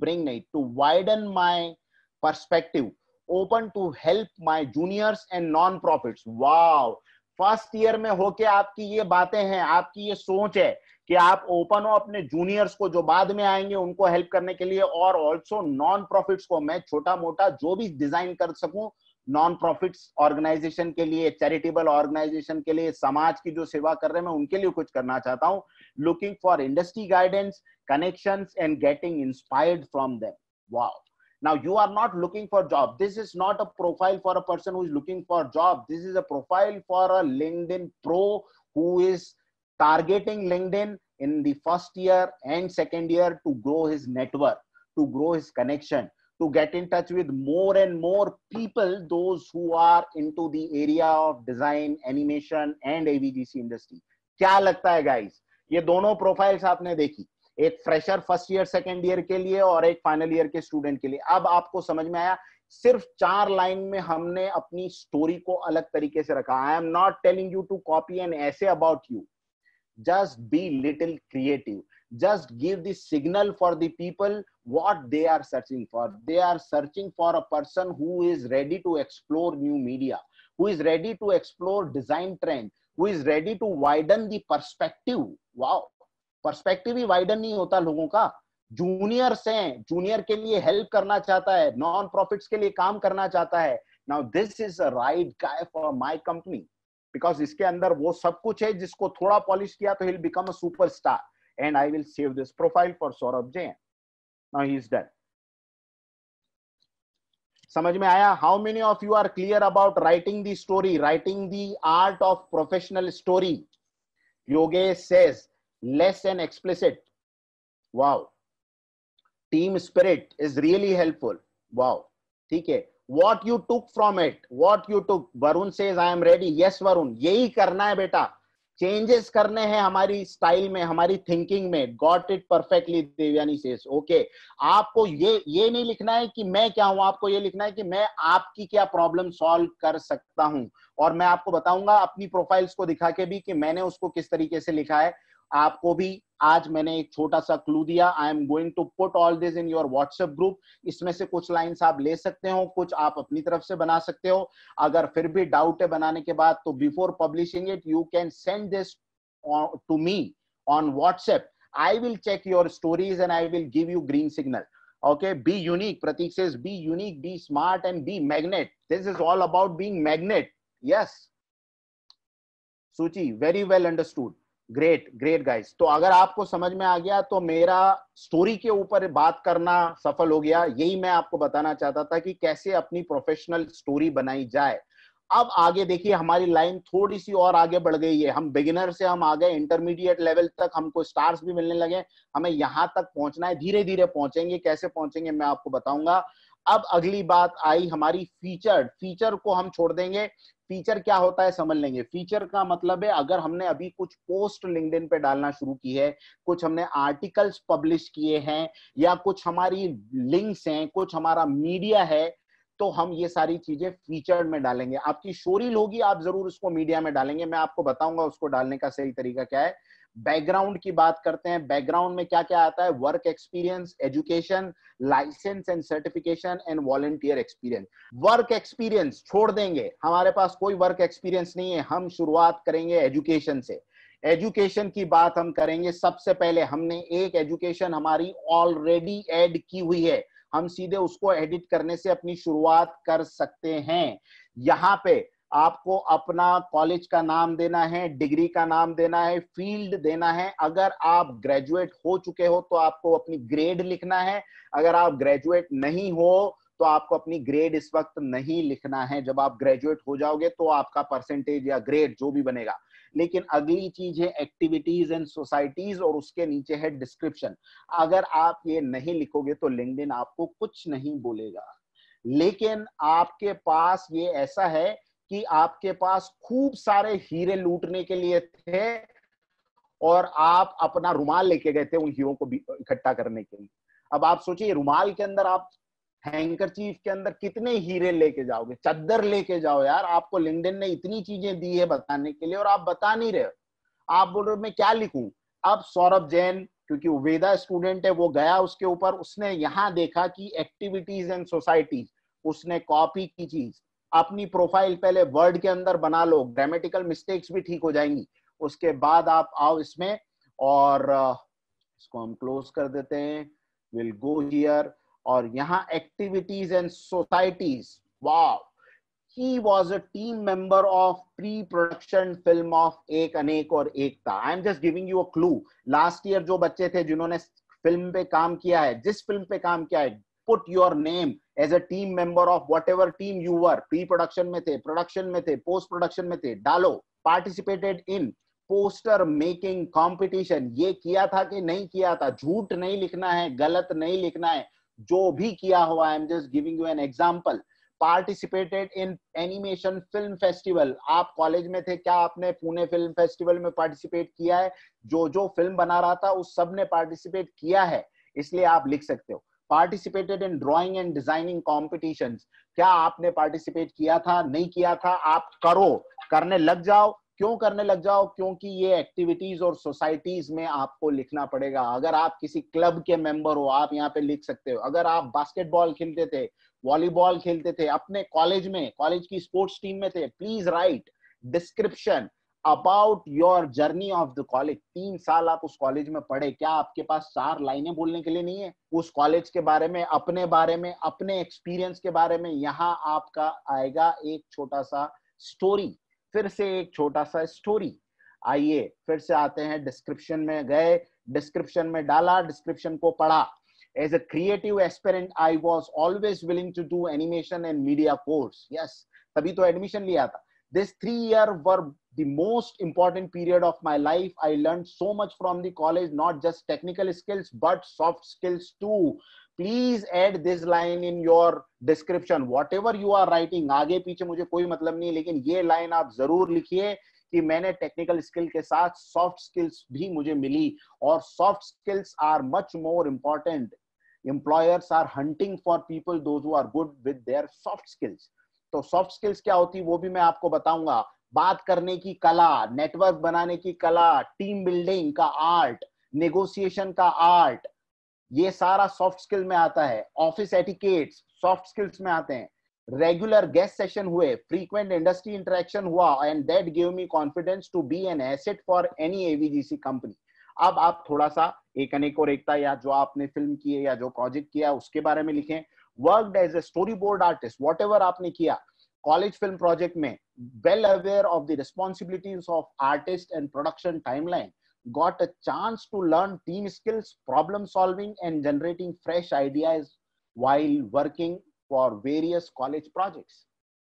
my perspective, open to help my juniors and non-profits. Wow! First year में होके आपकी ये बातें हैं, आपकी ये सोच है कि आप ओपन हो अपने जूनियर्स को जो बाद में आएंगे उनको हेल्प करने के लिए, और ऑल्सो नॉन प्रॉफिट्स को मैं छोटा मोटा जो भी डिजाइन कर सकूं नॉन प्रॉफिट्स ऑर्गेनाइजेशन के लिए, चैरिटेबल ऑर्गेनाइजेशन के लिए, समाज की जो सेवा कर रहे हैं मैं उनके लिए कुछ करना चाहता हूं. Looking for industry guidance, connections and getting inspired from them. Wow. Now you are not looking for job. This is not a profile for a person who is looking for job. This is a profile for a LinkedIn pro who is targeting LinkedIn in the first year and second year to grow his network, to grow his connection, to get in touch with more and more people, those who are into the area of design, animation and AVGC industry. क्या लगता है guys? ये दोनों profiles आपने देखी, एक fresher first year second year के लिए और एक फाइनल ईयर के स्टूडेंट के लिए. अब आपको समझ में आया? सिर्फ 4 लाइन में हमने अपनी स्टोरी को अलग तरीके से रखा. I am not telling you to copy an essay about you. Just be little creative. Just give the signal for the people what they are searching for. They are searching for a person who is ready to explore new media, who is ready to explore design trend, who is ready to widen the perspective. Wow. Perspective ही widen नहीं होता लोगों का. Juniors हैं, junior के लिए help करना चाहता है, नॉन प्रॉफिट्स के लिए काम करना चाहता है. Now this is a right guy for my company, because इसके अंदर वो सब कुछ है जिसको थोड़ा पॉलिश किया तो he will become a superstar. And I will save this profile for Saurabh Jain. Now he is done. समझ में आया? How many of you are clear about writing the story, writing the art of professional story? Yogesh says less and explicit. Wow. Team spirit is really helpful. Wow. ठीक है. What you took from it, what you took. Varun says I am ready. Yes Varun, यही करना है बेटा. Changes करने हैं हमारी style में, हमारी थिंकिंग में. Got it perfectly. Devyani says okay. आपको ये नहीं लिखना है कि मैं क्या हूं, आपको ये लिखना है कि मैं आपकी क्या प्रॉब्लम सॉल्व कर सकता हूं. और मैं आपको बताऊंगा अपनी प्रोफाइल्स को दिखा के भी कि मैंने उसको किस तरीके से लिखा है. आपको भी आज मैंने एक छोटा सा क्लू दिया. I am going to put all this in your WhatsApp group. इसमें से कुछ लाइंस आप ले सकते हो, कुछ आप अपनी तरफ से बना सकते हो. अगर फिर भी डाउट है बनाने के बाद, तो before publishing it you can send this to me on WhatsApp. I will check your stories and I will give you green signal. Okay, be unique. Pratik says be unique, be smart and be magnet. This is all about being magnet. Yes. Suchi, very well understood. Great great guys. तो अगर आपको समझ में आ गया तो मेरा story के ऊपर बात करना सफल हो गया. यही मैं आपको बताना चाहता था कि कैसे अपनी प्रोफेशनल स्टोरी बनाई जाए. अब आगे देखिए, हमारी लाइन थोड़ी सी और आगे बढ़ गई है. हम बिगिनर से हम आ गए इंटरमीडिएट लेवल तक, हमको स्टार्स भी मिलने लगे. हमें यहां तक पहुंचना है. धीरे धीरे पहुंचेंगे. कैसे पहुंचेंगे मैं आपको बताऊंगा. अब अगली बात आई हमारी फीचर. फीचर को हम छोड़ देंगे. फीचर क्या होता है समझ लेंगे. फीचर का मतलब है अगर हमने अभी कुछ पोस्ट लिंक्डइन पे डालना शुरू की है, कुछ हमने आर्टिकल्स पब्लिश किए हैं, या कुछ हमारी लिंक्स हैं, कुछ हमारा मीडिया है, तो हम ये सारी चीजें फीचर्ड में डालेंगे. आपकी शोरील होगी, आप जरूर उसको मीडिया में डालेंगे. मैं आपको बताऊंगा उसको डालने का सही तरीका क्या है. बैकग्राउंड की बात करते हैं. बैकग्राउंड में क्या क्या आता है. Work experience, education, licence and certification and volunteer experience. Work experience छोड़ देंगे, हमारे पास कोई वर्क एक्सपीरियंस नहीं है. हम शुरुआत करेंगे एजुकेशन से. एजुकेशन की बात हम करेंगे. सबसे पहले हमने एक एजुकेशन हमारी ऑलरेडी ऐड की हुई है, हम सीधे उसको एडिट करने से अपनी शुरुआत कर सकते हैं. यहां पे आपको अपना कॉलेज का नाम देना है, डिग्री का नाम देना है, फील्ड देना है. अगर आप ग्रेजुएट हो चुके हो तो आपको अपनी ग्रेड लिखना है. अगर आप ग्रेजुएट नहीं हो तो आपको अपनी ग्रेड इस वक्त नहीं लिखना है. जब आप ग्रेजुएट हो जाओगे तो आपका परसेंटेज या ग्रेड जो भी बनेगा. लेकिन अगली चीज है एक्टिविटीज एंड सोसाइटीज, और उसके नीचे है डिस्क्रिप्शन. अगर आप ये नहीं लिखोगे तो लिंक्डइन आपको कुछ नहीं बोलेगा. लेकिन आपके पास ये ऐसा है कि आपके पास खूब सारे हीरे लूटने के लिए थे और आप अपना रुमाल लेके गए थे उन हीरों को इकट्ठा करने के लिए. अब आप सोचिए, रुमाल के अंदर आप, हैंकरचीफ के अंदर कितने हीरे लेके जाओगे. चद्दर लेके जाओ यार. आपको लिंक्डइन ने इतनी चीजें दी है बताने के लिए और आप बता नहीं रहे हो. आप बोल रहे हो मैं क्या लिखूं. अब सौरभ जैन, क्योंकि वो वेदा स्टूडेंट है, वो गया उसके ऊपर, उसने यहां देखा कि एक्टिविटीज एंड सोसाइटीज, उसने कॉपी की चीज अपनी प्रोफाइल पहले वर्ड के अंदर बना लो. ग्रामेटिकल मिस्टेक्स भी ठीक हो जाएंगी. उसके बाद आप आओ इसमें, और इसको हम क्लोज कर देते हैं. विल गो हियर, और यहाँ activities and societies. Wow, he was a team member of pre-production film of एक अनेक और एकता. I am just giving you a clue. Last year जो बच्चे थे जिन्होंने फिल्म पे काम किया है, जिस फिल्म पे काम किया है, put your name as a team member of whatever team you were. Pre-production में थे, प्रोडक्शन में थे, पोस्ट प्रोडक्शन में थे, डालो. Participated in poster making competition. ये किया था कि नहीं किया था. झूठ नहीं लिखना है, गलत नहीं लिखना है. जो भी किया हुआ, I am just giving you an example. Participated in animation film festival. आप कॉलेज में थे, क्या आपने पुणे फिल्म फेस्टिवल में पार्टिसिपेट किया है. जो जो फिल्म बना रहा था उस सब ने पार्टिसिपेट किया है, इसलिए आप लिख सकते हो. Participated in drawing and designing competitions. क्या आपने पार्टिसिपेट किया था, नहीं किया था. आप करो, करने लग जाओ. क्यों करने लग जाओ, क्योंकि ये एक्टिविटीज और सोसाइटीज में आपको लिखना पड़ेगा. अगर आप किसी क्लब के मेंबर हो, आप यहाँ पे लिख सकते हो. अगर आप बास्केटबॉल खेलते थे, वॉलीबॉल खेलते थे, अपने कॉलेज में, कॉलेज की स्पोर्ट्स टीम में थे, please write description about your journey of the college. 3 साल आप उस कॉलेज में पढ़े, क्या आपके पास 4 लाइनें बोलने के लिए नहीं है. उस कॉलेज के बारे में, अपने बारे में, अपने एक्सपीरियंस के बारे में यहाँ आपका आएगा एक छोटा सा स्टोरी. फिर से एक छोटा सा स्टोरी. आइए फिर से आते हैं. डिस्क्रिप्शन में गए, डिस्क्रिप्शन में डाला, डिस्क्रिप्शन को पढ़ा. As a creative aspirant, I was always willing to do animation and media course. Yes, तभी तो एडमिशन लिया था. This 3 year were the most important period of my life. I learned so much from the college, not just technical skills but soft skills too. Please add this line in your description. Whatever you are writing, आगे पीछे मुझे कोई मतलब नहीं, लेकिन ये line आप जरूर लिखिए कि मैंने टेक्निकल स्किल के साथ सॉफ्ट स्किल्स भी मुझे मिली, और soft skills are much more important. Employers are hunting for people those who are good with their soft skills. तो सॉफ्ट स्किल्स क्या होती है वो भी मैं आपको बताऊंगा. बात करने की कला, नेटवर्क बनाने की कला, टीम बिल्डिंग का आर्ट, नेगोशिएशन का आर्ट, ये सारा सॉफ्ट स्किल में आता है. ऑफिस एटिकेट्स सॉफ्ट स्किल्स में आते हैं. रेगुलर गेस्ट सेशन हुए, फ्रीक्वेंट इंडस्ट्री इंटरेक्शन हुआ, and that give me confidence to be an asset for any AVGC company. अब आप थोड़ा सा एक अनेक और एकता या जो आपने फिल्म की है या जो प्रोजेक्ट किया उसके बारे में लिखें. Worked as a story board artist, what आपने किया कॉलेज फिल्म प्रोजेक्ट में, well aware of the responsibilities of artist and production timeline, got a chance to learn team skills, problem solving, and generating fresh ideas while working for various college projects.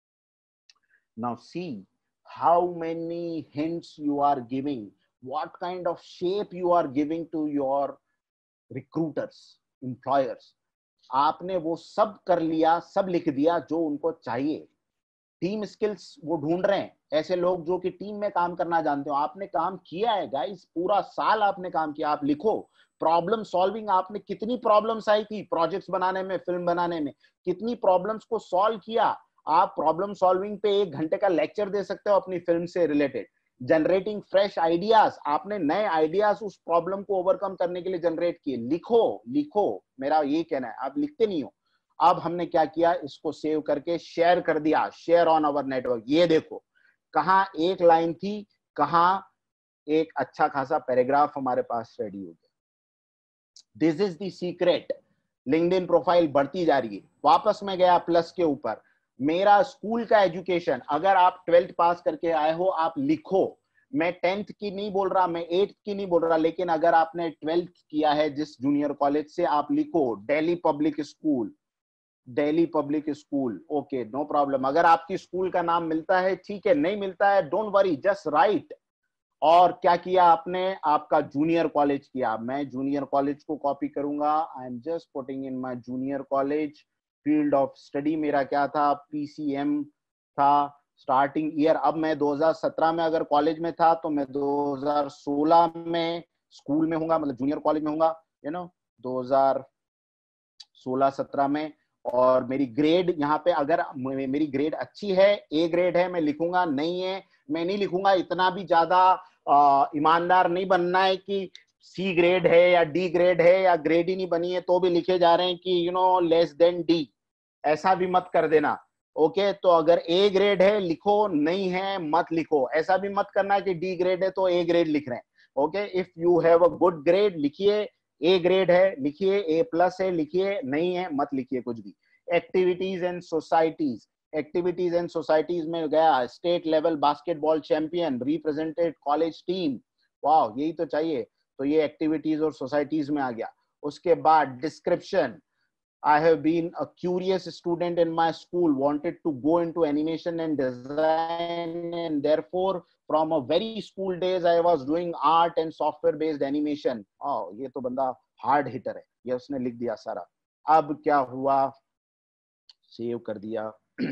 Now see how many hints you are giving, what kind of shape you are giving to your recruiters, employers. आपने वो सब कर लिया, सब लिख दिया जो उनको चाहिए. टीम स्किल्स वो ढूंढ रहे हैं, ऐसे लोग जो कि टीम में काम करना जानते हो. आपने काम किया है गाइस, पूरा साल आपने काम किया. आप लिखो प्रॉब्लम सॉल्विंग, आपने कितनी प्रॉब्लम्स आई थी प्रोजेक्ट्स बनाने में, फिल्म बनाने में, कितनी प्रॉब्लम्स को सॉल्व किया. आप प्रॉब्लम सॉल्विंग पे 1 घंटे का लेक्चर दे सकते हो अपनी फिल्म से रिलेटेड. जनरेटिंग फ्रेश आइडियाज, आपने नए आइडियाज उस प्रॉब्लम को ओवरकम करने के लिए जनरेट किए. लिखो लिखो, मेरा ये कहना है, आप लिखते नहीं हो. अब हमने क्या किया, इसको सेव करके शेयर कर दिया, शेयर ऑन आवर नेटवर्क. ये देखो कहाँ एक लाइन थी, कहाँ एक अच्छा खासा पैराग्राफ हमारे पास रेडी हो गया. This is the secret. LinkedIn profile बढ़ती जा रही है. वापस में गया प्लस के ऊपर, मेरा स्कूल का एजुकेशन, अगर आप 12th पास करके आए हो आप लिखो. मैं 10th की नहीं बोल रहा, मैं 8th की नहीं बोल रहा, लेकिन अगर आपने 12th किया है जिस जूनियर कॉलेज से, आप लिखो Delhi public school, Delhi public school. Okay, no problem. अगर आपकी स्कूल का नाम मिलता है ठीक है, नहीं मिलता है डोंट वरी, जस्ट राइट. और क्या किया आपने, आपका जूनियर कॉलेज किया. मैं जूनियर कॉलेज को कॉपी करूंगा. I am just putting in my junior college. Field of study मेरा क्या था, पीसीएम था. स्टार्टिंग ईयर, अब मैं 2017 में अगर कॉलेज में था तो मैं 2016 में स्कूल में होऊंगा, मतलब जूनियर कॉलेज में होऊंगा, 2016-17 में. और मेरी ग्रेड यहाँ पे, अगर मेरी ग्रेड अच्छी है, ए ग्रेड है, मैं लिखूंगा. नहीं है, मैं नहीं लिखूंगा. इतना भी ज्यादा ईमानदार नहीं बनना है कि सी ग्रेड है या डी ग्रेड है या ग्रेड ही नहीं बनी है तो भी लिखे जा रहे हैं कि लेस देन डी. ऐसा भी मत कर देना. ओके, तो अगर ए ग्रेड है लिखो, नहीं है मत लिखो. ऐसा भी मत करना कि डी ग्रेड है तो ए ग्रेड लिख रहे हैं. Okay, if you have a good grade लिखिए, ए ग्रेड है लिखिए, ए प्लस है लिखिए, नहीं है मत लिखिए कुछ भी. Activities and societies, activities and societies में गया, state level basketball champion, represented college team. वाह, यही तो चाहिए. तो ये एक्टिविटीज और सोसाइटीज में आ गया. उसके बाद description, I have been a curious student in my school, wanted to go into animation and design, and therefore from a very school days I was doing art and software based animation. Oh, ये तो बंदा hard hitter है, ये उसने लिख दिया सारा. अब क्या हुआ, सेव कर दिया.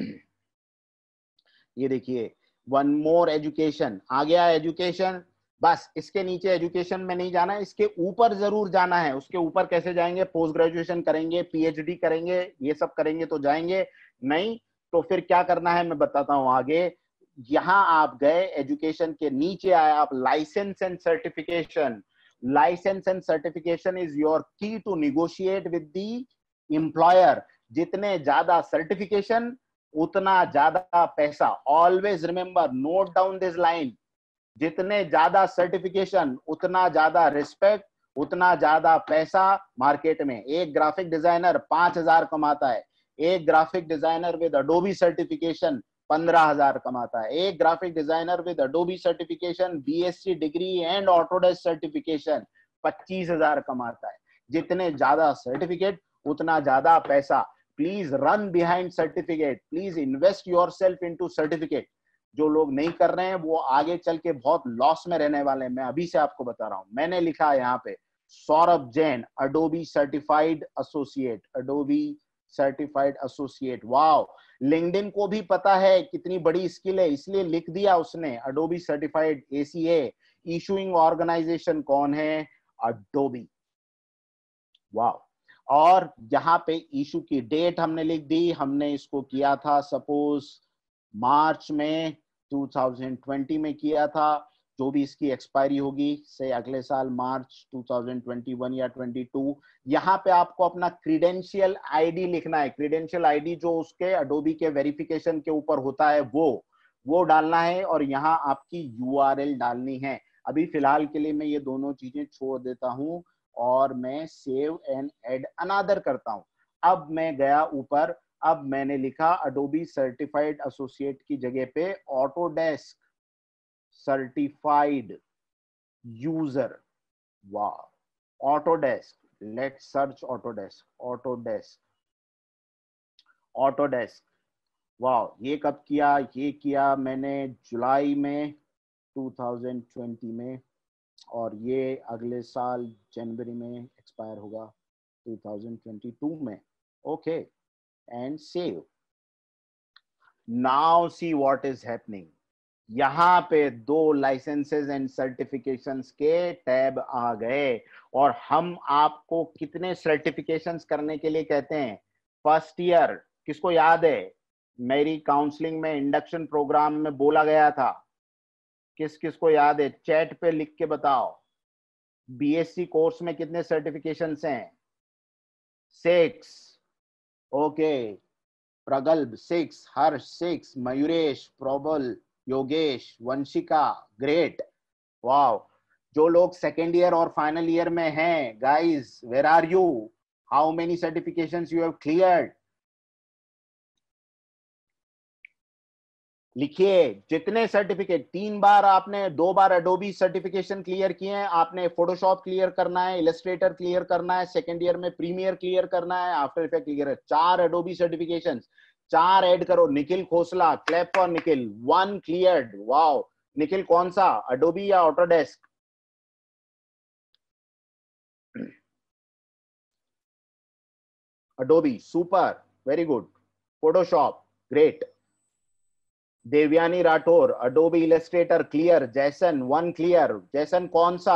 ये देखिए, वन मोर एजुकेशन आ गया. एजुकेशन, बस इसके नीचे एजुकेशन में नहीं जाना है, इसके ऊपर जरूर जाना है. उसके ऊपर कैसे जाएंगे, पोस्ट ग्रेजुएशन करेंगे, पीएचडी करेंगे, ये सब करेंगे तो जाएंगे. नहीं तो फिर क्या करना है मैं बताता हूं आगे. यहां आप गए, एजुकेशन के नीचे आए आप, licence and certification. Licence and certification is your key to negotiate with the employer. जितने ज्यादा सर्टिफिकेशन उतना ज्यादा पैसा. Always remember, note down this line. जितने ज्यादा सर्टिफिकेशन उतना ज्यादा रिस्पेक्ट, उतना ज्यादा पैसा मार्केट में. एक ग्राफिक डिजाइनर 5,000 कमाता है. एक graphic designer with Adobe certification 15,000 कमाता है. एक graphic designer with Adobe certification, BSc degree and Autodesk certification 25,000 कमाता है. जितने ज्यादा सर्टिफिकेट उतना ज्यादा पैसा. Please run behind certificate. Please invest yourself into certificate. जो लोग नहीं कर रहे हैं वो आगे चल के बहुत लॉस में रहने वाले हैं, मैं अभी से आपको बता रहा हूं। मैंने लिखा है यहाँ पे Saurabh Jain, Adobe certified associate, Adobe certified associate. Wow, LinkedIn को भी पता है कितनी बड़ी स्किल है, इसलिए लिख दिया उसने Adobe certified ACA. Issuing organisation कौन है? अडोबी। वाओ, और यहाँ पे इशू की डेट हमने लिख दी, हमने इसको किया था सपोज मार्च में 2020 में किया था, जो भी इसकी एक्सपायरी होगी से अगले साल मार्च 2021 या 22। यहाँ पे आपको अपना क्रीडेंशियल आईडी लिखना है, क्रीडेंशियल आईडी जो उसके अडोबी के वेरिफिकेशन के ऊपर होता है वो डालना है, और यहाँ आपकी यूआरएल डालनी है। अभी फिलहाल के लिए मैं ये दोनों चीजें छोड़ देता हूँ और मैं सेव एंड ऐड अनदर करता हूं। अब मैं गया ऊपर, अब मैंने लिखा अडोबी सर्टिफाइड एसोसिएट की जगह पे Autodesk certified user. Wow, Autodesk, let's search Autodesk, Autodesk. वाह, ये कब किया? ये किया मैंने जुलाई में 2020 में, और ये अगले साल जनवरी में एक्सपायर होगा 2022 में। Okay, and save. Now see what is happening. यहाँ पे 2 लाइसेंसेस एंड सर्टिफिकेशंस के टैब आ गए, और हम आपको कितने सर्टिफिकेशंस करने के लिए कहते हैं? फर्स्ट ईयर, किसको याद है? मेरी काउंसलिंग में इंडक्शन प्रोग्राम में बोला गया था, किस किस को याद है? चैट पे लिख के बताओ। बीएससी कोर्स में कितने सर्टिफिकेशंस हैं? 6। ओके, प्रगल्भ 6, हर्ष 6, मयूरेश, प्रबल, योगेश, वंशिका, ग्रेट। वाओ, जो लोग सेकेंड ईयर और फाइनल ईयर में हैं, guys where are you? How many certifications you have cleared? लिखिए जितने सर्टिफिकेट, 3 बार आपने, 2 बार एडोबी सर्टिफिकेशन क्लियर किए हैं, आपने फोटोशॉप क्लियर करना है, इलस्ट्रेटर क्लियर करना है, सेकंड ईयर में प्रीमियर क्लियर करना है, आफ्टर इफेक्ट क्लियर है। 4 एडोबी सर्टिफिकेशन, 4 ऐड करो। Nikhil Khosla, clap for Nikhil, 1 cleared. Wow, Nikhil कौन सा, एडोबी या Autodesk? Adobe, super, very good. Photoshop, great. Devyani Rathore, Adobe Illustrator clear. Jason 1 clear. Jason कौन सा?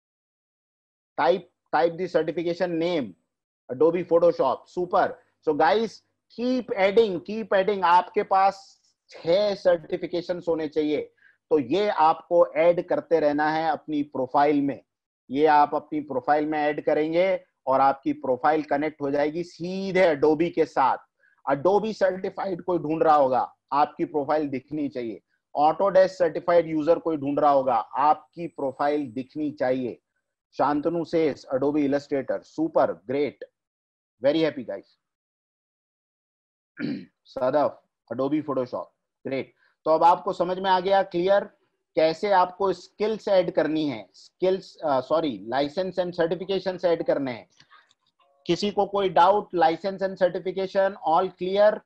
Type the certification name, Adobe Photoshop, super. So guys keep adding. आपके पास 6 certification होने चाहिए, तो ये आपको ऐड करते रहना है अपनी प्रोफाइल में। ये आप अपनी प्रोफाइल में ऐड करेंगे और आपकी प्रोफाइल कनेक्ट हो जाएगी सीधे अडोबी के साथ। अडोबी सर्टिफाइड कोई ढूंढ रहा होगा, आपकी प्रोफाइल दिखनी चाहिए। ऑटोडेस्क सर्टिफाइड यूजर कोई ढूंढ रहा होगा, आपकी प्रोफाइल दिखनी चाहिए। शांतनु सेस, Adobe Illustrator, super, great, very happy guys. Sadaf, Adobe Photoshop, great. तो अब आपको समझ में आ गया क्लियर कैसे आपको स्किल्स ऐड करनी है, लाइसेंस एंड सर्टिफिकेशन ऐड करने हैं। किसी को कोई doubt? Licence and certification all clear?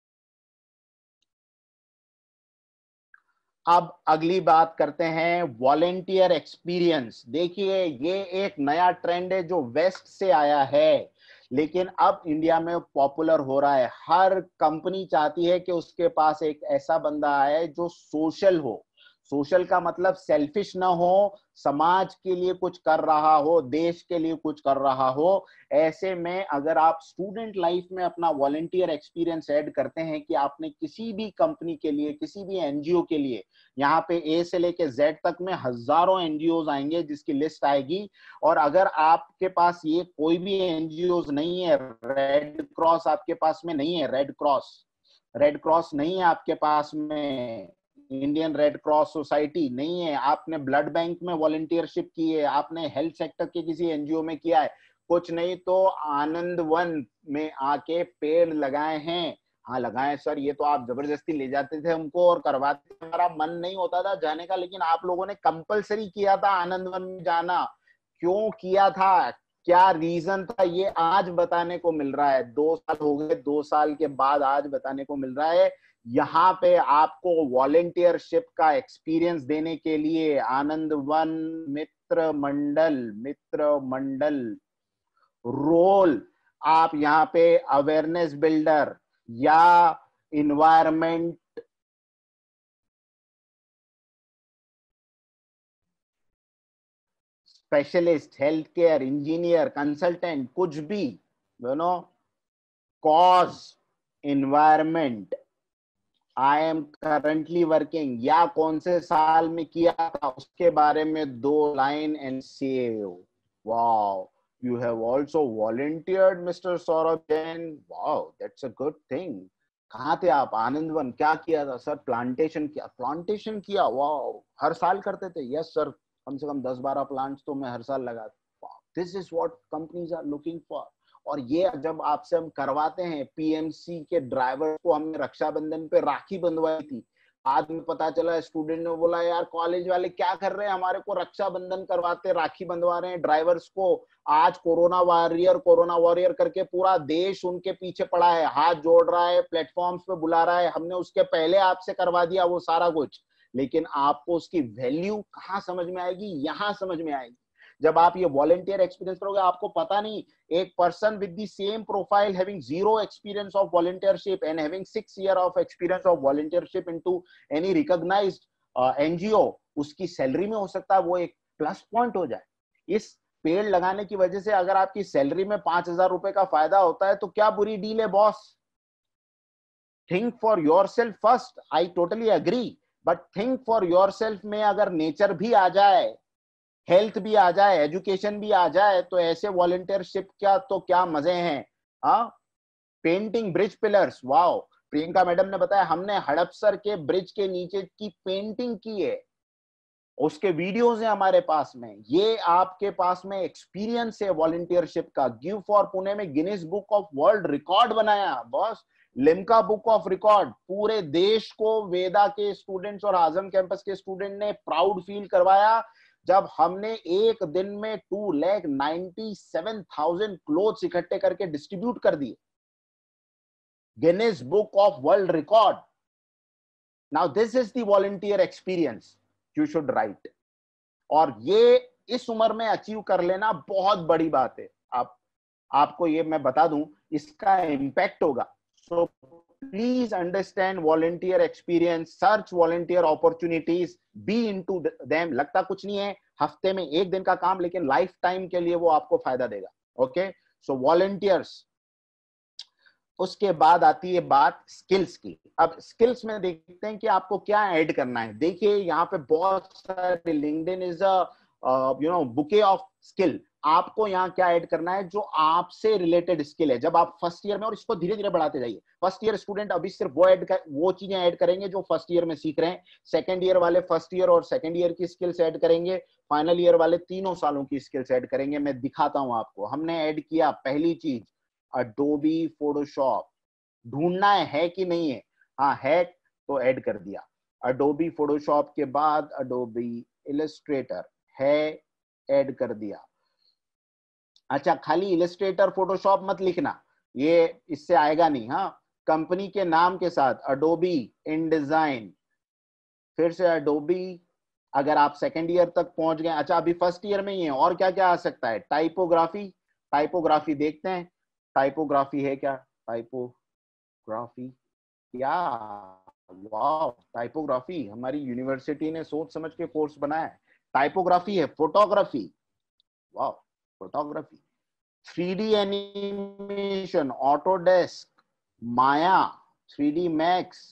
अब अगली बात करते हैं वॉलेंटियर एक्सपीरियंस। देखिए ये एक नया ट्रेंड है जो वेस्ट से आया है, लेकिन अब इंडिया में पॉपुलर हो रहा है। हर कंपनी चाहती है कि उसके पास एक ऐसा बंदा आए जो सोशल हो। सोशल का मतलब सेल्फिश ना हो, समाज के लिए कुछ कर रहा हो, देश के लिए कुछ कर रहा हो। ऐसे में अगर आप स्टूडेंट लाइफ में अपना वॉलेंटियर एक्सपीरियंस ऐड करते हैं कि आपने किसी भी कंपनी के लिए, किसी भी एनजीओ के लिए, यहाँ पे ए से लेके जेड तक में हजारों एनजीओ आएंगे जिसकी लिस्ट आएगी, और अगर आपके पास ये कोई भी एनजीओ नहीं है, रेड क्रॉस आपके पास में नहीं है, रेड क्रॉस नहीं है आपके पास में, इंडियन रेड क्रॉस सोसाइटी नहीं है, आपने ब्लड बैंक में वॉलंटियरशिप की है, आपने हेल्थ सेक्टर के किसी एनजीओ में किया है, कुछ नहीं तो आनंद वन में आके पेड़ लगाए हैं। हाँ लगाए सर, ये तो आप जबरदस्ती ले जाते थे हमको और करवाते, हमारा मन नहीं होता था जाने का, लेकिन आप लोगों ने कंपलसरी किया था आनंद वन में जाना। क्यों किया था, क्या रीजन था, ये आज बताने को मिल रहा है। 2 साल हो गए, 2 साल के बाद आज बताने को मिल रहा है यहाँ पे आपको वॉलेंटियरशिप का एक्सपीरियंस देने के लिए आनंदवन मित्र मंडल रोल, आप यहाँ पे अवेयरनेस बिल्डर या environment specialist, health care engineer, consultant, कुछ भी, you know, cause, environment, I am currently working, या कौन से साल में किया था उसके बारे में 2 line and save. Wow, you have also volunteered, Mr. Saurabh Jain. Wow, that's a good thing. कहाँ थे आप? आनंदवन। क्या किया था सर? प्लांटेशन किया। प्लांटेशन किया, वाओ। हर साल करते थे? यस सर, कम से कम 10-12 प्लांट्स तो मैं हर साल लगाता। This is what companies are looking for. और ये जब आपसे हम करवाते हैं, पीएमसी के ड्राइवर को हमने रक्षाबंधन पे राखी बंधवाई थी, बाद में पता चला, स्टूडेंट ने बोला यार कॉलेज वाले क्या कर रहे हैं, हमारे को रक्षाबंधन करवाते राखी बंधवा रहे हैं ड्राइवर्स को। आज कोरोना वॉरियर करके पूरा देश उनके पीछे पड़ा है, हाथ जोड़ रहा है, प्लेटफॉर्म्स पे बुला रहा है। हमने उसके पहले आपसे करवा दिया वो सारा कुछ, लेकिन आपको उसकी वैल्यू कहाँ समझ में आएगी? यहाँ समझ में आएगी जब आप ये वॉलंटियर एक्सपीरियंस करोगे। आपको पता नहीं, एक person with the same profile having 0 experience of volunteership and having 6 years of experience of volunteership into any recognised NGO, उसकी सैलरी में हो सकता है वो एक प्लस पॉइंट हो जाए। इस पेड़ लगाने की वजह से अगर आपकी सैलरी में 5,000 रुपए का फायदा होता है तो क्या बुरी डील है boss? Think for yourself first, I totally agree, but think for yourself में अगर नेचर भी आ जाए, हेल्थ भी आ जाए, एजुकेशन भी आ जाए, तो ऐसे वॉलंटियरशिप क्या तो क्या मजे हैं। हाँ, painting bridge pillars, wow. Priyanka madam ने बताया हमने हड़पसर के ब्रिज के नीचे की पेंटिंग की है, उसके वीडियोस हैं हमारे पास में। ये आपके पास में एक्सपीरियंस है वॉलंटियरशिप का। गिव फॉर पुणे में Guinness book of world record बनाया boss, Limca book of record. पूरे देश को वेदा के स्टूडेंट्स और आजम कैंपस के स्टूडेंट ने प्राउड फील करवाया जब हमने एक दिन में 2,97,000 क्लोथ्स इकट्ठे करके डिस्ट्रीब्यूट कर दिए। Guinness book of world record. Now this is the volunteer experience you should write. और ये इस उम्र में अचीव कर लेना बहुत बड़ी बात है। आपको ये मैं बता दूं, इसका इम्पैक्ट होगा। So please understand volunteer experience, search volunteer opportunities, be into them. लगता कुछ नहीं है, हफ्ते में 1 दिन का काम, लेकिन लाइफ टाइम के लिए वो आपको फायदा देगा। Okay, so volunteers. उसके बाद आती है बात स्किल्स की। अब स्किल्स में देखते हैं कि आपको क्या ऐड करना है। देखिए यहाँ पे बहुत सारे, LinkedIn is a bouquet of skill. आपको यहाँ क्या ऐड करना है जो आपसे रिलेटेड स्किल है। जब आप फर्स्ट ईयर में, और इसको धीरे धीरे बढ़ाते जाइए, फर्स्ट ईयर स्टूडेंट अभी सिर्फ वो चीजें ऐड करेंगे जो फर्स्ट ईयर में सीख रहे हैं। सेकंड ईयर वाले फर्स्ट ईयर और सेकंड ईयर की स्किल्स ऐड करेंगे। फाइनल ईयर वाले 3 सालों की स्किल्स ऐड करेंगे। मैं दिखाता हूं आपको। हमने ऐड किया पहली चीज, अडोबी फोटोशॉप। ढूंढना है कि नहीं है, हाँ है तो ऐड कर दिया। अडोबी फोटोशॉप के बाद अडोबी इलस्ट्रेटर है, ऐड कर दिया। अच्छा, खाली इलस्ट्रेटर फोटोशॉप मत लिखना, ये इससे आएगा नहीं। हाँ, कंपनी के नाम के साथ अडोबी इन डिजाइन, फिर से अडोबी। अगर आप सेकेंड ईयर तक पहुंच गए, अच्छा अभी फर्स्ट ईयर में ही है, और क्या क्या आ सकता है? टाइपोग्राफी। टाइपोग्राफी देखते हैं, टाइपोग्राफी है क्या? टाइपोग्राफी क्या? वाह, टाइपोग्राफी हमारी यूनिवर्सिटी ने सोच समझ के कोर्स बनाया है। टाइपोग्राफी है। फोटोग्राफी, वाह, photography. 3D animation, Autodesk, Maya, 3D Max.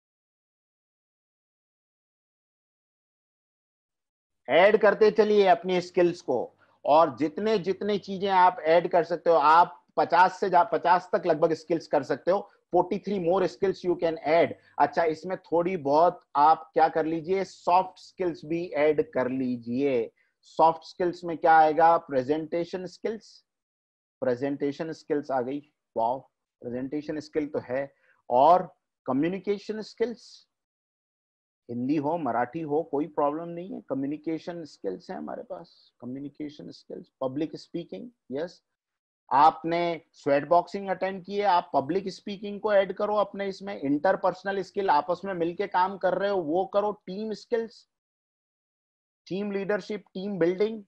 Add करते चलिए अपनी स्किल्स को, और जितने जितने चीजें आप ऐड कर सकते हो, आप 50 तक लगभग स्किल्स कर सकते हो। 43 more skills you can add. अच्छा, इसमें थोड़ी बहुत आप क्या कर लीजिए, सॉफ्ट स्किल्स भी ऐड कर लीजिए। सॉफ्ट स्किल्स में क्या आएगा? Presentation skills. प्रेजेंटेशन स्किल्स आ गई, वाओ, प्रेजेंटेशन स्किल तो है। और कम्युनिकेशन स्किल्स, हिंदी हो मराठी हो कोई प्रॉब्लम नहीं है, कम्युनिकेशन स्किल्स है हमारे पास। Communication skills, public speaking, yes. आपने स्वेट बॉक्सिंग अटेंड की है, आप पब्लिक स्पीकिंग को ऐड करो अपने इसमें, इंटरपर्सनल स्किल, आपस में मिलके काम कर रहे हो वो करो, team skills, team leadership, team building.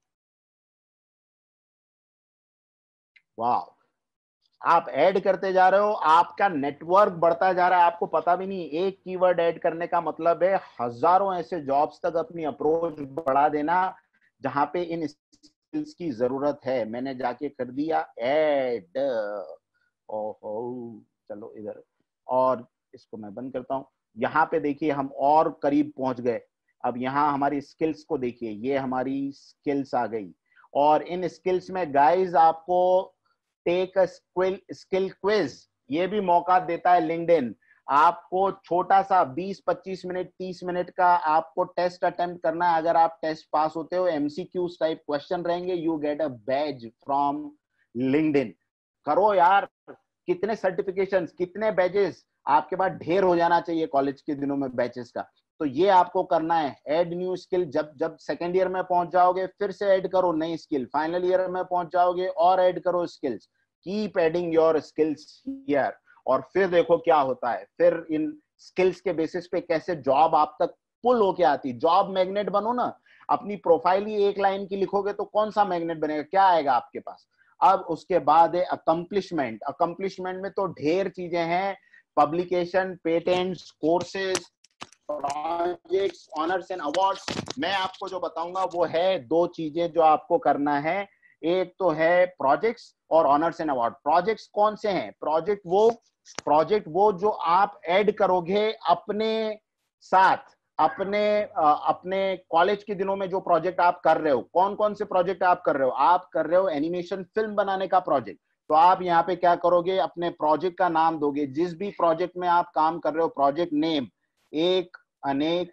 वाह, आप ऐड करते जा रहे हो, आपका नेटवर्क बढ़ता जा रहा है, आपको पता भी नहीं। एक कीवर्ड ऐड करने का मतलब है हजारों ऐसे जॉब्स तक अपनी अप्रोच बढ़ा देना जहां पे इन स्किल्स की जरूरत है। मैंने जाके कर दिया ऐड। ओहो, चलो इधर, और इसको मैं बंद करता हूं। यहाँ पे देखिए हम और करीब पहुंच गए। अब यहाँ हमारी स्किल्स को देखिए, ये हमारी स्किल्स आ गई। और इन स्किल्स में गाइस आपको टेक अ स्किल क्विज, ये भी मौका देता है लिंक्डइन। आपको छोटा सा 20-25 मिनट 30 मिनट का आपको टेस्ट अटेम्प्ट करना है। अगर आप टेस्ट पास होते हो, एमसीक्यूज टाइप क्वेश्चन रहेंगे, you get a badge from LinkedIn. करो यार, कितने सर्टिफिकेशंस, कितने बैचेस आपके पास ढेर हो जाना चाहिए कॉलेज के दिनों में बैचेस का। तो ये आपको करना है, ऐड न्यू स्किल। जब जब सेकेंड ईयर में पहुंच जाओगे फिर से ऐड करो नई स्किल, फाइनल ईयर में पहुंच जाओगे और ऐड करो skills. Keep adding your skills here. और फिर देखो क्या होता है, फिर इन स्किल्स के बेसिस पे कैसे जॉब आप तक पुल होके आती। जॉब मैग्नेट बनो ना, अपनी प्रोफाइल ही एक लाइन की लिखोगे तो कौन सा मैग्नेट बनेगा, क्या आएगा आपके पास। अब उसके बाद है अकम्पलिशमेंट। अकम्पलिशमेंट में तो ढेर चीजें हैं, publication, patents, courses, projects, honours and awards. मैं आपको जो बताऊंगा वो है दो चीजें जो आपको करना है। एक तो है प्रोजेक्ट्स और ऑनर्स एंड अवार्ड। प्रोजेक्ट्स कौन से हैं? प्रोजेक्ट वो जो आप ऐड करोगे अपने साथ, अपने कॉलेज के दिनों में जो प्रोजेक्ट आप कर रहे हो। कौन कौन से प्रोजेक्ट आप कर रहे हो? आप कर रहे हो एनिमेशन फिल्म बनाने का प्रोजेक्ट, तो आप यहाँ पे क्या करोगे, अपने प्रोजेक्ट का नाम दोगे। जिस भी प्रोजेक्ट में आप काम कर रहे हो, प्रोजेक्ट नेम एक, अनेक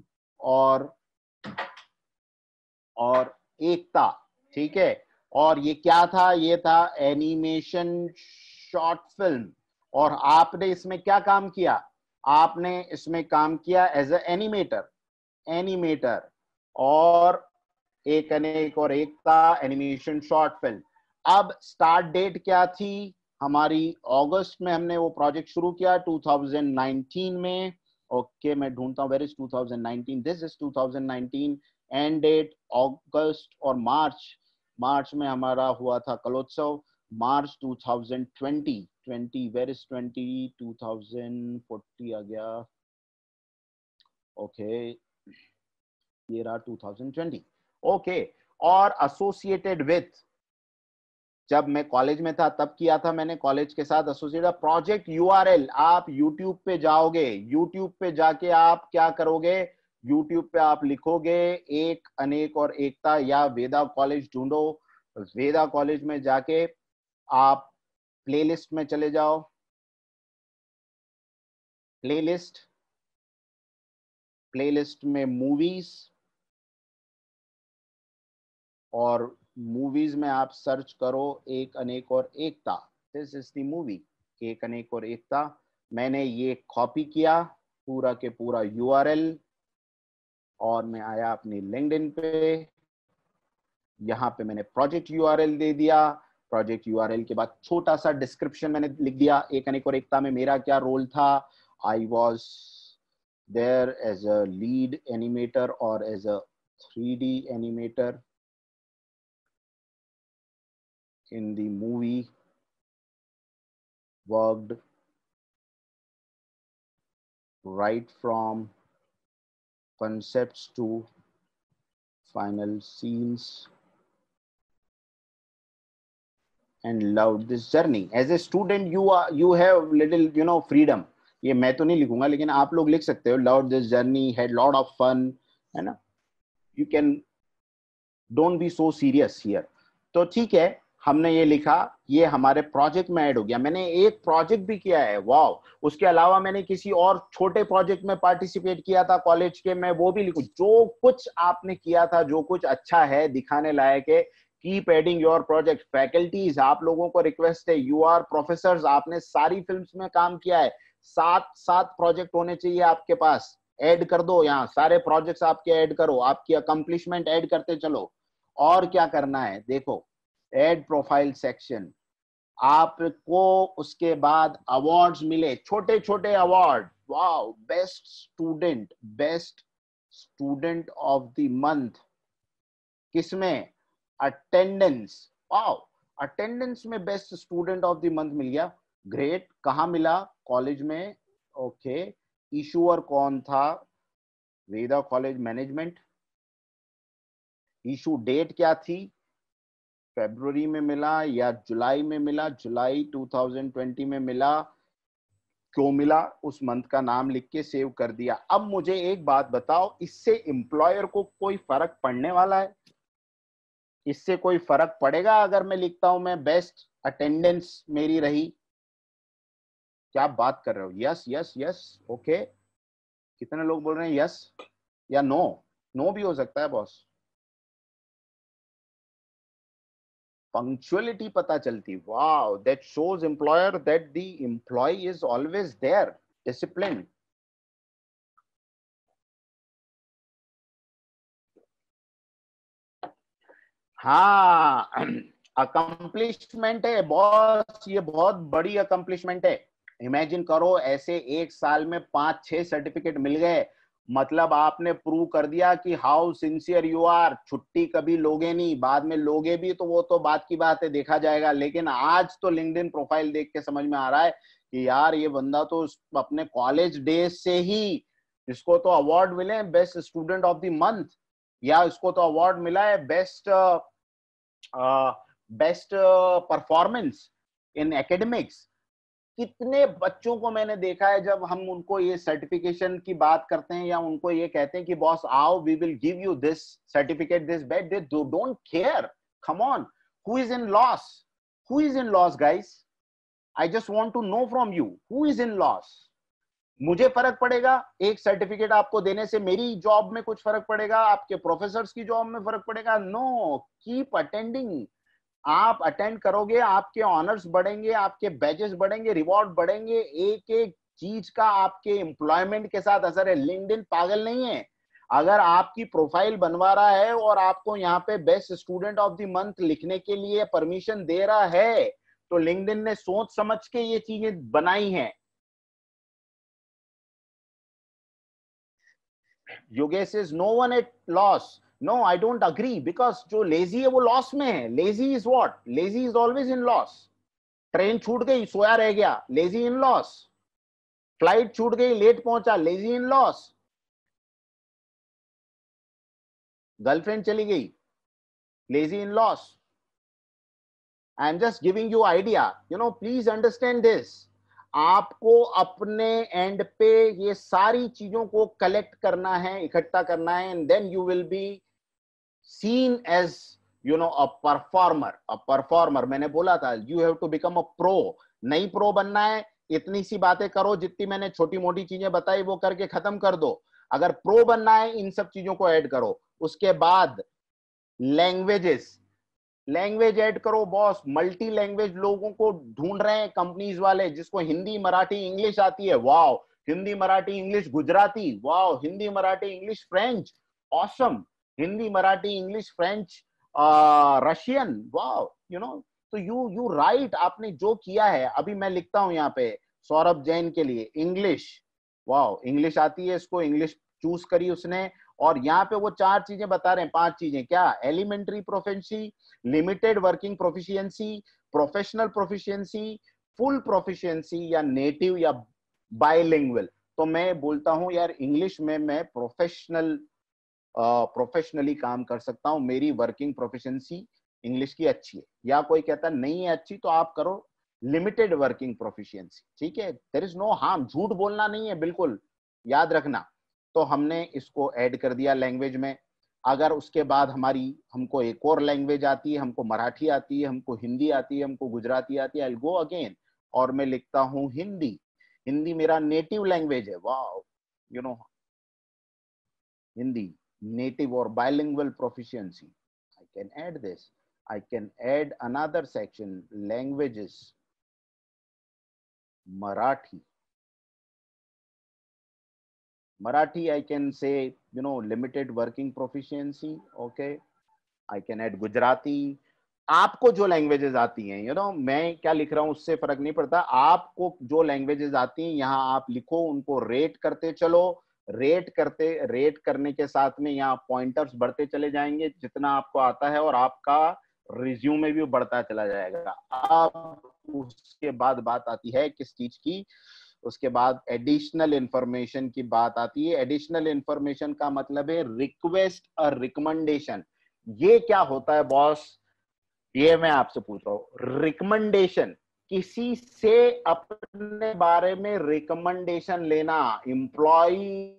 और एकता, ठीक है। और ये क्या था? ये था एनिमेशन शॉर्ट फिल्म। और आपने इसमें क्या काम किया? आपने इसमें काम किया एज ए एनिमेटर। और Ek, Anek aur Ekta animation short film. अब स्टार्ट डेट क्या थी हमारी? अगस्त में हमने वो प्रोजेक्ट शुरू किया, 2019 में। ओके, मैं ढूंढता हूँ, where is 2019, this is 2019। End date अगस्त और मार्च में हमारा हुआ था कलोत्सव। मार्च 2020, वेयर इज 20, 2040 आ गया। ओके, ये रहा 2020। ओके, और एसोसिएटेड विथ, जब मैं कॉलेज में था तब किया था मैंने, कॉलेज के साथ एसोसिएट प्रोजेक्ट यूआरएल। आप यूट्यूब पे जाओगे, यूट्यूब पे जाके आप क्या करोगे? यूट्यूब पे आप लिखोगे एक, अनेक और एकता या वेदा कॉलेज ढूंढो। वेदा कॉलेज में जाके आप प्लेलिस्ट में चले जाओ, प्लेलिस्ट में मूवीज, और मूवीज में आप सर्च करो Ek, Anek aur Ekta. This is the movie, Ek, Anek aur एकता। मैंने ये कॉपी किया पूरा के पूरा यूआरएल, और मैं आया अपनी लिंक्डइन पे। यहाँ पे मैंने प्रोजेक्ट यूआरएल दे दिया। प्रोजेक्ट यूआरएल के बाद छोटा सा डिस्क्रिप्शन मैंने लिख दिया, एक, अनेक और एकता में मेरा क्या रोल था। I was there as a lead animator और as a 3D animator in the movie, worked right from concepts to final scenes and loved this journey. As a student you have little freedom. ये मैं तो नहीं लिखूंगा, लेकिन आप लोग लिख सकते हो, loved this journey, had lot of fun, है ना। You can don't be so serious here। तो ठीक है, हमने ये लिखा, ये हमारे प्रोजेक्ट में ऐड हो गया। मैंने एक प्रोजेक्ट भी किया है, वाव। उसके अलावा मैंने किसी और छोटे प्रोजेक्ट में पार्टिसिपेट किया था कॉलेज के, मैं वो भी लिखूं। जो कुछ आपने किया था, जो कुछ अच्छा है, दिखाने लायक है, keep adding your project. Faculties, आप लोगों को रिक्वेस्ट है, यू आर प्रोफेसर्स, आपने सारी फिल्म्स में काम किया है, 7 प्रोजेक्ट होने चाहिए आपके पास। ऐड कर दो, यहाँ सारे प्रोजेक्ट्स आपके ऐड करो, आपकी अकम्पलिशमेंट ऐड करते चलो। और क्या करना है देखो, ऐड प्रोफाइल सेक्शन। आपको उसके बाद अवार्ड्स मिले, छोटे छोटे award, wow, best student of the month किसमें, अटेंडेंस, वाओ, अटेंडेंस में best student of the month मिल गया, ग्रेट। कहाँ मिला, कॉलेज में, ओके। इशूअर कौन था, Veda college management. Issue date क्या थी, फरवरी में मिला या जुलाई में मिला, जुलाई 2020 में मिला। क्यों मिला, उस मंथ का नाम लिख के सेव कर दिया। अब मुझे एक बात बताओ, इससे एम्प्लॉयर को कोई फर्क पड़ने वाला है, इससे कोई फर्क पड़ेगा अगर मैं लिखता हूं मैं बेस्ट अटेंडेंस मेरी रही? क्या आप बात कर रहे हो, यस यस यस, ओके। कितने लोग बोल रहे हैं यस या नो? नो भी हो सकता है बॉस। पंक्चुअलिटी पता चलती, wow, that shows employer that the employ is always there, discipline. हाँ, अकम्प्लिशमेंट है बॉस, ये बहुत बड़ी अकम्प्लिशमेंट है। इमेजिन करो ऐसे एक साल में 5-6 सर्टिफिकेट मिल गए, मतलब आपने प्रूव कर दिया कि हाउ सिंसियर यू आर। छुट्टी कभी लोगे नहीं, बाद में लोगे भी तो वो तो बात की बात है, देखा जाएगा। लेकिन आज तो लिंक्डइन प्रोफाइल देख के समझ में आ रहा है कि यार ये बंदा तो अपने कॉलेज डेज से ही, इसको तो अवार्ड मिले best student of the month, या इसको तो अवार्ड मिला है best best performance in academics. कितने बच्चों को मैंने देखा है, जब हम उनको ये सर्टिफिकेशन की बात करते हैं या उनको ये कहते हैं कि बॉस आओ we will give you this certificate this badge, they don't care. Come on, who is in loss, who is in loss guys? I just want to know from you, who is in loss? मुझे फर्क पड़ेगा एक certificate आपको देने से, मेरी job में कुछ फर्क पड़ेगा, आपके प्रोफेसर्स की जॉब में फर्क पड़ेगा? No, keep attending. आप अटेंड करोगे, आपके ऑनर्स बढ़ेंगे, आपके बैचेस बढ़ेंगे, रिवॉर्ड बढ़ेंगे, एक एक चीज का आपके एम्प्लॉयमेंट के साथ असर है। लिंक्डइन पागल नहीं है, अगर आपकी प्रोफाइल बनवा रहा है और आपको यहाँ पे best student of the month लिखने के लिए परमिशन दे रहा है, तो लिंक्डइन ने सोच समझ के ये चीजें बनाई हैं। Yogesh is no one at loss, no I don't agree, because जो लेजी है वो लॉस में है। Lazy is what, lazy is always in loss. Train छूट गई, सोया रह गया, लेजी इन लॉस। फ्लाइट छूट गई, लेट पहुंचा, लेजी इन लॉस। गर्लफ्रेंड चली गई, lazy in loss. I am just giving you idea, you know, please understand this. आपको अपने एंड पे ये सारी चीजों को कलेक्ट करना है, इकट्ठा करना है, and then you will be seen as, you know, a performer। मैंने बोला था you have to become a pro। नहीं प्रो बनना है, इतनी सी बातें करो जितनी मैंने छोटी मोटी चीजें बताई वो करके खत्म कर दो। अगर प्रो बनना है इन सब चीजों को ऐड करो। उसके बाद लैंग्वेजेस, लैंग्वेज ऐड करो बॉस। मल्टी लैंग्वेज लोगों को ढूंढ रहे हैं कंपनीज वाले, जिसको हिंदी मराठी इंग्लिश आती है, wow. Hindi Marathi English Gujarati, wow. Hindi Marathi English French, awesome. Hindi Marathi English French Russian, wow, you know. तो यू राइट, आपने जो किया है, अभी मैं लिखता हूं यहाँ पे सौरभ जैन के लिए इंग्लिश, वाओ, इंग्लिश आती है इसको, इंग्लिश चूज करी उसने। और यहाँ पे वो 4 चीजें बता रहे हैं, 5 चीजें, क्या? Elementary proficiency, limited working proficiency, professional proficiency, full proficiency, या नेटिव या बाइलिंगुअल। तो मैं बोलता हूं यार इंग्लिश में मैं प्रोफेशनली काम कर सकता हूं, मेरी वर्किंग प्रोफिशिएंसी इंग्लिश की अच्छी है। या कोई कहता नहीं है अच्छी, तो आप करो लिमिटेड वर्किंग प्रोफिशिएंसी, ठीक है? देयर इज नो हार्म, झूठ बोलना नहीं है बिल्कुल, याद रखना। तो हमने इसको ऐड कर दिया लैंग्वेज में। अगर उसके बाद हमको एक और लैंग्वेज आती है, हमको मराठी आती है, हमको हिंदी आती है, हमको गुजराती आती है, आई विल गो अगेन और मैं लिखता हूं हिंदी। हिंदी मेरा नेटिव लैंग्वेज है, वाह, you know, Hindi, native or bilingual proficiency. I can add this. I can add another section, languages, Marathi. Marathi, I can say, you know, limited working proficiency. Okay. I can add Gujarati. आपको जो languages आती हैं, मैं क्या लिख रहा हूं उससे फर्क नहीं पड़ता, आपको जो लैंग्वेजेस आती हैं यहां आप लिखो, उनको रेट करते चलो। रेट करने के साथ में यहाँ पॉइंटर्स बढ़ते चले जाएंगे जितना आपको आता है, और आपका रिज्यूमे भी बढ़ता चला जाएगा। अब उसके बाद बात आती है किस चीज की, उसके बाद एडिशनल इंफॉर्मेशन की बात आती है। एडिशनल इंफॉर्मेशन का मतलब है रिक्वेस्ट और रिकमेंडेशन। ये क्या होता है बॉस, ये मैं आपसे पूछ रहा हूं। रिकमेंडेशन, किसी से अपने बारे में रिकमेंडेशन लेना, एम्प्लॉय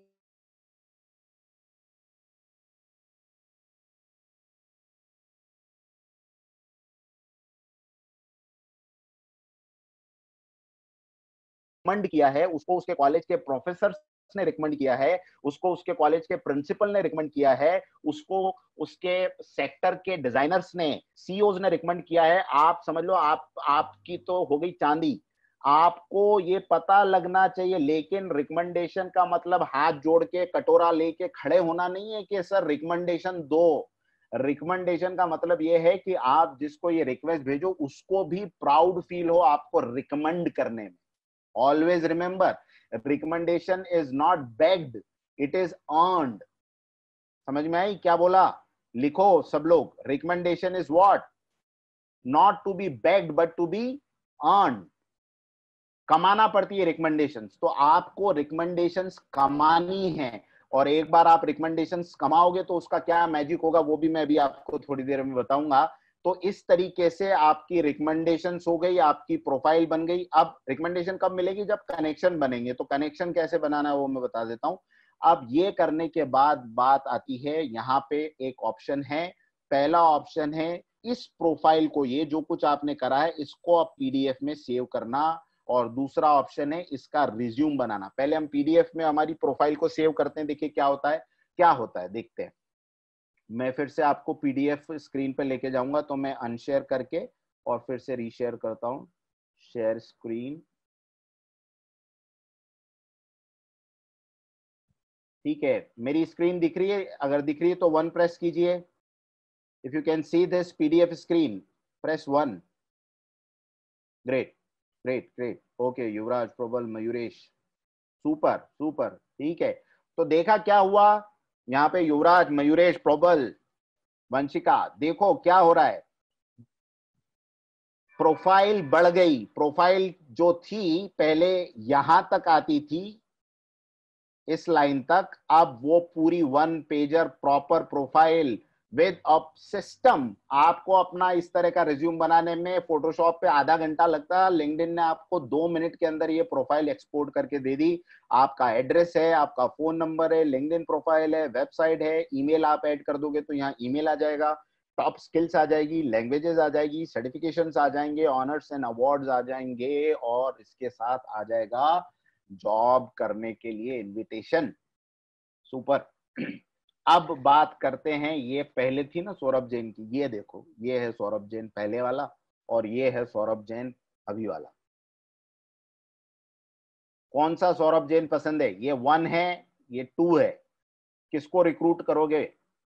रिकमेंड किया है, उसको उसके कॉलेज के प्रोफेसर ने रिकमेंड किया है, उसको उसके कॉलेज के प्रिंसिपल ने रिकमेंड किया है, उसको उसके सेक्टर के डिजाइनर्स ने, सीईओज ने रिकमेंड किया है। आप समझ लो आपकी तो हो गई चांदी। आपको ये पता लगना चाहिए, लेकिन रिकमेंडेशन का मतलब हाथ जोड़ के कटोरा लेके खड़े होना नहीं है कि सर रिकमेंडेशन दो। रिकमेंडेशन का मतलब ये है कि आप जिसको ये रिक्वेस्ट भेजो उसको भी प्राउड फील हो आपको रिकमेंड करने में। Always remember, recommendation is not begged, it is earned. समझ में आई क्या बोला? लिखो सब लोग, recommendation is what? Not to be begged but to be earned. कमाना पड़ती है रिकमेंडेशंस, तो आपको रिकमेंडेशंस कमानी है। और एक बार आप रिकमेंडेशंस कमाओगे तो उसका क्या मैजिक होगा वो भी मैं भी आपको थोड़ी देर में बताऊंगा। तो इस तरीके से आपकी रिकमेंडेशंस हो गई, आपकी प्रोफाइल बन गई। अब रिकमेंडेशन कब मिलेगी? जब कनेक्शन बनेंगे। तो कनेक्शन कैसे बनाना है वो मैं बता देता हूं। अब ये करने के बाद बात आती है, यहाँ पे एक ऑप्शन है। पहला ऑप्शन है इस प्रोफाइल को, ये जो कुछ आपने करा है इसको आप पीडीएफ में सेव करना, और दूसरा ऑप्शन है इसका रिज्यूम बनाना। पहले हम पीडीएफ में हमारी प्रोफाइल को सेव करते हैं, देखिए क्या होता है। क्या होता है देखते हैं। मैं फिर से आपको पीडीएफ स्क्रीन पे लेके जाऊंगा, तो मैं अनशेयर करके और फिर से रीशेयर करता हूं। शेयर स्क्रीन, ठीक है। मेरी स्क्रीन दिख रही है? अगर दिख रही है तो 1 प्रेस कीजिए। If you can see this PDF screen, press 1। Great, great, great. Okay, Yuvraj, Prabal, Mayuresh, super super, ठीक है। तो देखा क्या हुआ, यहाँ पे युवराज, मयूरेश, प्रबल, वंशिका, देखो क्या हो रहा है। प्रोफाइल बढ़ गई। प्रोफाइल जो थी पहले यहां तक आती थी, इस लाइन तक, अब वो पूरी 1 pager proper profile with a system. आपको अपना इस तरह का रिज्यूम बनाने में फोटोशॉप पे आधा घंटा लगता है, लिंक्डइन ने आपको 2 मिनट के अंदर ये प्रोफाइल एक्सपोर्ट करके दे दी। आपका एड्रेस है, आपका फोन नंबर है, लिंक्डइन प्रोफाइल है, वेबसाइट है, ईमेल आप ऐड कर दोगे तो यहाँ ईमेल आ जाएगा, टॉप स्किल्स आ जाएगी, लैंग्वेजेस आ जाएगी, सर्टिफिकेशंस आ जाएंगे, ऑनर्स एंड अवार्ड्स आ जाएंगे, और इसके साथ आ जाएगा जॉब करने के लिए इनविटेशन। सुपर। अब बात करते हैं, ये पहले थी ना सौरभ जैन की, ये देखो ये है सौरभ जैन पहले वाला, और ये है सौरभ जैन अभी वाला। कौन सा सौरभ जैन पसंद है? ये 1 है, ये 2 है। किसको रिक्रूट करोगे?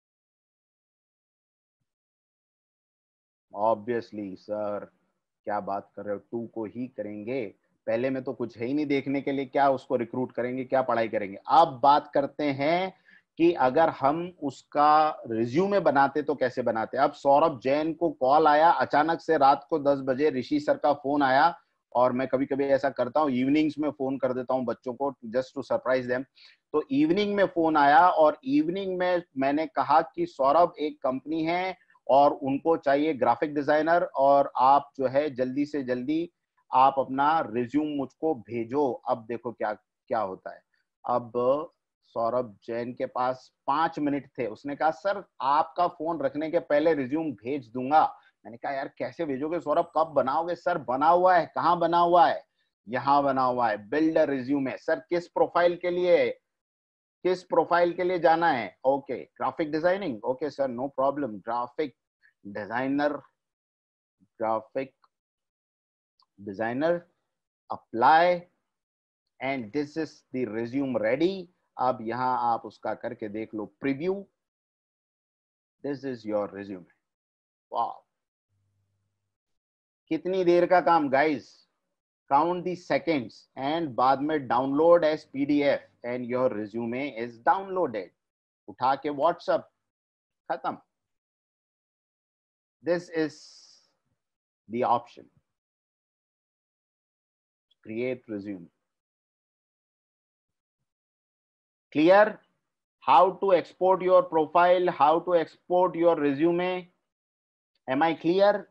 ऑब्वियसली सर, क्या बात कर रहे हो, 2 को ही करेंगे। पहले में तो कुछ है ही नहीं देखने के लिए, क्या उसको रिक्रूट करेंगे, क्या पढ़ाई करेंगे। अब बात करते हैं कि अगर हम उसका रिज्यूमे बनाते तो कैसे बनाते। अब सौरभ जैन को कॉल आया अचानक से, रात को 10 बजे ऋषि सर का फोन आया, और मैं कभी कभी ऐसा करता हूँ, इवनिंग्स में फोन कर देता हूँ बच्चों को जस्ट टू सरप्राइज देम। तो इवनिंग में फोन आया, और इवनिंग में मैंने कहा कि सौरभ, एक कंपनी है और उनको चाहिए ग्राफिक डिजाइनर, और आप जो है जल्दी से जल्दी आप अपना रिज्यूम मुझको भेजो। अब देखो क्या क्या होता है। अब सौरभ जैन के पास 5 मिनट थे, उसने कहा सर आपका फोन रखने के पहले रिज्यूम भेज दूंगा। मैंने कहा यार कैसे भेजोगे सौरभ, कब बनाओगे? सर बना हुआ है। कहाँ बना हुआ है? यहाँ बना हुआ है, बिल्ड अ रिज्यूमे। सर किस प्रोफाइल के लिए, किस प्रोफाइल के लिए जाना है? Okay, graphic designing. Okay sir, no problem, graphic designer, graphic designer, apply, and this is the resume ready. अब यहां आप उसका करके देख लो preview. This is your resume. वाह, कितनी देर का काम guys, count the seconds and बाद में download as PDF and your resume is downloaded. उठा के व्हाट्सएप, खत्म। This is the option, create resume. Clear? How to export your profile, how to export your resume. Am I clear?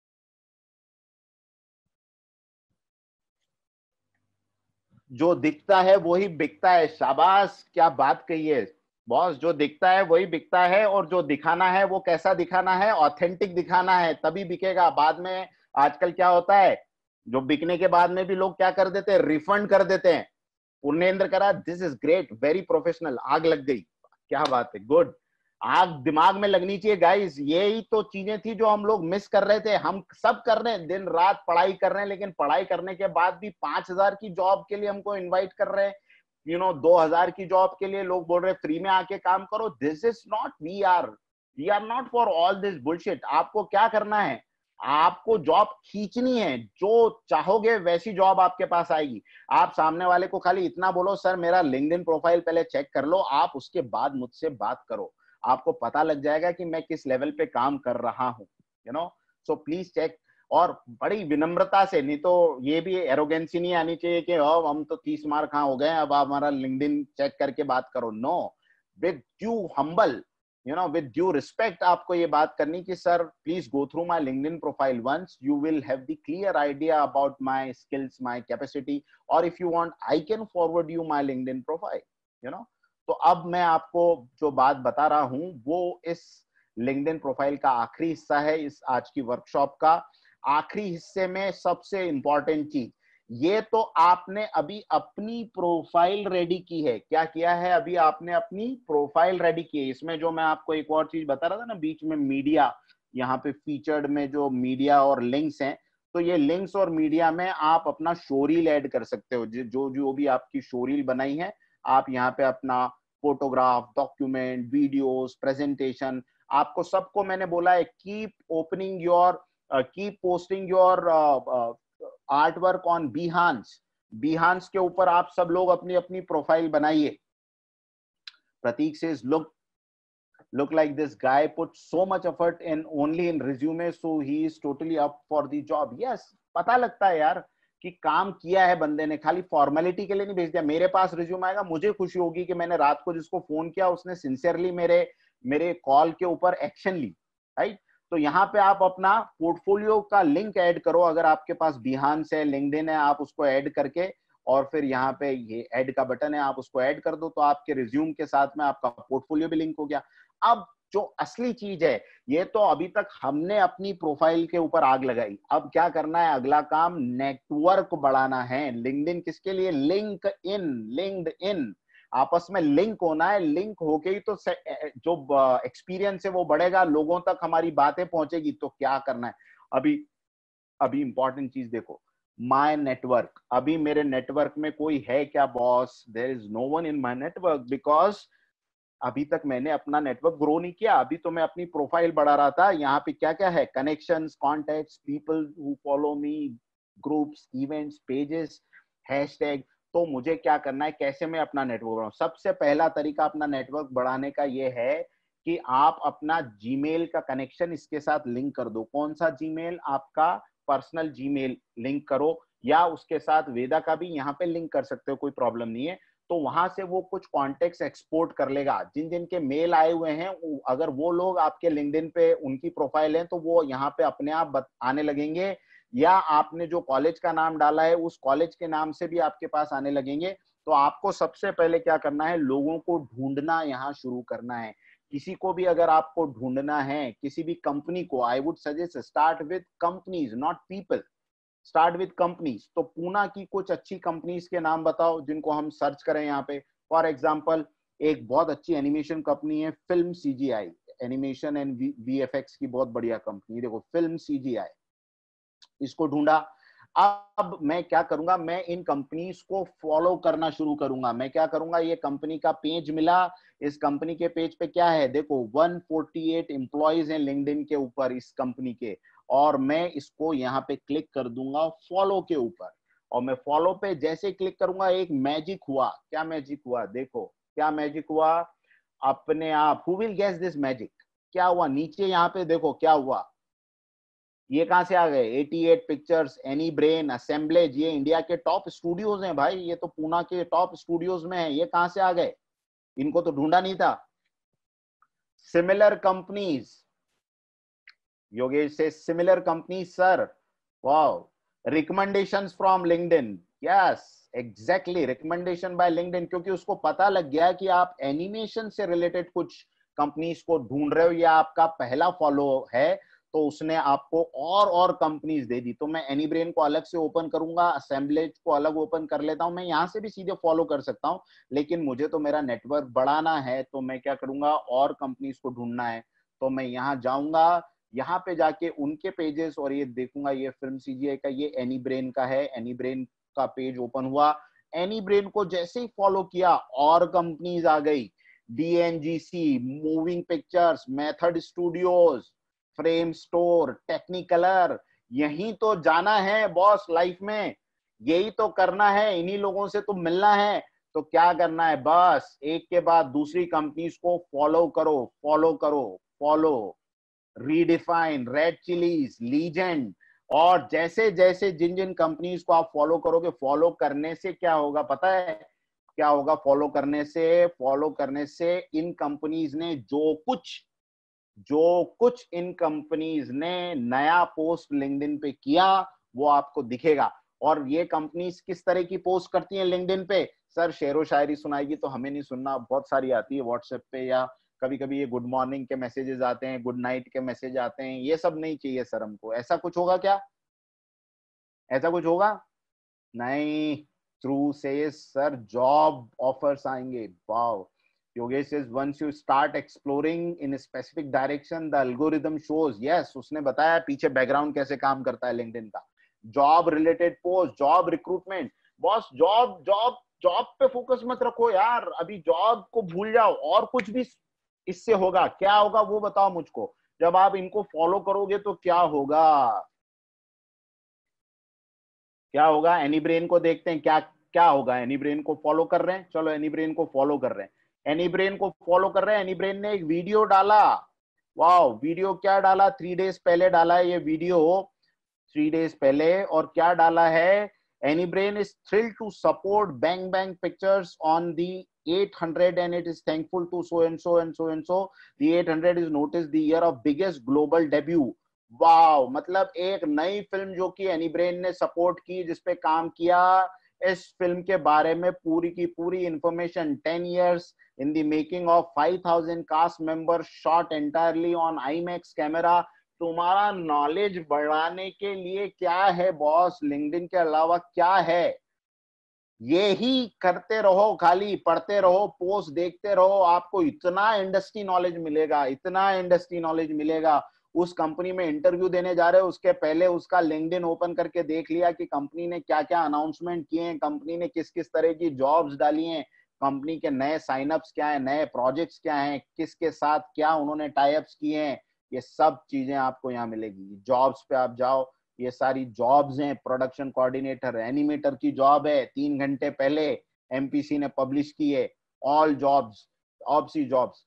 जो दिखता है वही बिकता है। शाबाश, क्या बात कही है बॉस। जो दिखता है वही बिकता है, और जो दिखाना है वो कैसा दिखाना है, ऑथेंटिक दिखाना है, तभी बिकेगा। बाद में आजकल क्या होता है, जो बिकने के बाद में भी लोग क्या कर देते हैं, रिफंड कर देते हैं। पुण्येंद्र करा, this is great, very professional. आग लग गई, क्या बात है, गुड। आग दिमाग में लगनी चाहिए गाइस। यही तो चीजें थी जो हम लोग मिस कर रहे थे। हम सब कर रहे हैं, दिन रात पढ़ाई कर रहे हैं, लेकिन पढ़ाई करने के बाद भी 5,000 की जॉब के लिए हमको इनवाइट कर रहे हैं, 2,000 की जॉब के लिए लोग बोल रहे हैं फ्री में आके काम करो। This is not, we are not for all this bullshit. आपको क्या करना है, आपको जॉब खींचनी है, जो चाहोगे वैसी जॉब आपके पास आएगी। आप सामने वाले को खाली इतना बोलो, सर मेरा लिंक्डइन प्रोफाइल पहले चेक कर लो, आप उसके बाद मुझसे बात करो, आपको पता लग जाएगा कि मैं किस लेवल पे काम कर रहा हूं। So please check. और बड़ी विनम्रता से, नहीं तो ये भी एरोगेंसी नहीं आनी चाहिए कि हम तो 30 मार्क कहाँ हो गए, अब आप हमारा लिंक्डइन चेक करके बात करो। No, with due humble, with due respect आपको ये बात करनी कि sir please go through my LinkedIn profile once, you will have the clear idea about my skills, my capacity, और if you want I can forward you my LinkedIn profile. तो अब मैं आपको जो बात बता रहा हूं वो इस लिंक्डइन प्रोफाइल का आखिरी हिस्सा है, इस आज की वर्कशॉप का आखिरी हिस्से में सबसे इंपॉर्टेंट चीज ये, तो आपने अभी अपनी प्रोफाइल रेडी की है। क्या किया है, अभी आपने अपनी प्रोफाइल रेडी की है। इसमें जो मैं आपको एक और चीज बता रहा था ना बीच में, मीडिया, यहाँ पे फीचर्ड में जो मीडिया और लिंक्स हैं, तो ये लिंक्स और मीडिया में आप अपना शोरील ऐड कर सकते हो। जो भी आपकी शोरील बनाई है, आप यहाँ पे अपना फोटोग्राफ, डॉक्यूमेंट, वीडियोस, प्रेजेंटेशन, आपको सबको मैंने बोला है keep opening your, keep posting your art work on Behance. Behance के ऊपर आप सब लोग अपनी अपनी प्रोफाइल बनाइए। प्रतीक says look like this guy put so much effort in only in resume, so he is totally up for the job. Yes, पता लगता है यार कि काम किया है बंदे ने, खाली फॉर्मेलिटी के लिए नहीं भेज दिया। मेरे पास रिज्यूम आएगा, मुझे खुशी होगी कि मैंने रात को जिसको फोन किया उसने सिंसियरली मेरे कॉल के ऊपर एक्शन ली, राइट। तो यहाँ पे आप अपना पोर्टफोलियो का लिंक ऐड करो। अगर आपके पास बिहांस है, लिंक्डइन है, आप उसको ऐड करके, और फिर यहाँ पे ये ऐड का बटन है, आप उसको ऐड कर दो, तो आपके रिज्यूम के साथ में आपका पोर्टफोलियो भी लिंक हो गया। अब जो असली चीज है, ये तो अभी तक हमने अपनी प्रोफाइल के ऊपर आग लगाई। अब क्या करना है, अगला काम नेटवर्क बढ़ाना है। लिंक्डइन किसके लिए, लिंक्डइन आपस में लिंक होना है। लिंक होके ही तो जो एक्सपीरियंस है वो बढ़ेगा, लोगों तक हमारी बातें पहुंचेगी। तो क्या करना है, अभी इंपॉर्टेंट चीज देखो, माय नेटवर्क। अभी मेरे नेटवर्क में कोई है क्या boss? There is no one in my network, because अभी तक मैंने अपना नेटवर्क ग्रो नहीं किया। अभी तो मैं अपनी प्रोफाइल बढ़ा रहा था। यहाँ पे क्या क्या है, connections, contacts, people who follow me, groups, events, pages, hashtag. तो मुझे क्या करना है, कैसे मैं अपना नेटवर्क बढ़ाऊं? सबसे पहला तरीका अपना नेटवर्क बढ़ाने का ये है कि आप अपना जीमेल का कनेक्शन इसके साथ लिंक कर दो। कौन सा जीमेल? आपका पर्सनल जीमेल लिंक करो, या उसके साथ वेदा का भी यहाँ पे लिंक कर सकते हो, कोई प्रॉब्लम नहीं है। तो वहां से वो कुछ कॉन्टेक्ट्स एक्सपोर्ट कर लेगा। जिन जिन के मेल आए हुए हैं, अगर वो लोग आपके लिंक्डइन पे उनकी प्रोफाइल है, तो वो यहाँ पे अपने आप आने लगेंगे, या आपने जो कॉलेज का नाम डाला है उस कॉलेज के नाम से भी आपके पास आने लगेंगे। तो आपको सबसे पहले क्या करना है, लोगों को ढूंढना यहाँ शुरू करना है। किसी को भी अगर आपको ढूंढना है, किसी भी कंपनी को, I would suggest start with companies, not people, start with companies. तो पूना की कुछ अच्छी कंपनीज के नाम बताओ जिनको हम सर्च करें यहाँ पे। फॉर एग्जांपल, एक बहुत अच्छी एनिमेशन कंपनी है film CGI, animation and VFX की बहुत बढ़िया कंपनी। देखो फिल्म सीजीआई, इसको ढूंढा। अब मैं क्या करूंगा, मैं इन कंपनीज को फॉलो करना शुरू करूंगा। मैं क्या करूंगा, ये कंपनी का पेज मिला, इस कंपनी के पेज पे क्या है, देखो 148 एम्प्लॉइज हैं लिंक्डइन के ऊपर इस कंपनी के, और मैं इसको यहाँ पे क्लिक कर दूंगा फॉलो के ऊपर, और मैं फॉलो पे जैसे क्लिक करूंगा एक मैजिक हुआ। क्या मैजिक हुआ? देखो क्या मैजिक हुआ अपने आप। Who will guess this magic? क्या हुआ नीचे यहाँ पे देखो क्या हुआ। ये कहां से आ गए? 88 पिक्चर्स, एनी ब्रेन, असेंबलेज, ये इंडिया के टॉप स्टूडियोज हैं भाई, ये तो पूना के टॉप स्टूडियोज में है। ये कहां से आ गए? इनको तो ढूंढा नहीं था। सिमिलर कंपनीज, योगेश से similar company sir, wow. Recommendations from LinkedIn, yes exactly, recommendation by LinkedIn, क्योंकि उसको पता लग गया कि आप एनिमेशन से रिलेटेड कुछ कंपनीज को ढूंढ रहे हो या आपका पहला फॉलो है, तो उसने आपको और कंपनीज दे दी। तो मैं एनीब्रेन को अलग से ओपन करूंगा, असेंबलेज को अलग ओपन कर लेता हूं। मैं यहां से भी सीधे फॉलो कर सकता हूं, लेकिन मुझे तो मेरा नेटवर्क बढ़ाना है, तो मैं क्या करूंगा, और कंपनीज को ढूंढना है। तो मैं यहां जाऊंगा, यहाँ पे जाके उनके पेजेस, और ये देखूंगा ये फिल्म सीजीआई का, ये एनी ब्रेन का है। एनी ब्रेन का पेज ओपन हुआ, एनी ब्रेन को जैसे ही फॉलो किया और कंपनीज आ गई। DNGC, moving pictures, method studios, Framestore, Technicolor. यही तो जाना है बॉस लाइफ में, यही तो करना है, इन्हीं लोगों से तो मिलना है। तो क्या करना है, बस एक के बाद दूसरी कंपनीज को फॉलो करो, फॉलो करो, follow. ReDefine, Red Chillies, legend, और जैसे जैसे जिन जिन कंपनीज को आप फॉलो करोगे, फॉलो करने से क्या होगा पता है? क्या होगा फॉलो करने से? फॉलो करने से इन कंपनीज ने जो कुछ इन कंपनीज ने नया पोस्ट लिंक्डइन पे किया वो आपको दिखेगा। और ये कंपनीज किस तरह की पोस्ट करती हैं लिंक्डइन पे? सर शेरो शायरी सुनाएगी तो हमें नहीं सुनना, बहुत सारी आती है व्हाट्सएप पे, या कभी कभी ये गुड मॉर्निंग के मैसेजेस आते हैं, गुड नाइट के मैसेज आते हैं। ये सब नहीं चाहिए सर हमको। ऐसा कुछ होगा क्या? ऐसा कुछ होगा? नहीं। थ्रू से सर जॉब ऑफर्स आएंगे। Wow. Yogesh says once you start exploring in a specific direction the algorithm shows, yes उसने बताया पीछे बैकग्राउंड कैसे काम करता है लिंक्डइन का। Job related post, job recruitment, boss job job job पे फोकस मत रखो यार, अभी जॉब को भूल जाओ, और कुछ भी इससे होगा। क्या होगा वो बताओ मुझको, जब आप इनको फॉलो करोगे तो क्या होगा? क्या होगा? एनी ब्रेन को देखते हैं क्या क्या होगा। एनी ब्रेन को फॉलो कर रहे हैं, चलो एनी ब्रेन को फॉलो कर रहे हैं। एनी ब्रेन को फॉलो कर रहे हैं। एनी ब्रेन ने एक वीडियो डाला। वाओ, वीडियो क्या डाला? 3 डेज पहले डाला है ये वीडियो, 3 डेज पहले। और क्या डाला है? Anibrain is thrilled to support Bang Bang Pictures on the 800 and it is thankful to so and so and so and so. The 800 is noticed the year of biggest global debut. Wow, मतलब एक नई film जो कि any brain ने support की, जिसपे काम किया, इस फिल्म के बारे में पूरी की पूरी information, 10 years in the making of 5000 cast members shot entirely on IMAX camera. तुम्हारा नॉलेज बढ़ाने के लिए क्या है बॉस? लिंक्डइन के अलावा क्या है? ये ही करते रहो, खाली पढ़ते रहो, पोस्ट देखते रहो, आपको इतना इंडस्ट्री नॉलेज मिलेगा, इतना इंडस्ट्री नॉलेज मिलेगा। उस कंपनी में इंटरव्यू देने जा रहे हो उसके पहले उसका लिंक्डइन ओपन करके देख लिया कि कंपनी ने क्या क्या अनाउंसमेंट किए हैं, कंपनी ने किस किस तरह की जॉब्स डाली हैं, कंपनी के नए साइनअप्स क्या है, नए प्रोजेक्ट्स क्या हैं, किसके साथ क्या उन्होंने टाई अप्स किए हैं। ये सब चीजें आपको यहाँ मिलेगी। जॉब्स पे आप जाओ, ये सारी जॉब्स हैं। प्रोडक्शन कोऑर्डिनेटर, एनिमेटर की जॉब है, 3 घंटे पहले एमपीसी ने पब्लिश की है। ऑल जॉब्स, ऑब्स ही जॉब्स।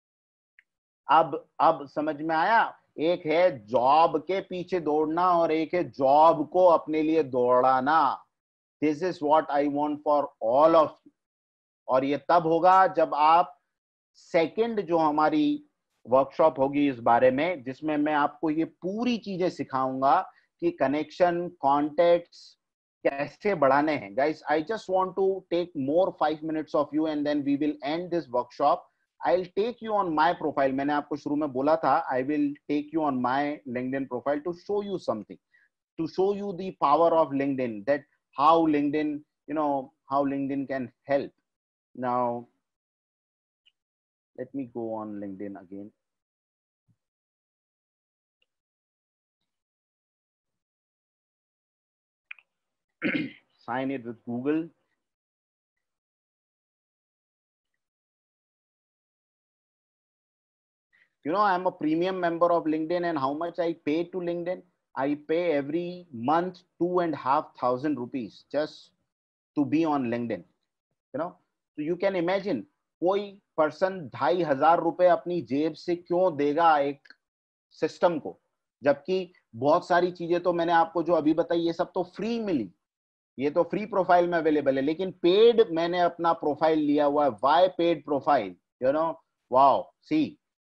अब समझ में आया? एक है जॉब के पीछे दौड़ना और एक है जॉब को अपने लिए दौड़ाना। This is what I want for all of you. और ये तब होगा जब आप सेकंड जो हमारी वर्कशॉप होगी इस बारे में, जिसमें मैं आपको ये पूरी चीजें सिखाऊंगा कि कनेक्शन, कॉन्टेक्ट्स कैसे बढ़ाने हैं। Guys I just want to take more 5 minutes of you and then we will end this workshop. I will take you on my profile. मैंने आपको शुरू में बोला था I will take you on my LinkedIn profile to show you something, to show you the power of LinkedIn, that how LinkedIn, how LinkedIn can help. Now, let me go on LinkedIn again. Sign it with Google. I'm a premium member of LinkedIn, and how much I pay to LinkedIn? I pay every month 2,500 rupees just to be on LinkedIn. So you can imagine, कोई person 2,500 रुपए अपनी जेब से क्यों देगा एक system को, जबकि बहुत सारी चीजें तो मैंने आपको जो अभी बताई ये सब तो फ्री मिली, ये तो फ्री प्रोफाइल में अवेलेबल है, लेकिन पेड मैंने अपना प्रोफाइल लिया हुआ है. Why paid profile? Wow, see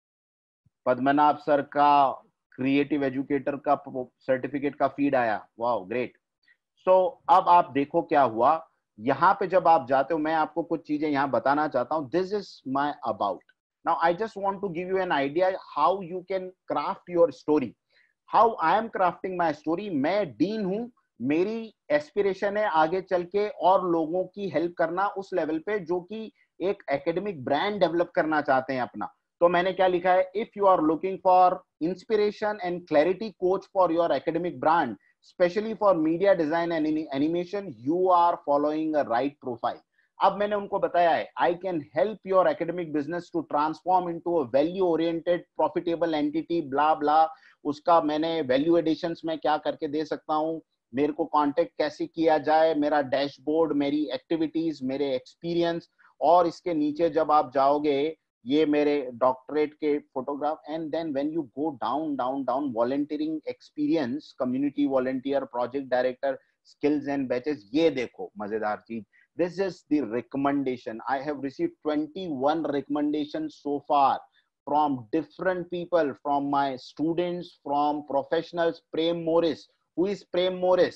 Padmanabh sir का क्रिएटिव एजुकेटर का सर्टिफिकेट का फीड आया. Wow, great. सो अब आप देखो क्या हुआ. यहां पे जब आप जाते हो, मैं आपको कुछ चीजें यहां बताना चाहता हूं. This is my about. Now I just want to give you an idea how you can craft your story. How I am crafting my story. मैं डीन हूं, मेरी एस्पिरेशन है आगे चल के और लोगों की हेल्प करना उस लेवल पे जो कि एक एकेडमिक ब्रांड डेवलप करना चाहते हैं अपना. तो मैंने क्या लिखा है, if you are looking for inspiration and clarity coach for your academic brand, especially for media design and animation, you are following a right profile. अब मैंने उनको बताया है, I can help your academic business to transform into a value oriented profitable entity, blah blah. उसका मैंने value editions में क्या करके दे सकता हूं, मेरे को कांटेक्ट कैसे किया जाए, मेरा डैशबोर्ड, मेरी एक्टिविटीज, मेरे एक्सपीरियंस. और इसके नीचे जब आप जाओगे, ये मेरे डॉक्टरेट के photograph. And then when you go down down down, volunteering experience, community volunteer, project director, skills and badges. ये देखो मजेदार चीज, this is the recommendation. I have received 21 recommendation so far from different people, from my students, from professionals. Prem Morris. Who is Prem Morris?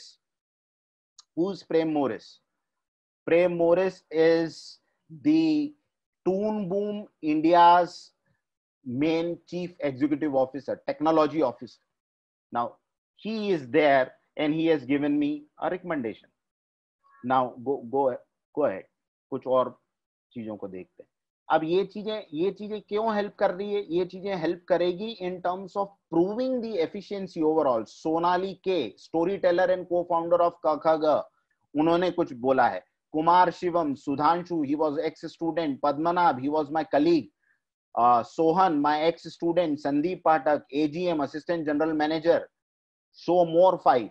Who's Prem Morris? Prem Morris is the Toon Boom India's main chief executive officer, technology officer. Now he is there and he has given me a recommendation. Now go ahead. कुछ और चीजों को देखते हैं. अब ये चीजें क्यों हेल्प कर रही है? ये चीजें हेल्प करेगी in terms of proving the efficiency overall. Sonali K, storyteller and cofounder of कखग, उन्होंने कुछ बोला है. Kumar Shivam, Sudhanshu, he was ex student. Padmanabh, he was my colleague. Sohan, my ex-student. Sandeep Pathak, AGM, Assistant General Manager. So more 5.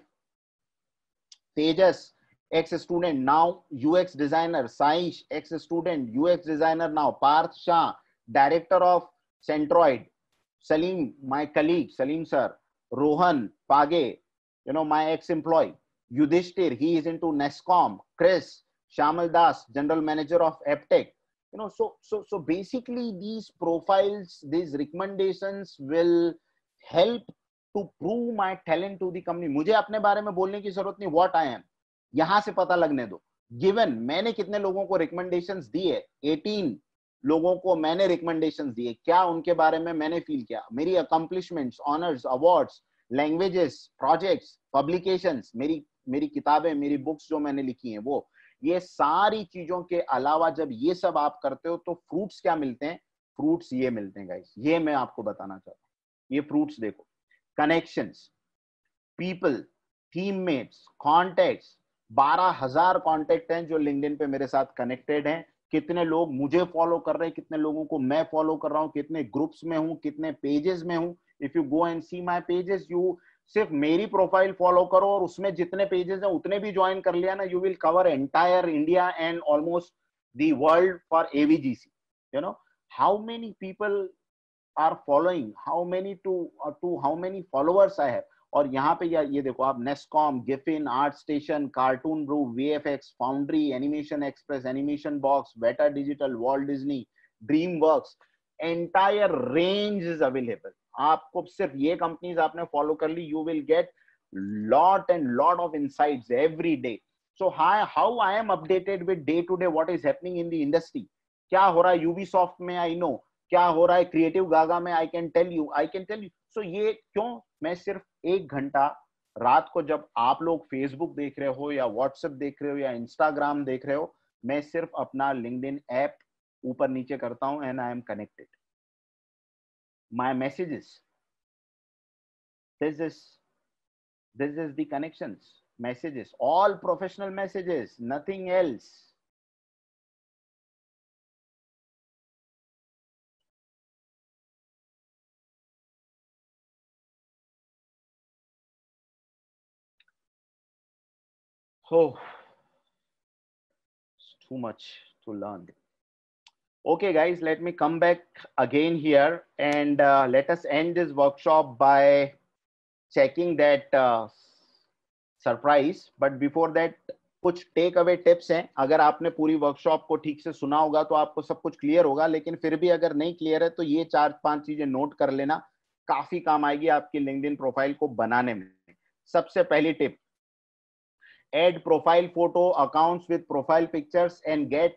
Tejas, ex-student, now UX designer. Saish, ex-student, UX designer now. Parth Shah, Director of Centroid. Salim, my colleague, Salim sir. Rohan Page, my ex-employee. Yudhishthir, he is into Nescom. Chris, Shamal Das, General Manager of EPTech. So basically these profiles, these recommendations will help to prove my talent to the company. मुझे अपने बारे में बोलने की जरूरत नहीं, what I am, यहां से पता लगने दो. गिवन मैंने कितने लोगों को रिकमेंडेशंस दिए, 18 लोगों को मैंने रिकमेंडेशंस दिए. क्या उनके बारे में मैंने फील किया, मेरी accomplishments, honours, awards, languages, projects, publications, मेरी किताबें, मेरी बुक्स जो मैंने लिखी हैं, वो ये सारी चीजों के अलावा जब ये सब आप करते हो तो फ्रूट्स क्या मिलते हैं? फ्रूट्स ये मिलते हैं गाइस, ये मैं आपको बताना चाहता हूं. ये फ्रूट्स देखो, connections, people, teammates, contacts. 12,000 contact हैं जो लिंक्डइन पे मेरे साथ कनेक्टेड हैं. कितने लोग मुझे फॉलो कर रहे हैं, कितने लोगों को मैं फॉलो कर रहा हूं, कितने ग्रुप्स में हूं, कितने पेजेस में हूं. If you go and see my pages, you सिर्फ मेरी प्रोफाइल फॉलो करो और उसमें जितने पेजेस हैं उतने भी ज्वाइन कर लिया ना, you will cover entire India and almost the world for AVGC. How many people are following, how many followers I have. और यहाँ पे ये देखो आप, NASSCOM, Giffin, ArtStation, Cartoon Brew, VFX, Foundry, Animation Express, Animation Box, Beta Digital, Walt Disney, DreamWorks, entire range is available. आपको सिर्फ ये companies आपने फॉलो कर ली, you will get lot and lot of insights every day. So how I am updated with day to day what is happening in the industry. क्या हो रहा है यूबीसॉफ्ट में, आई नो. क्या हो रहा है क्रिएटिव गागा में, I can tell you. So ये क्यों, मैं सिर्फ 1 घंटा रात को जब आप लोग फेसबुक देख रहे हो या व्हाट्सएप देख रहे हो या इंस्टाग्राम देख रहे हो, मैं सिर्फ अपना लिंक्डइन ऐप ऊपर नीचे करता हूं and I am connected. My messages, this is the connections, messages, all professional messages, nothing else. Oh, it's too much to learn. Okay, guys, let me come back again here and let us end this workshop by checking that surprise. But before that, कुछ takeaway tips हैं. अगर आपने पूरी workshop को ठीक से सुना होगा तो आपको सब कुछ क्लियर होगा, लेकिन फिर भी अगर नहीं क्लियर है तो ये 4-5 चीजें नोट कर लेना, काफी काम आएगी आपकी लिंक्डइन प्रोफाइल को बनाने में. सबसे पहली tip, add profile photo accounts with profile pictures and get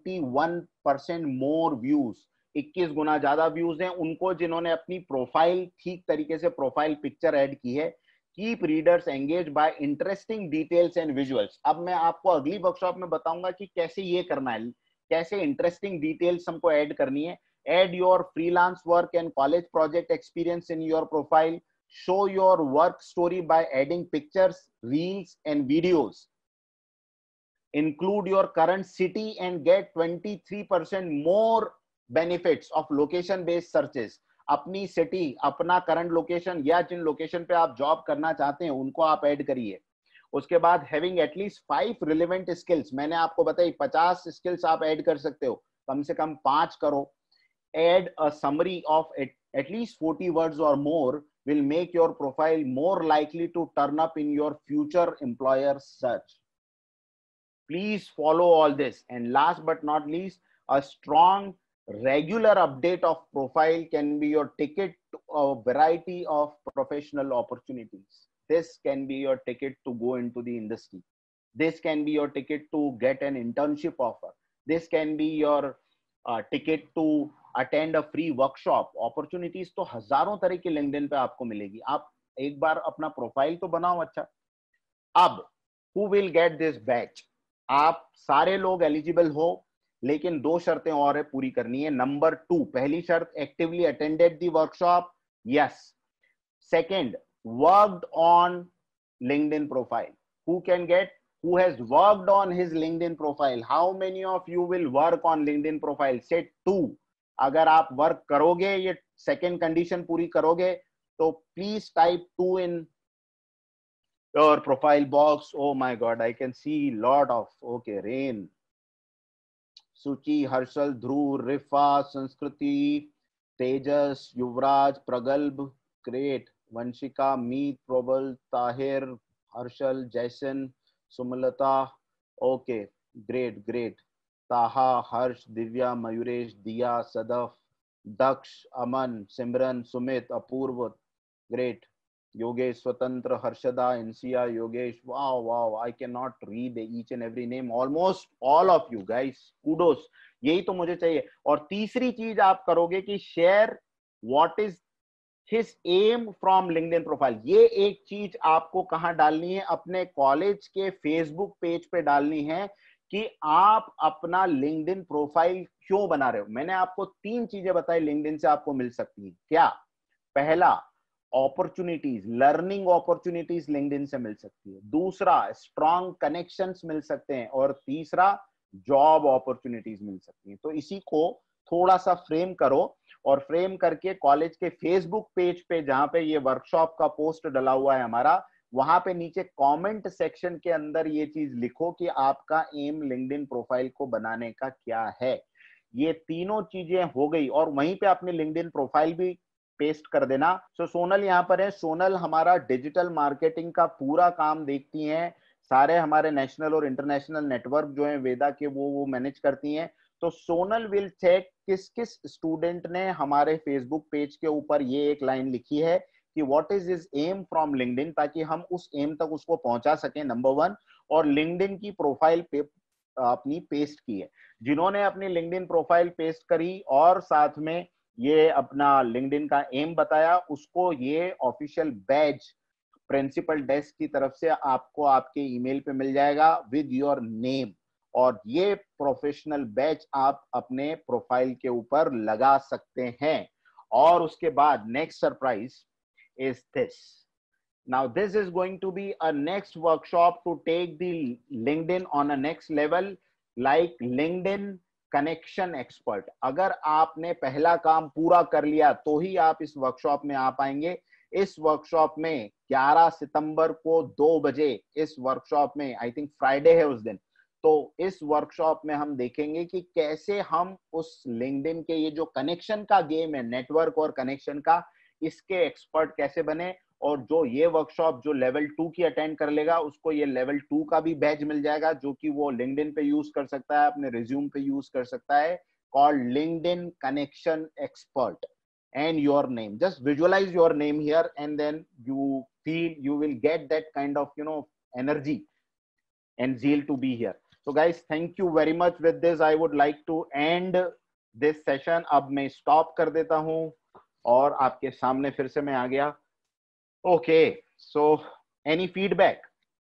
21% more views. 21 गुना ज्यादा व्यूज हैं उनको जिन्होंने अपनी प्रोफाइल ठीक तरीके से प्रोफाइल पिक्चर ऐड की है. Keep readers engage by interesting details and visuals. अब मैं आपको अगली वर्कशॉप में बताऊंगा कि कैसे ये करना है, कैसे इंटरेस्टिंग डिटेल्स हमको ऐड करनी है. Add your freelance work and college project experience in your profile. Show your work story by adding pictures, reels, and videos. Include your current city and get 23% more benefits of location-based searches. अपनी city, अपना current location या जिन location पे आप job करना चाहते हैं उनको आप ऐड करिए. उसके बाद हैविंग एटलीस्ट 5 रिलेवेंट स्किल्स. मैंने आपको बताई 50 स्किल्स आप ऐड कर सकते हो, कम से कम 5 करो. Add a summary of at least 40 words or more will make your profile more likely to turn up in your future employer search. Please follow all this. And last but not least, a strong regular update of profile can be your ticket to a variety of professional opportunities. This can be your ticket to go into the industry. This can be your ticket to get an internship offer. This can be your ticket to attend a free workshop. Opportunities तो हजारों तरह की LinkedIn पे आपको मिलेगी. आप एक बार अपना प्रोफाइल तो बनाओ अच्छा. अब who will get this batch? आप सारे लोग एलिजिबल हो, लेकिन 2 शर्तें और है पूरी करनी है. नंबर 2, पहली शर्त, actively attended the workshop. Yes. Second, worked on LinkedIn profile. Who can get? Who has worked on his LinkedIn profile? How many of you will work on LinkedIn profile? Say 2. अगर आप work करोगे, ये second condition पूरी करोगे, तो please type 2 in your profile box. Oh my god, I can see lot of. Okay, Ren, Suchi, Harshal, ध्रुव, रिफा, संस्कृति, तेजस, युवराज, प्रगल्भ, great, Vanshika, मीत, प्रबल, ताहिर, हर्षल, जैसन, सुमलता. Okay, great great. ताहा, हर्ष, Divya, Mayuresh, Diya, Sadaf, Daksh, Aman, Simran, Sumit, Apoorv, great. Yogesh, Swatantra, Harshada, Insiya, Yogesh. Wow wow, I can not read each and every name. Almost all of you guys, kudos. यही तो मुझे चाहिए. और तीसरी चीज आप करोगे कि share what is his aim from LinkedIn profile. ये एक चीज आपको कहां डालनी है? अपने कॉलेज के फेसबुक पेज पे डालनी है कि आप अपना लिंक्डइन प्रोफाइल क्यों बना रहे हो. मैंने आपको 3 चीजें बताई लिंक्डइन से आपको मिल सकती हैं. क्या? पहला, अपॉर्चुनिटीज, लर्निंग अपॉर्चुनिटीज लिंक्डइन से मिल सकती है. दूसरा, स्ट्रॉन्ग कनेक्शंस मिल सकते हैं. और तीसरा, जॉब अपॉर्चुनिटीज मिल सकती हैं. तो इसी को थोड़ा सा फ्रेम करो, और फ्रेम करके कॉलेज के फेसबुक पेज पे, जहां पे ये वर्कशॉप का पोस्ट डला हुआ है हमारा, वहां पे नीचे कमेंट सेक्शन के अंदर ये चीज लिखो कि आपका एम लिंक्डइन प्रोफाइल को बनाने का क्या है. ये तीनों चीजें हो गई, और वहीं पे अपनी लिंक्डइन प्रोफाइल भी पेस्ट कर देना. सो सोनल यहाँ पर है. सोनल हमारा डिजिटल मार्केटिंग का पूरा काम देखती हैं. सारे हमारे नेशनल और इंटरनेशनल नेटवर्क जो है वेदा के, वो मैनेज करती हैं. तो सोनल विल चेक किस किस स्टूडेंट ने हमारे फेसबुक पेज के ऊपर ये एक लाइन लिखी है कि what is his aim from LinkedIn, ताकि हम उस एम तक उसको पहुंचा सकें. नंबर 1. और लिंक्डइन की प्रोफाइल पे अपनी पेस्ट की है. जिन्होंने अपनी लिंक्डइन प्रोफाइल पेस्ट करी और साथ में ये अपना लिंक्डइन का एम बताया, उसको ये ऑफिशियल बैज प्रिंसिपल डेस्क की तरफ से आपको आपके ईमेल पे मिल जाएगा विद योर नेम. और ये प्रोफेशनल बैच आप अपने प्रोफाइल के ऊपर लगा सकते हैं. और उसके बाद next surprise is this. Now this is going to be a next workshop to take the LinkedIn on a next level, like LinkedIn connection expert. अगर आपने पहला काम पूरा कर लिया तो ही आप इस वर्कशॉप में आ पाएंगे. इस वर्कशॉप में 11 सितंबर को 2 बजे इस वर्कशॉप में, आई थिंक फ्राइडे है उस दिन, तो इस वर्कशॉप में हम देखेंगे कि कैसे हम उस लिंक्डइन के ये जो कनेक्शन का गेम है, नेटवर्क और कनेक्शन का, इसके एक्सपर्ट कैसे बने। और जो ये वर्कशॉप जो लेवल 2 की अटेंड कर लेगा उसको ये लेवल 2 का भी बैच मिल जाएगा, जो कि वो लिंक्डइन पे यूज कर सकता है, अपने रिज्यूम पे यूज कर सकता है, called LinkedIn connection expert and your name. Just visualize your name here and then you feel you will get that kind of, you know, energy and zeal to be here. So guys, thank you very much. With this I would like to end this session. अब मैं stop कर देता हूं और आपके सामने फिर से मैं आ गया. Okay, so any feedback?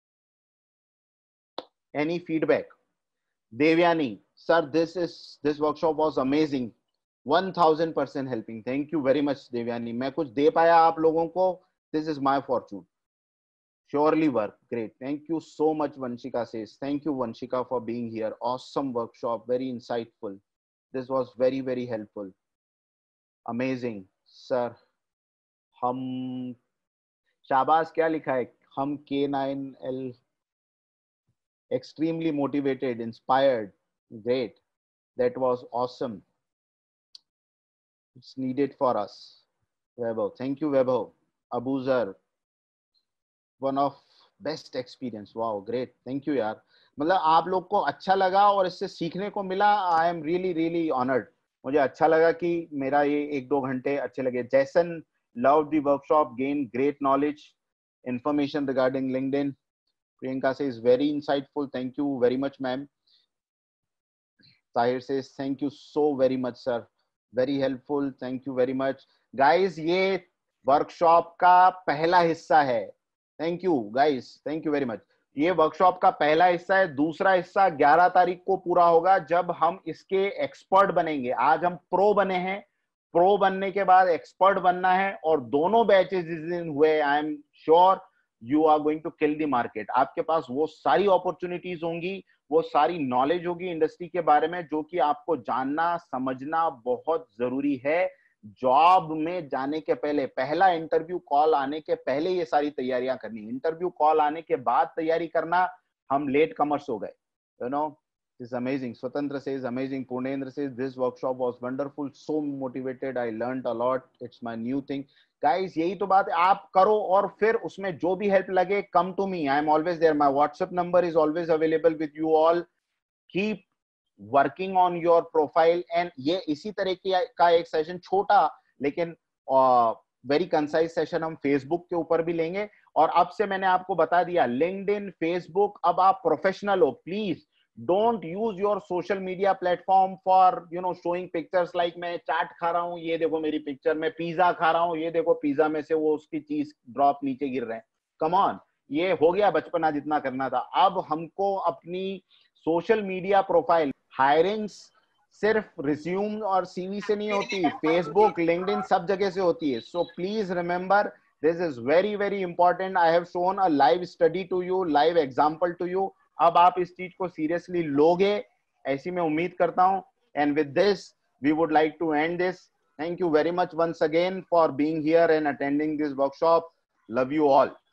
Any feedback? Devyani, sir, this workshop was amazing. 1000% helping. Thank you very much, Devyani. मैं कुछ दे पाया आप लोगों को. This is my fortune. Surely work. Great. Thank you so much, Vanshika says. Thank you, Vanshika, for being here. Awesome workshop. Very insightful. This was very, very helpful. Amazing, sir. हम शाबाश क्या लिखा है? हम K9L extremely motivated, inspired. Great. That was awesome. It's needed for us. Vaibhav, thank you, Vaibhav. Abuzar, one of best experience. Wow, great. Thank you यार. मतलब आप लोग को अच्छा लगा और इससे सीखने को मिला. I am really, really honored. मुझे अच्छा लगा कि मेरा ये 1-2 घंटे अच्छे लगे. Jason loved the workshop, gained great knowledge, information regarding LinkedIn. Priyanka says very insightful. Thank you very much, ma'am. Tahir says thank you so very much, sir. Very helpful. Thank you very much. Guys, ये workshop का पहला हिस्सा है. Thank you, guys. Thank you very much. ये workshop का पहला हिस्सा है. दूसरा हिस्सा 11 तारीख को पूरा होगा जब हम इसके एक्सपर्ट बनेंगे. आज हम प्रो बने हैं. प्रो बनने के बाद एक्सपर्ट बनना है और दोनों बैचेस जिस दिन हुए, I am sure you are going to kill the market. आपके पास वो सारी अपॉर्चुनिटीज होंगी, वो सारी नॉलेज होगी इंडस्ट्री के बारे में जो कि आपको जानना समझना बहुत जरूरी है. जॉब में जाने के पहले, पहला इंटरव्यू कॉल आने के पहले ये सारी तैयारियां करनी. इंटरव्यू कॉल आने के बाद तैयारी करना, हम लेट कमर्स हो गए. You know, it's amazing. Swatantra says amazing. Purnendra says this workshop was wonderful, so motivated, I learned a lot, it's my new thing. Guys, यही तो बात है. आप करो और फिर उसमें जो भी हेल्प लगे, come to me. I am always there. My WhatsApp number is always available with you all. Keep working on your profile. And ये इसी तरह का एक सेशन, छोटा लेकिन वेरी कंसाइज सेशन, हम फेसबुक के ऊपर भी लेंगे. और अब से मैंने आपको बता दिया, लिंक्डइन, फेसबुक, अब आप प्रोफेशनल हो. Please don't use your social media platform for, you know, showing pictures like मैं चाट खा रहा हूँ, ये देखो मेरी पिक्चर. मैं पिज्जा खा रहा हूँ, ये देखो पिज्जा में से वो उसकी चीज ड्रॉप नीचे गिर रहे हैं. कम ऑन, ये हो गया बचपना जितना करना था. अब हमको अपनी सोशल मीडिया प्रोफाइल, हायरिंग सिर्फ रिज्यूम और सीवी से नहीं होती, फेसबुक, लिंक्डइन सब जगह से होती है. So please remember, this is very very important. I have shown a live study to you, live example to you. अब आप इस चीज को सीरियसली लोगे, ऐसी मैं उम्मीद करता हूं. And with this we would like to end this. Thank you very much once again for being here and attending this workshop. Love you all.